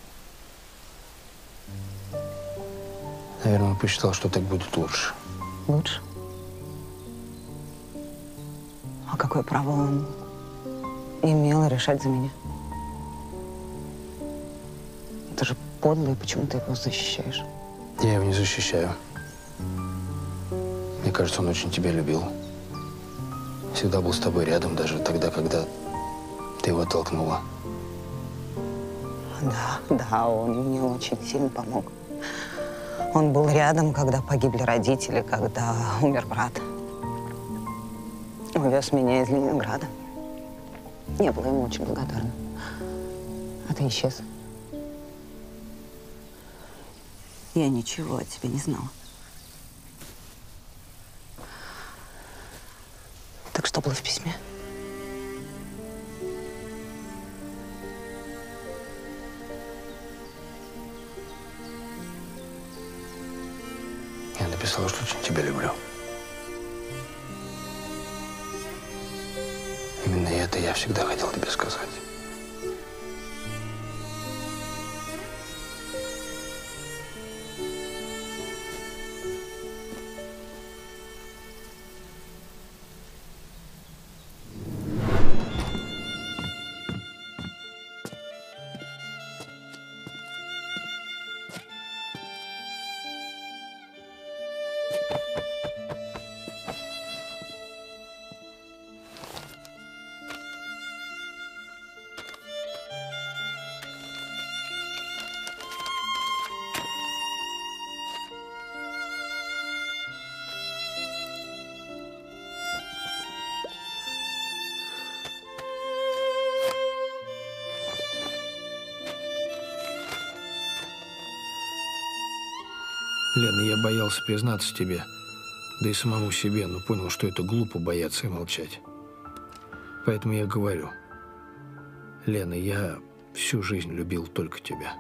Наверное, он посчитал, что так будет лучше. Лучше? А какое право он имел решать за меня? Это же подло, и почему ты его защищаешь? Я его не защищаю. кажется, он очень тебя любил. Всегда был с тобой рядом, даже тогда, когда ты его оттолкнула. Да, он мне очень сильно помог. Он был рядом, когда погибли родители, когда умер брат. Увез меня из Ленинграда. Я была ему очень благодарна. А ты исчез. Я ничего о тебе не знала. Так что было в письме? Я написала, что очень тебя люблю. Именно это я всегда хотел тебе сказать. Лена, я боялся признаться тебе, да и самому себе, но понял, что это глупо бояться и молчать. Поэтому я говорю, Лена, я всю жизнь любил только тебя.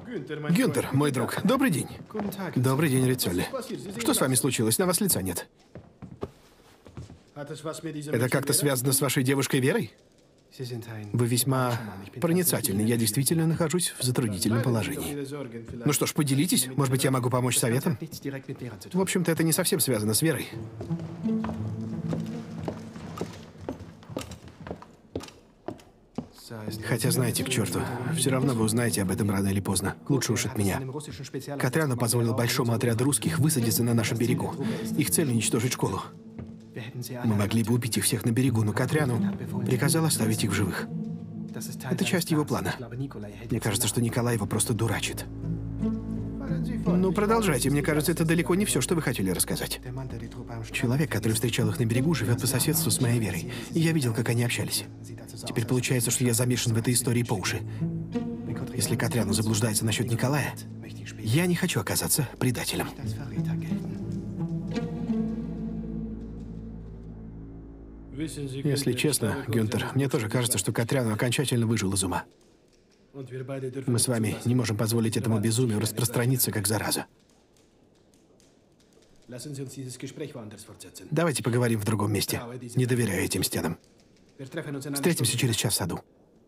Гюнтер, мой друг, добрый день. Добрый день, Риццоли. Что с вами случилось? На вас лица нет. Это как-то связано с вашей девушкой Верой? Вы весьма проницательны. Я действительно нахожусь в затруднительном положении. Ну что ж, поделитесь. Может быть, я могу помочь советом? В общем-то, это не совсем связано с Верой. Хотя, знаете, к черту, все равно вы узнаете об этом рано или поздно. Лучше уж от меня. Катряну позволил большому отряду русских высадиться на нашем берегу. Их цель — уничтожить школу. Мы могли бы убить их всех на берегу, но Катряну приказал оставить их в живых. Это часть его плана. Мне кажется, что Николай его просто дурачит. Ну, продолжайте. Мне кажется, это далеко не все, что вы хотели рассказать. Человек, который встречал их на берегу, живет по соседству с моей Верой. И я видел, как они общались. Теперь получается, что я замешан в этой истории по уши. Если Катряну заблуждается насчет Николая, я не хочу оказаться предателем. Если честно, Гюнтер, мне тоже кажется, что Катряну окончательно выжил из ума. Мы с вами не можем позволить этому безумию распространиться как зараза. Давайте поговорим в другом месте. Не доверяю этим стенам. Встретимся через час в саду.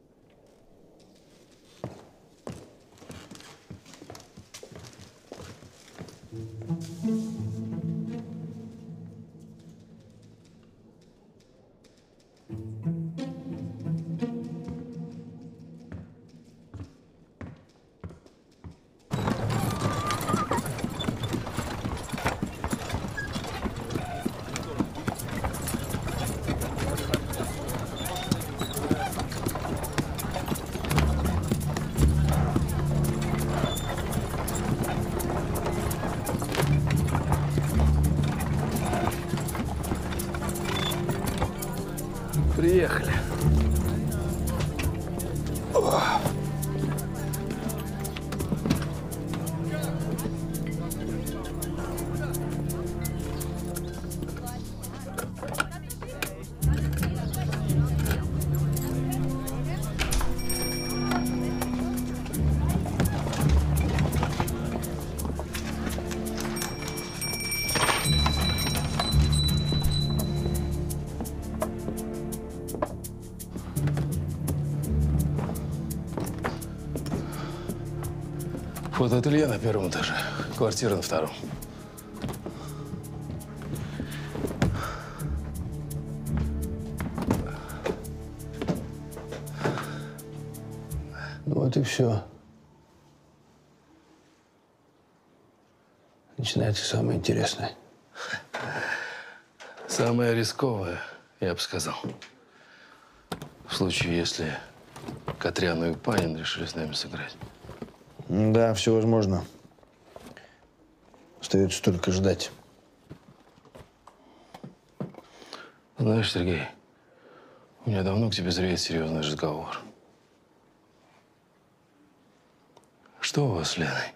Приехали. Фотоателье на первом этаже, квартира на втором. Ну вот и все. Начинается самое интересное. Самое рисковое, я бы сказал. В случае, если Катряну и Панин решили с нами сыграть. Да, все возможно. Остается только ждать. Знаешь, Сергей, у меня давно к тебе зреет серьезный разговор. Что у вас с Леной?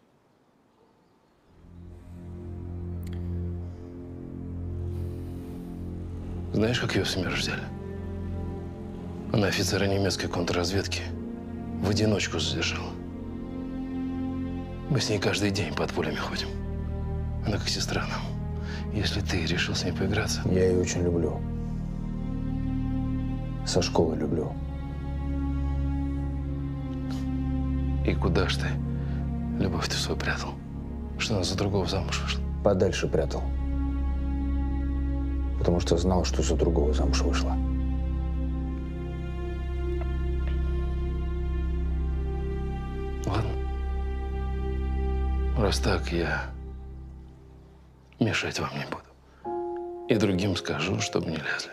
Знаешь, как ее в СМЕРШ взяли? Она офицера немецкой контрразведки в одиночку задержала. Мы с ней каждый день под пулями ходим. Она как сестра нам. Если ты решил с ней поиграться… Я ее очень люблю. Со школы люблю. И куда ж ты любовь-то свою прятал? Что она за другого замуж вышла? Подальше прятал. Потому что знал, что за другого замуж вышла. Ладно. Раз так, я мешать вам не буду. И другим скажу, чтобы не лезли.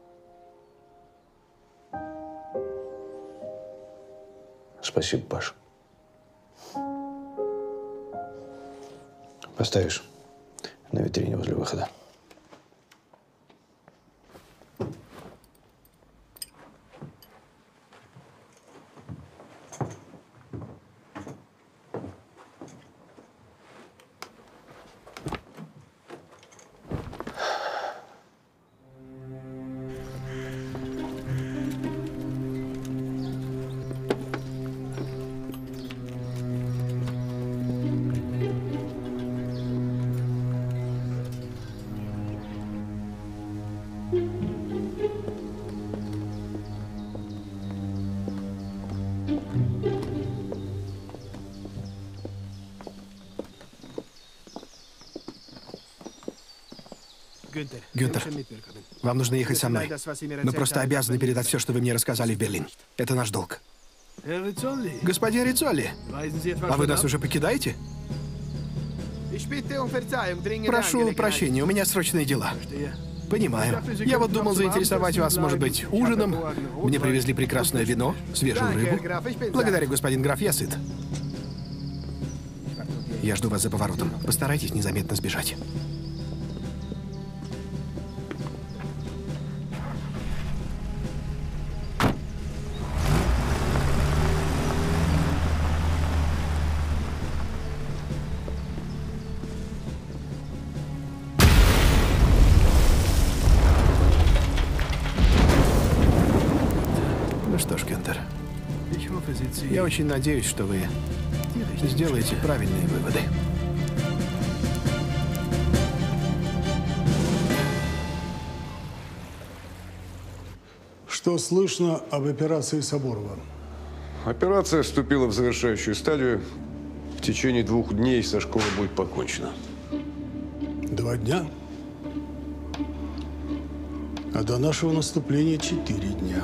Спасибо, Паш. Поставишь на витрине возле выхода. Гюнтер, вам нужно ехать со мной. Мы просто обязаны передать все, что вы мне рассказали в Берлин. Это наш долг. Господин Рицолли, а вы нас уже покидаете? Прошу прощения, у меня срочные дела. Понимаю. Я вот думал заинтересовать вас, может быть, ужином. Мне привезли прекрасное вино, свежую рыбу. Благодарю, господин граф, я сыт. Я жду вас за поворотом. Постарайтесь незаметно сбежать. Ну что ж, Гюнтер, я очень надеюсь, что вы сделаете правильные выводы. Что слышно об операции Соборова? Операция вступила в завершающую стадию. В течение 2 дней со школой будет покончено. 2 дня? А до нашего наступления 4 дня.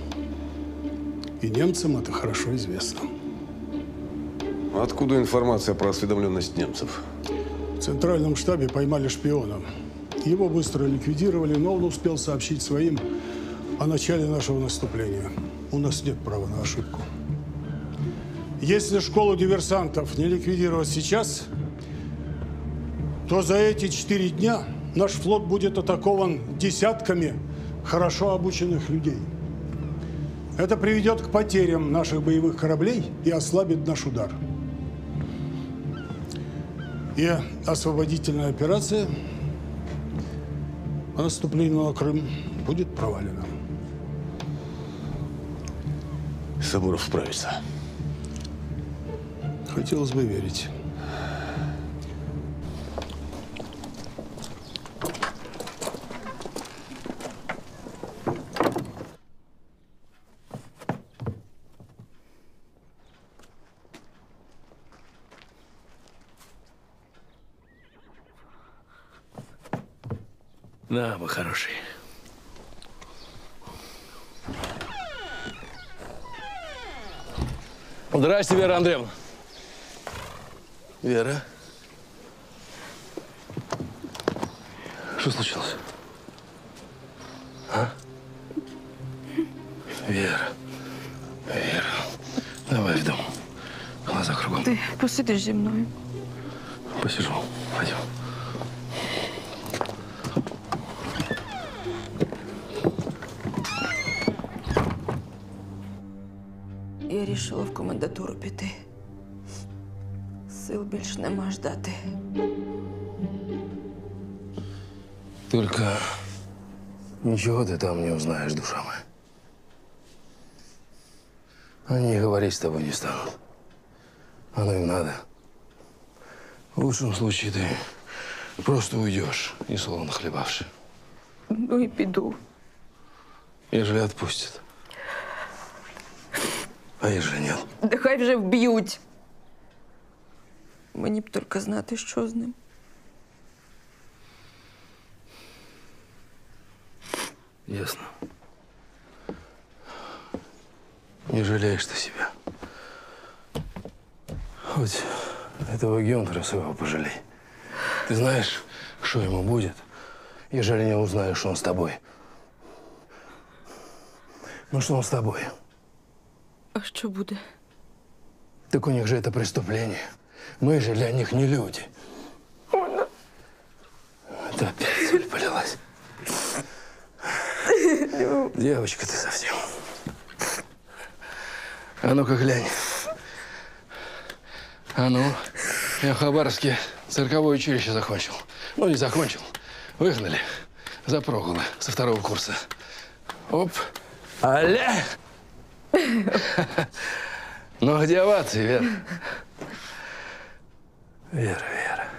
И немцам это хорошо известно. Откуда информация про осведомленность немцев? В центральном штабе поймали шпиона. Его быстро ликвидировали, но он успел сообщить своим о начале нашего наступления. У нас нет права на ошибку. Если школу диверсантов не ликвидировать сейчас, то за эти 4 дня наш флот будет атакован десятками хорошо обученных людей. Это приведет к потерям наших боевых кораблей и ослабит наш удар. И освободительная операция по наступлению на Крым будет провалена. Соборов справится. Хотелось бы верить. Да, мой хороший. Здрасте, Вера Андреевна. Вера? Что случилось? А? Вера. Вера. Давай в дом. Глаза кругом. Ти посидиш зі мною. Посижу. Пойдем. Я рішила в комендатуру піти. Сил більш нема ждати. Только ничего ты там не узнаешь, душа моя. Они говорить с тобой не станут. Оно им надо. В лучшем случае ты просто уйдешь, и слова нахлебавши. Ну і піду. Ежели отпустят. А ежели нет? Да хай вже вб'ють. Мені б тільки знати, що з ним. Ясно. Не жалеешь ты себя. Хоть этого Гюнтера своего пожалей. Ты знаешь, что ему будет, ежели не узнаешь, что он с тобой? Ну, что он с тобой? А що буде? Так у них же это преступление. Мы же для них не люди. Это опять соль полилась. Девочка ты совсем. А ну-ка глянь. А ну, я в Хабаровске цирковое училище закончил. Ну, не закончил. Выгнали за прогулы со 2-го курса. Оп. Аля! Ну, где овации, Вера? Вера, Вера.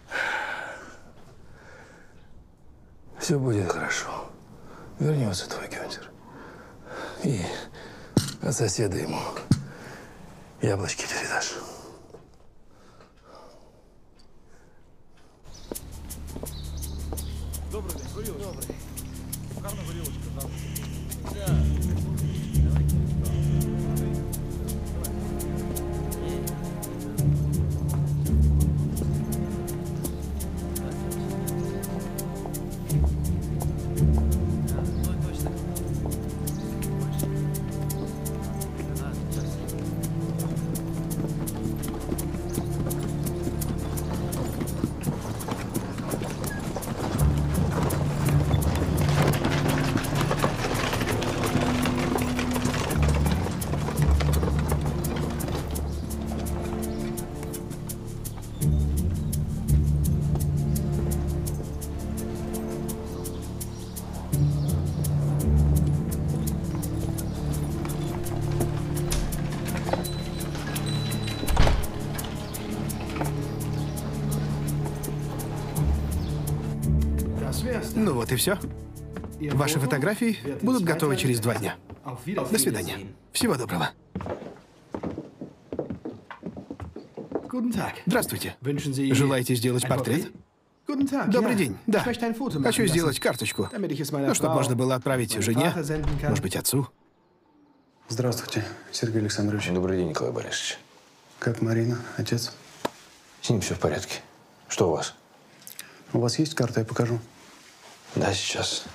Все будет хорошо. Вернется твой Гюнтер. И от соседа ему яблочки передашь. Добрый день. Ну вот и все. Ваши фотографии будут готовы через 2 дня. До свидания. Всего доброго. Здравствуйте. Желаете сделать портрет? Добрый день. Да. Хочу сделать карточку. Ну, чтобы можно было отправить жене, может быть, отцу. Здравствуйте, Сергей Александрович. Добрый день, Николай Борисович. Как Марина, отец? С ним все в порядке. Что у вас? У вас есть карта, я покажу. Да, сейчас.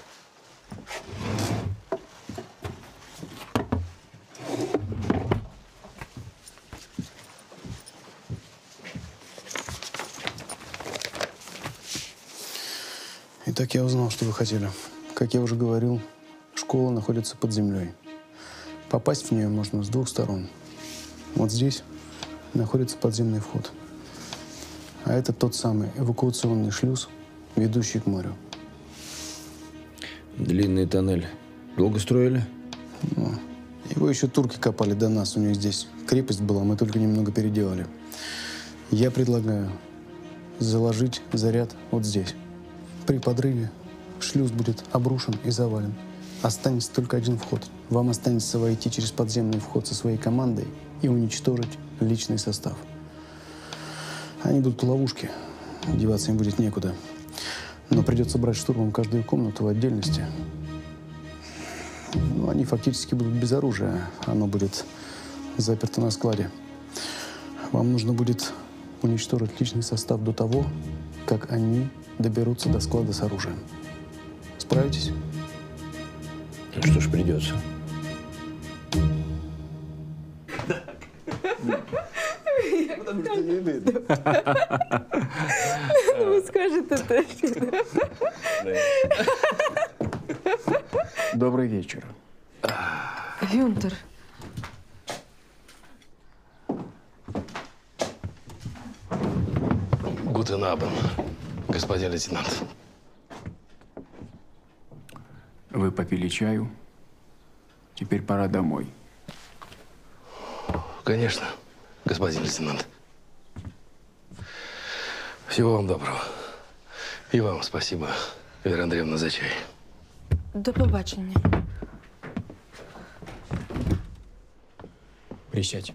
Итак, я узнал, что вы хотели. Как я уже говорил, школа находится под землей. Попасть в нее можно с 2 сторон. Вот здесь находится подземный вход. А это тот самый эвакуационный шлюз, ведущий к морю. Длинный тоннель. Долго строили? Ну, его еще турки копали до нас. У них здесь крепость была, мы только немного переделали. Я предлагаю заложить заряд вот здесь. При подрыве шлюз будет обрушен и завален. Останется только один вход. Вам останется войти через подземный вход со своей командой и уничтожить личный состав. Они будут в ловушке. Деваться им будет некуда. Но придется брать штурмом каждую комнату в отдельности. Ну, они фактически будут без оружия. Оно будет заперто на складе. Вам нужно будет уничтожить личный состав до того, как они доберутся до склада с оружием. Справитесь? Ну что ж, придется. Потому что не видно. Ну, скажет это. Добрый вечер. Гюнтер. Гутен Абен, господин лейтенант. Вы попили чаю. Теперь пора домой. Конечно, господин лейтенант. Всего вам доброго. И вам спасибо, Вера Андреевна, за чай. До побачення. Присядь.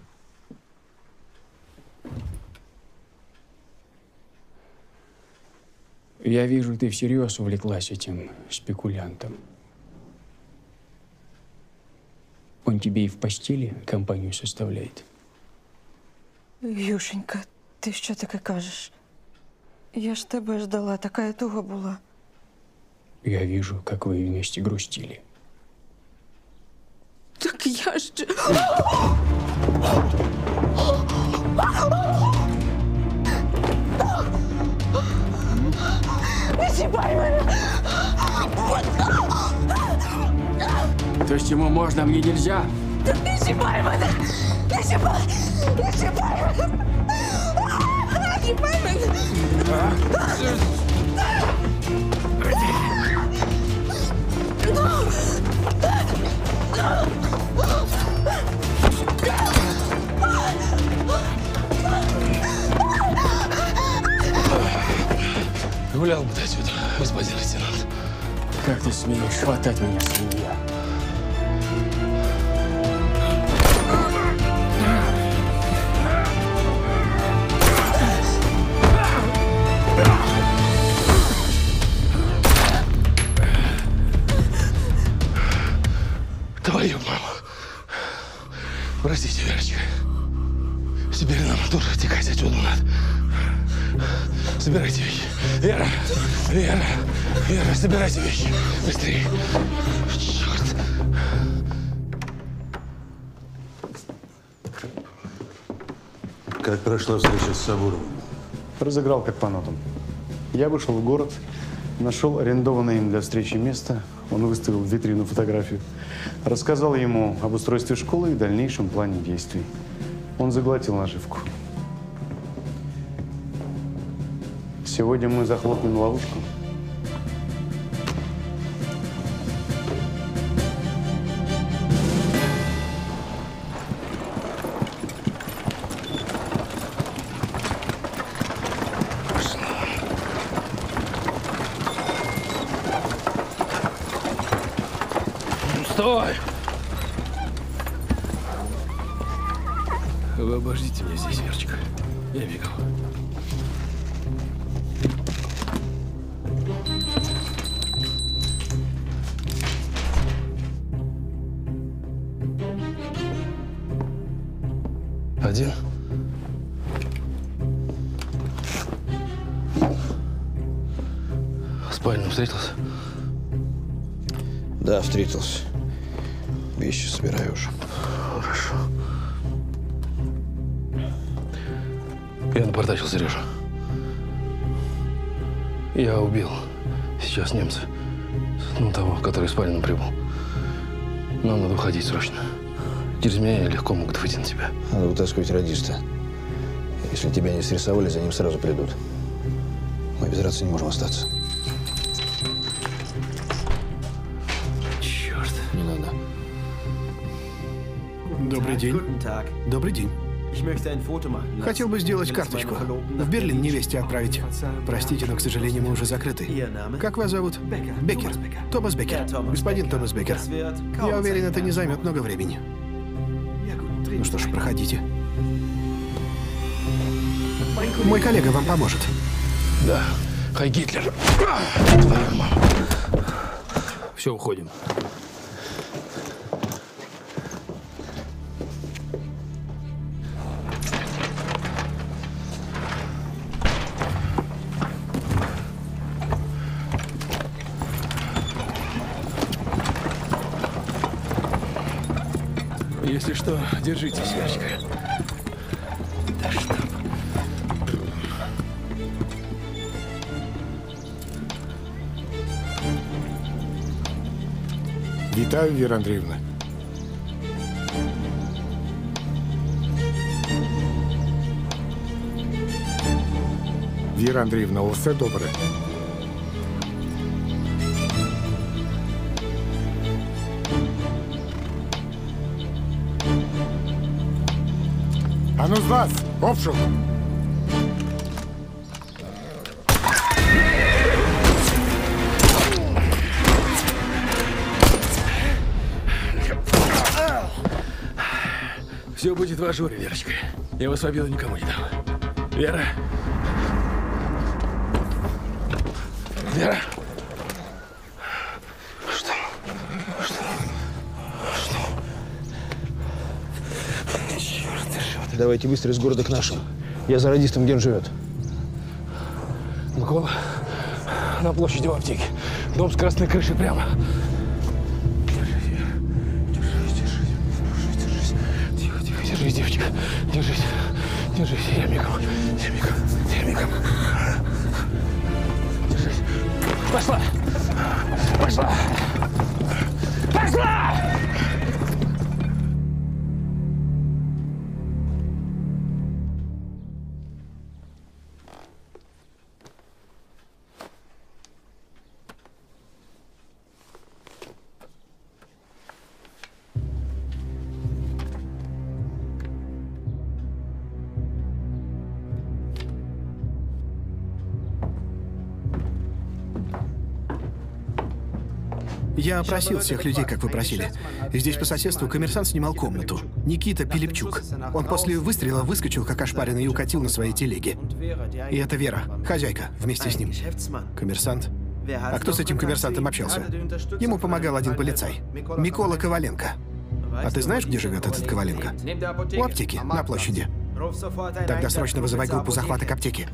Я вижу, ты всерьез увлеклась этим спекулянтом. Он тебе и в постели компанию составляет. Юшенька, ти що таке кажеш? Я ж тебе ждала, така туга була. Я вижу, как вы вместе грустили. Так я ж... Не чіпай мене! То есть ему можно, а мне нельзя? Не чіпай мене! Не чіпай! Не чіпай мене! Не чіпай мене! Гулял бы ты отсюда, господин лейтенант. Как ты смеешь хватать меня, свинья? Твою маму. Простите, Верочка. Теперь нам тоже текать отсюда надо. Собирайте вещи. Вера! Вера! Вера, собирайте вещи. Быстрее. Черт. Как прошла встреча с Сабуровым? Разыграл как по нотам. Я вышел в город, нашел арендованное им для встречи место. Он выставил в витрину фотографию. Рассказал ему об устройстве школы и дальнейшем плане действий. Он заглотил наживку. Сегодня мы захлопнем ловушку. Стой! Вы обождите меня здесь, Верочка. Я бегал. Один? В спальне встретился? Да, встретился. Вещи собираю уже. Хорошо. Я напортачил Сережу. Я убил. Сейчас немцы. Ну, того, который в спальню прибыл. Нам надо уходить срочно. Через меня легко могут выйти на тебя. Надо вытаскивать радиста. Если тебя не срисовали, за ним сразу придут. Мы без рации не можем остаться. Черт, не надо. Добрый день. Добрый день. Хотел бы сделать карточку. В Берлин невесте отправить. Простите, но, к сожалению, мы уже закрыты. Как вас зовут? Беккер. Томас Беккер. Господин Томас Беккер. Я уверен, это не займет много времени. Ну что ж, проходите. Мой коллега вам поможет. Да. Хай Гитлер. Все, уходим. Если что, держитесь, Верочка. Да что? Вітаю, Віра Андріївна. Віра Андріївна, усе добре? Ану з вас! Обшук! Все будет в ажуре, Верочка. Я вас в обиду никому не дам. Вера. Вера. Что? Черт. Давайте быстро из города к нашим. Я за радистом, где он живет. Микола, на площади в аптеке. Дом с красной крышей прямо. Держись, девочка. Держись. Держись. Я мигом. Я мигом. Я мигом. Держись. Пошла. Пошла. Пошла! Я опросил всех людей, как вы просили. И здесь по соседству коммерсант снимал комнату. Никита Пилипчук. Он после выстрела выскочил, как ошпаренный, и укатил на своей телеге. И это Вера, хозяйка, вместе с ним. Коммерсант. А кто с этим коммерсантом общался? Ему помогал один полицай. Микола Коваленко. А ты знаешь, где живет этот Коваленко? У аптеки, на площади. Тогда срочно вызывай группу захвата к аптеке.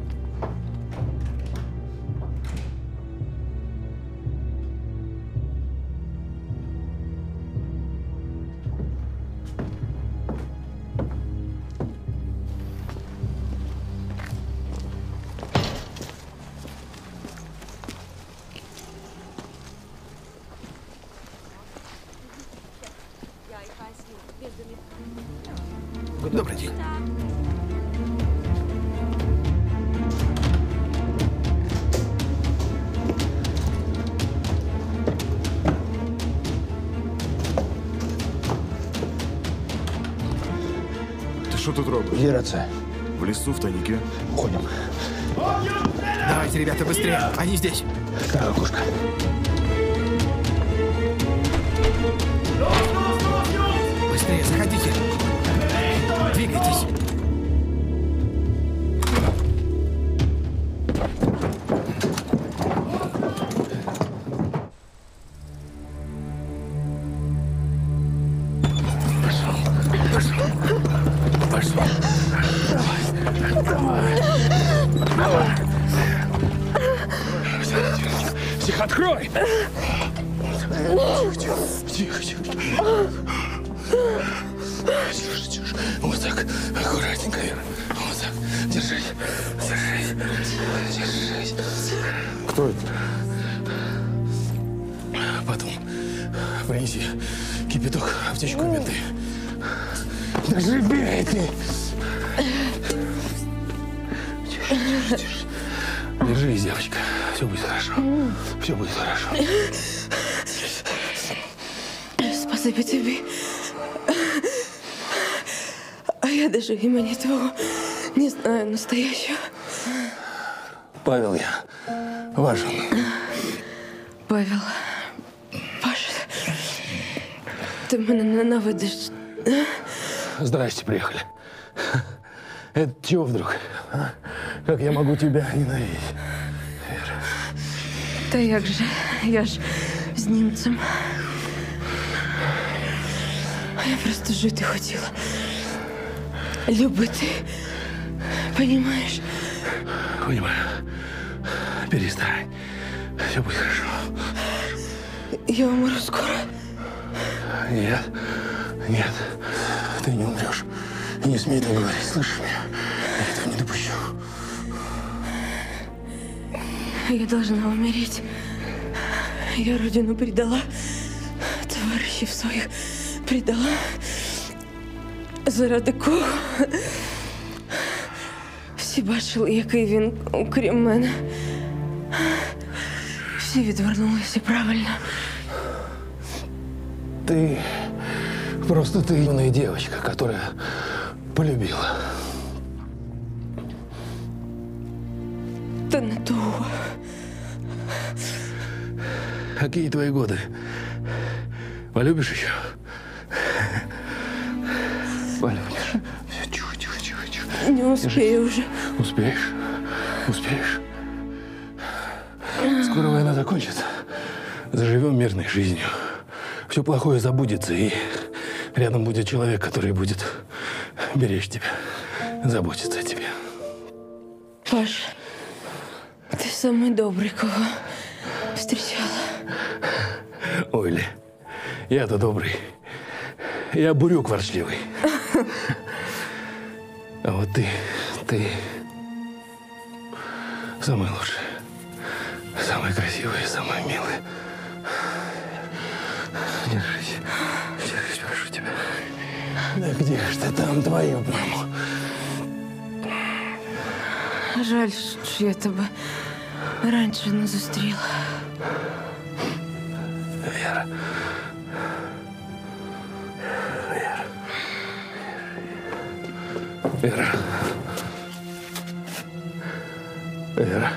Добрый день. Ты что тут робишь? Где рация? В лесу, в тайнике. Уходим. Давайте, ребята, быстрее. Они здесь. Так, окошко. Тихо, открой! Тихо, тихо. Тише, тише. Вот так. Аккуратненько, Вера. Вот так. Держись. Держись. Держись. Кто это? Потом принеси кипяток, аптечку, менты. Даже бей ты! Тише, тише. Держись, девочка. Все будет хорошо. Все будет хорошо. Спасибо тебе. А я даже имени твоего не знаю настоящего. Павел я. Важен. Павел. Паша. Ты меня ненавидишь. Здрасте, приехали. Это чего вдруг? А? Как я могу тебя ненавидеть? Вера. Та як же? Я ж з німцем. Я просто жити хотіла. Любити. Понимаешь? Понимаю. Перестань. Все будет хорошо. Я умру скоро. Нет. Нет. Ты не умрешь. И не смей так говорить. Слышишь меня? Я этого не допущу. Я должна умереть. Я родину предала. Товарищей своих предала. Заради кого? Всі бачили, який він, окрім мене. Всі відвернулися правильно. Ты просто ты юная девочка, которая полюбила. Та не того. Какие твои годы? Полюбишь еще? Полюбишь. Все, тихо, тихо, тихо, тихо. Не успею уже. Успеешь? Успеешь? Скоро война закончится. Заживем мирной жизнью. Все плохое забудется, и рядом будет человек, который будет беречь тебя, заботиться о тебе. Паш, ты самый добрый, кого встречала. Ой, Ли, я-то добрый. Я бурюк ворчливый. А вот ты самый лучший, самый красивый, самый милый. Держись, держись, прошу тебя. Да где ж ты там, твою маму? Жаль, що я тебе раніше не зустріла. Вера. Вера. Вера. Вера.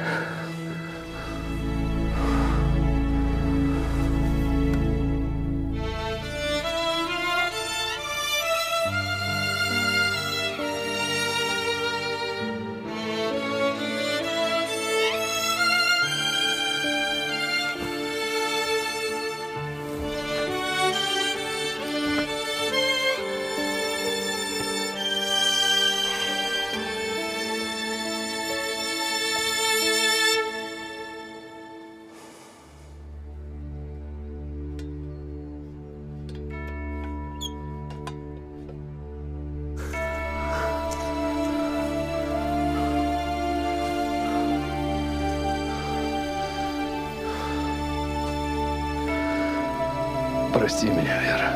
Прости меня, Вера.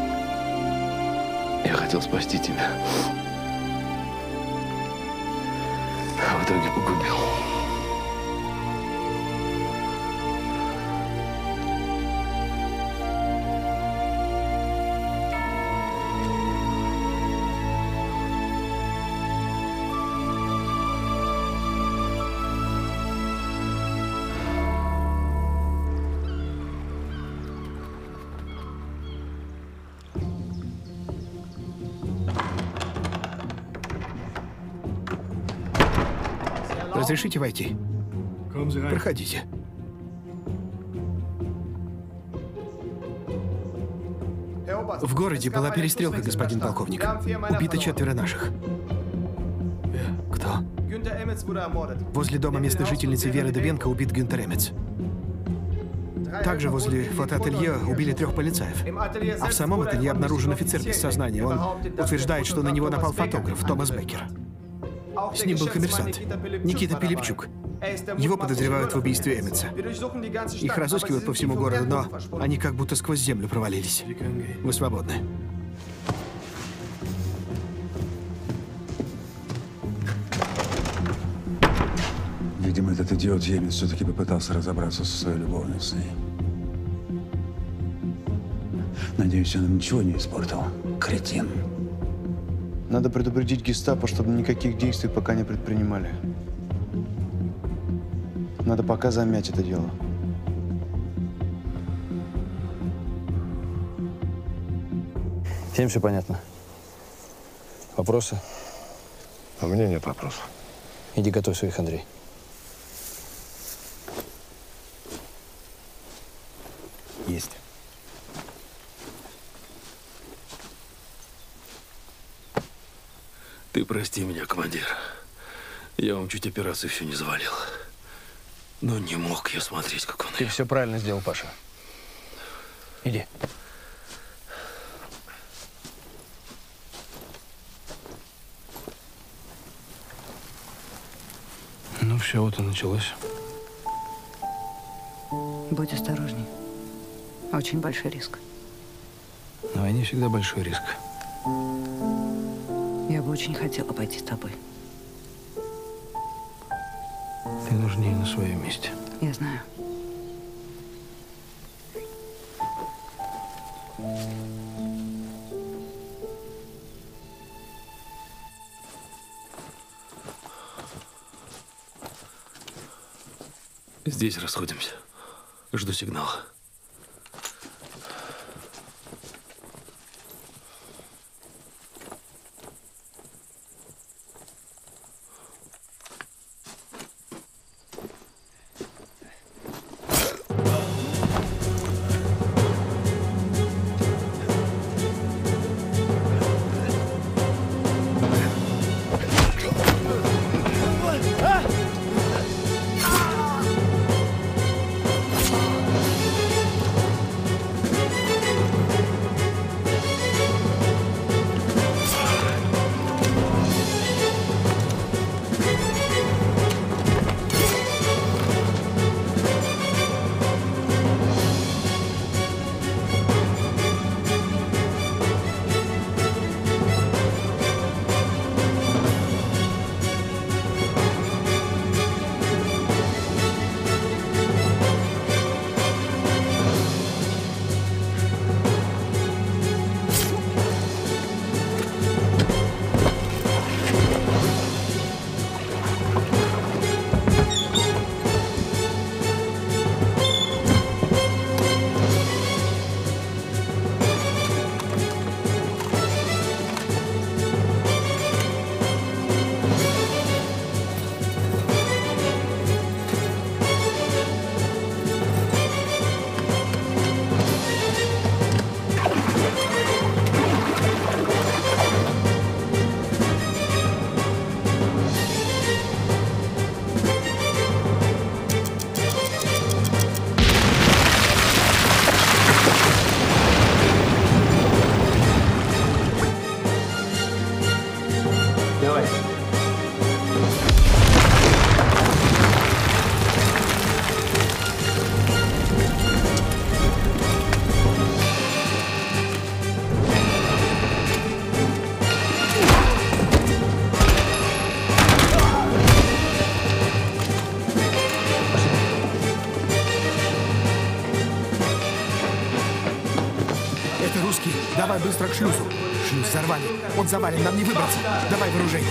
Я хотел спасти тебя. А в итоге погубил. Разрешите войти? Проходите. В городе была перестрелка, господин полковник. Убито 4 наших. Возле дома местной жительницы Веры Дыбенко убит Гюнтер Эмец. Также возле фотоателье убили 3 полицаев. А в самом ателье обнаружен офицер без сознания. Он утверждает, что на него напал фотограф Томас Беккер. С ним был коммерсант Никита Пилипчук. Его подозревают в убийстве Эмеца. Их разыскивают по всему городу, но они как будто сквозь землю провалились. Вы свободны. Видимо, этот идиот Емец все-таки попытался разобраться со своей любовницей. Надеюсь, он ничего не испортил. Кретин. Надо предупредить гестапо, чтобы никаких действий пока не предпринимали. Надо пока замять это дело. Всем все понятно? Вопросы? У меня нет вопросов. Иди готовь своих, Андрей. Есть. Ты прости меня, командир. Я вам чуть операцию еще не завалил. Но не мог я смотреть, как он... Ты все правильно сделал, Паша. Иди. Ну все, вот и началось. Будь осторожней. Очень большой риск. На войне всегда большой риск. Я бы очень хотела пойти с тобой. Ты нужнее на своем месте. Я знаю. Здесь расходимся. Жду сигнала. Давай быстро к шлюзу. Шлюз взорвали. Он завален, нам не выбраться. Давай в оружейку.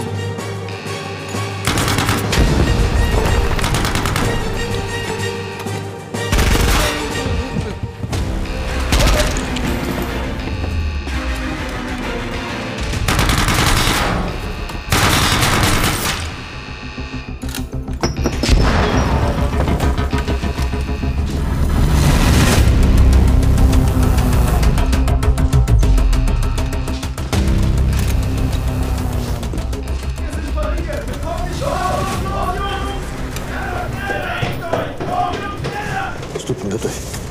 Готовь.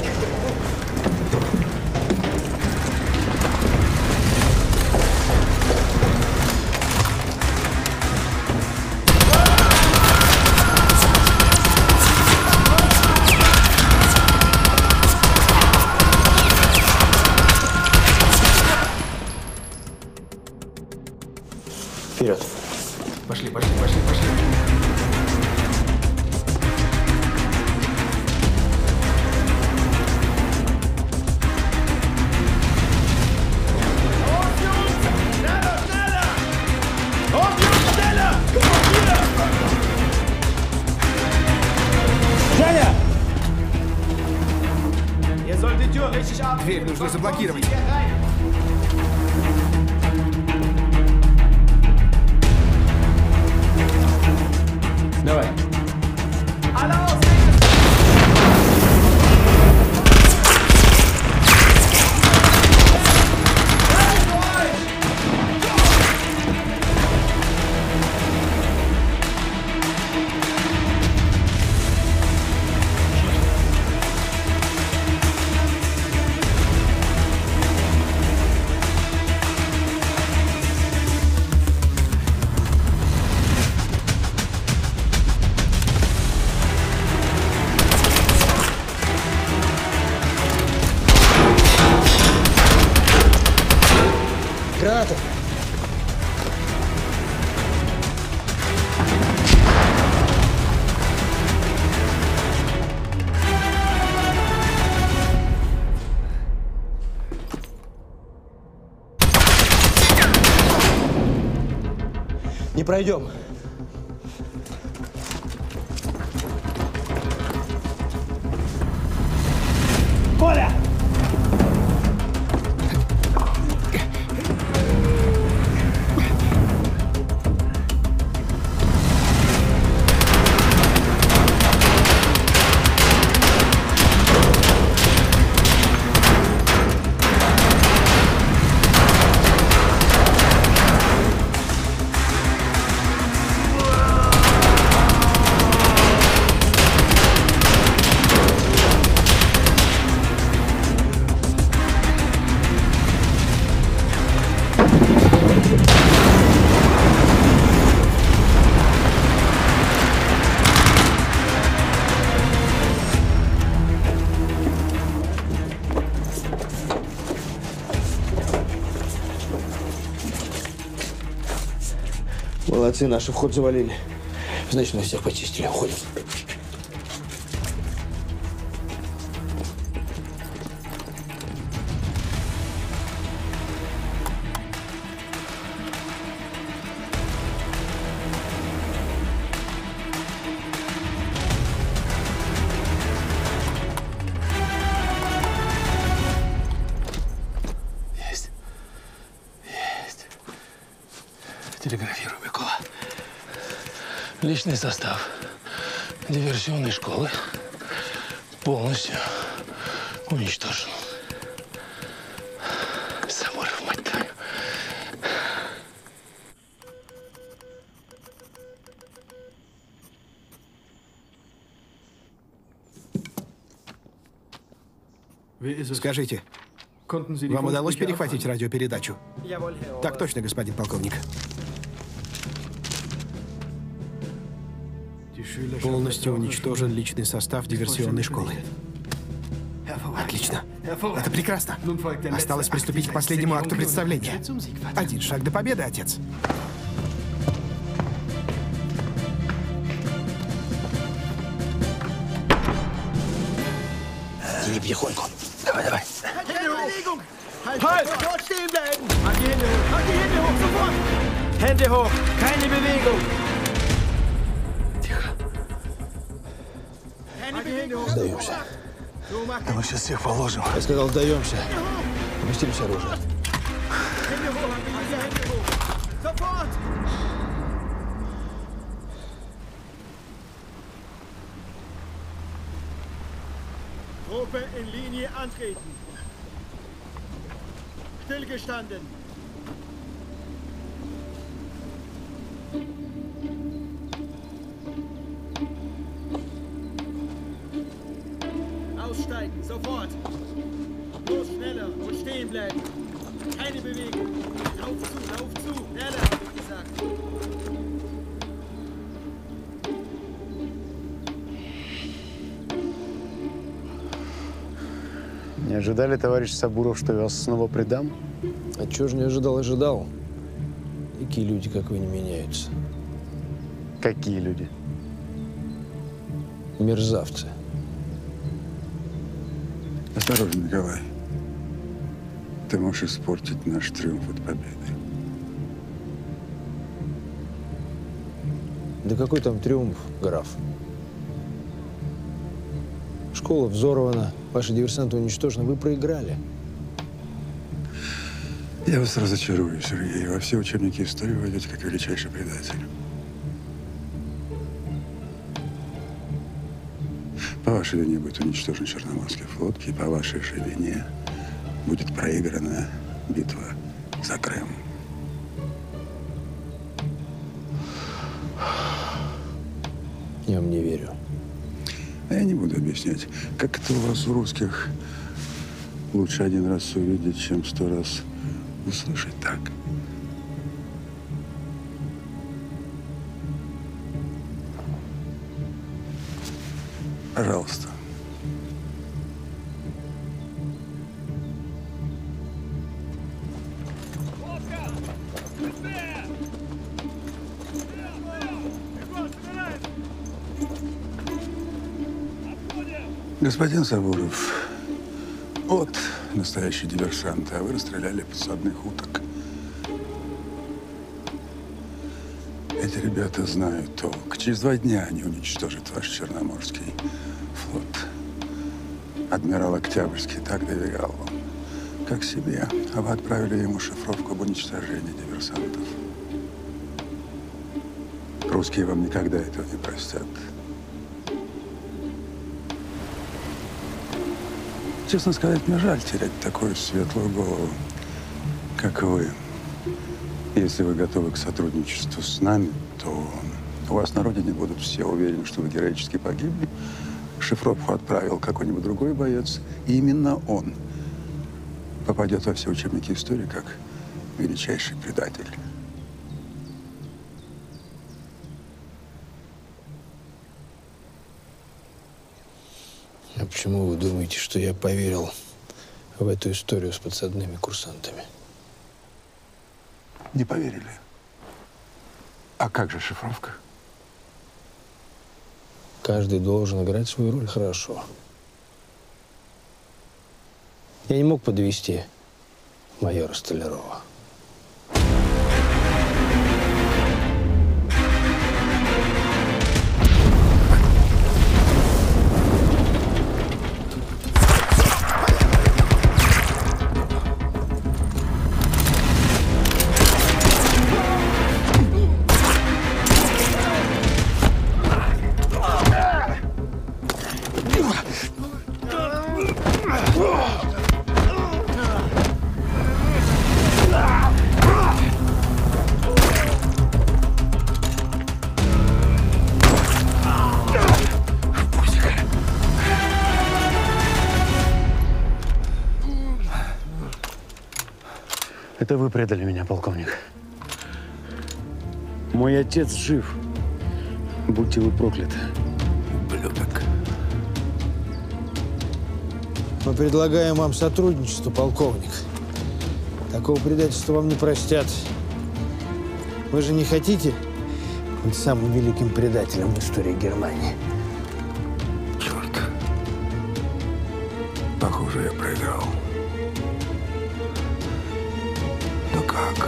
Вперед. Пошли, пошли, пошли, пошли. Дверь нужно заблокировать. Давай. Гранату. Не пройдем. Коля! Молодцы, наши вход завалили. Значит, мы всех почистили. Уходим. Есть. Есть. Телеграфируй, Микола. Личный состав диверсионной школы полностью уничтожен. Самуров, мать твою. Скажите, вам удалось перехватить радиопередачу? Так точно, господин полковник. Полностью уничтожен личный состав диверсионной школы. Отлично. Это прекрасно. Осталось приступить к последнему акту представления. Один шаг до победы, отец. Тяни потихоньку. Давай, давай. Halt! Dort stehen bleiben! Halt die Hände hoch! Halt die Hände hoch, sofort! Hände hoch! Keine Bewegung! Сдаемся. Да мы сейчас всех положим. Я сказал, сдаемся. Опустили все оружие. Hände hoch! Alle Hände hoch! Sofort! Gruppe in Linie antreten. Stillgestanden. Aussteigen. Aussteigen, sofort. Los, schneller und stehen bleiben. Keine Bewegung. Lauf zu, schneller, hab ich gesagt. Не ожидали, товарищ Сабуров, что я вас снова предам? А чего же не ожидал, ожидал. Такие люди, как вы, не меняются. Какие люди? Мерзавцы. Осторожно, Николай. Ты можешь испортить наш триумф от победы. Да какой там триумф, граф? Школа взорвана, ваши диверсанты уничтожены, вы проиграли. Я вас разочарую, Сергей. Во все учебники истории вы войдете как величайший предатель. По вашей вине будет уничтожен Черноморский флот, и по вашей же вине будет проиграна битва за Крым. Я вам не верю. А я не буду объяснять, как это у вас у русских лучше один раз увидеть, чем 100 раз услышать так. Пожалуйста. Господин Сабуров, вот настоящий диверсант, а вы расстреляли подсадных уток. Эти ребята знают толк. Через 2 дня они уничтожат ваш Черноморский флот. Адмирал Октябрьский так доверял вам, как себе, а вы отправили ему шифровку об уничтожении диверсантов. Русские вам никогда этого не простят. Честно сказать, мне жаль терять такую светлую голову, как вы. Если вы готовы к сотрудничеству с нами, то у вас на родине будут все уверены, что вы героически погибли. Шифровку отправил какой-нибудь другой боец, и именно он попадет во все учебники истории как величайший предатель. А почему вы думаете, что я поверил в эту историю с подсадными курсантами? Не поверили? А как же шифровка? Каждый должен играть свою роль хорошо. Я не мог подвести майора Столярова. Это вы предали меня, полковник. Мой отец жив. Будьте вы прокляты. Ублюдок. Мы предлагаем вам сотрудничество, полковник. Такого предательства вам не простят. Вы же не хотите быть самым великим предателем в истории Германии? Черт. Похоже, я проиграл. Но как?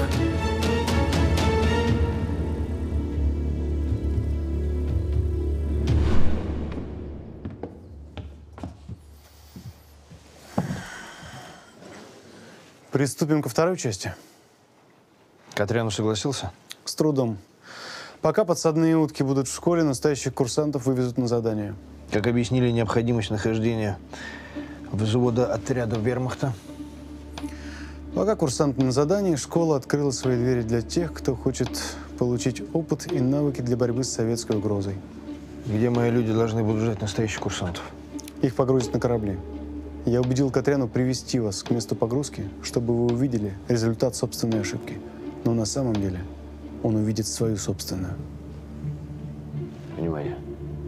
Приступим ко второй части. Катрянов согласился? С трудом. Пока подсадные утки будут в школе, настоящих курсантов вывезут на задание. Как объяснили необходимость нахождения взвода отрядов вермахта? Пока курсанты на задании, школа открыла свои двери для тех, кто хочет получить опыт и навыки для борьбы с советской угрозой. Где мои люди должны будут ждать настоящих курсантов? Их погрузят на корабли. Я убедил Катряну привести вас к месту погрузки, чтобы вы увидели результат собственной ошибки. Но на самом деле он увидит свою собственную. Внимание.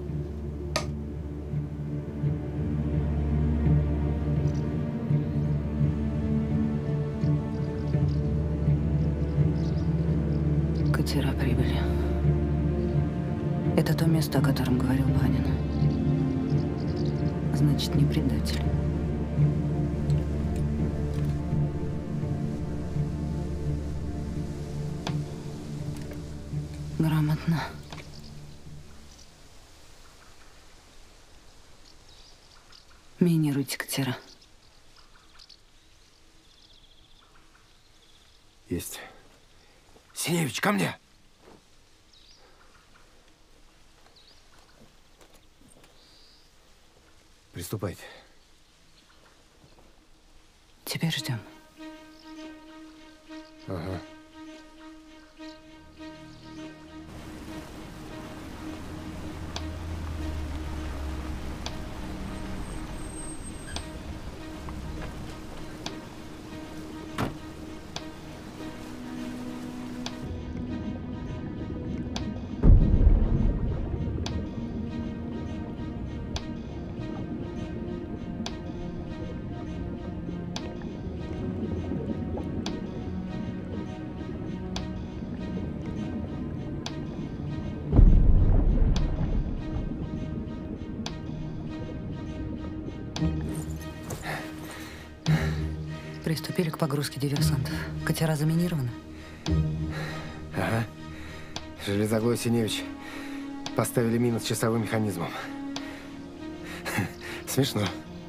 Катера прибыли. Это то место, о котором говорил Панин. Значит, не предатель. Грамотно. Минируйте катера. Есть. Синевич, ко мне! Приступайте. Теперь ждем. Ага. Приступили к погрузке диверсантов. Катера заминированы? Ага. Железоглой Синевич поставили мину с часовым механизмом. Смешно.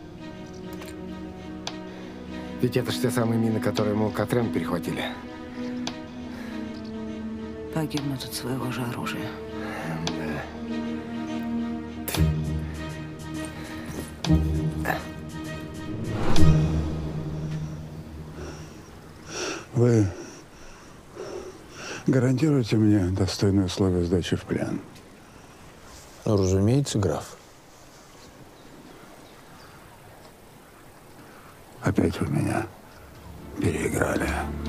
Ведь это ж те самые мины, которые мы у Катряна перехватили. Погибнут от своего же оружия. Вы гарантируете мне достойные условия сдачи в плен? Ну, разумеется, граф. Опять вы меня переиграли.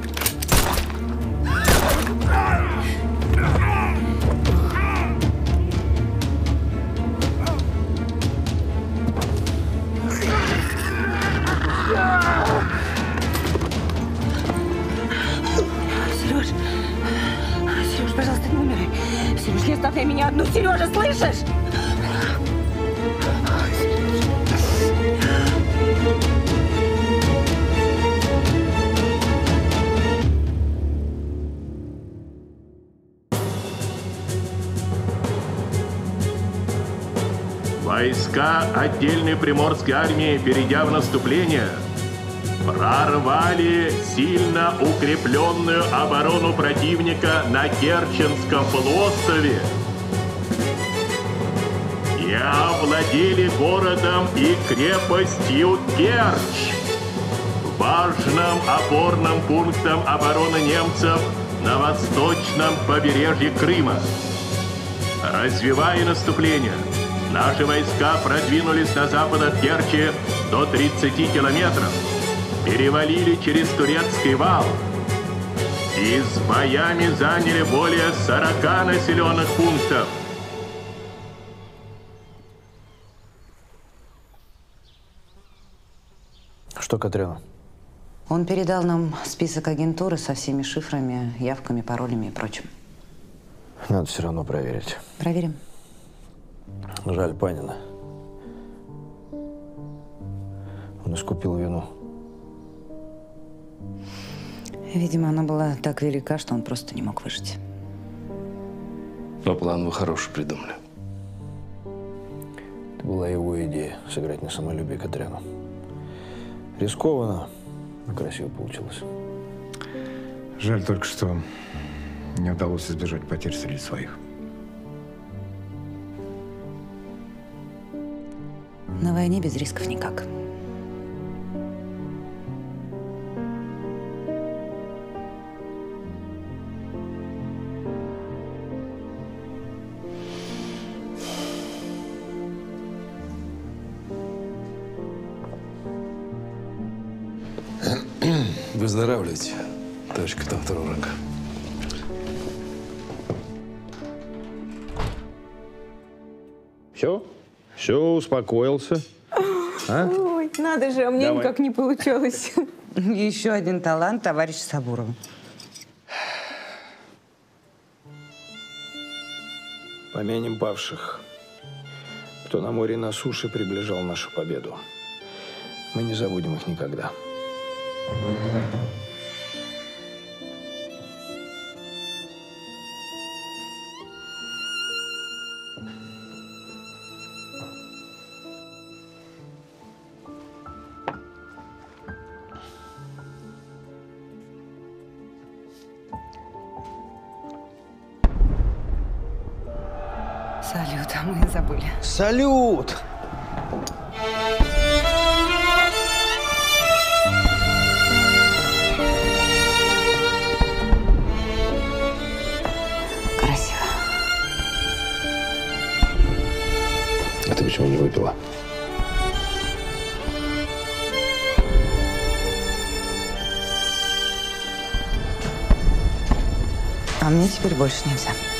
Сереж! Сереж, пожалуйста, не умирай. Сереж, не оставляй меня одну. Сережа, слышишь? Войска отдельной Приморской армии, перейдя в наступление, прорвали сильно укрепленную оборону противника на Керченском полуострове и овладели городом и крепостью Керчь, важным опорным пунктом обороны немцев на восточном побережье Крыма. Развивая наступление, наши войска продвинулись на запад от Керчи до 30 километров, перевалили через Турецкий вал и с боями заняли более 40 населенных пунктов. Что Катряна? Он передал нам список агентуры со всеми шифрами, явками, паролями и прочим. Надо все равно проверить. Проверим. Жаль Панина. Он искупил вину. Видимо, она была так велика, что он просто не мог выжить. Но план вы хороший придумали. Это была его идея – сыграть на самолюбие Катряну. Рискованно, но красиво получилось. Жаль только, что не удалось избежать потерь среди своих. На войне без рисков никак. Выздоравливайте, товарищ капитан второго ранга. Все? Все, успокоился? А? Ой, надо же, а мне Давай. никак не получалось. Еще один талант товарища Сабурова. Помянем павших, кто на море и на суше приближал нашу победу. Мы не забудем их никогда. Салют, а мы забыли. Салют! Красиво. А ты почему не выпила? А мне теперь больше нельзя.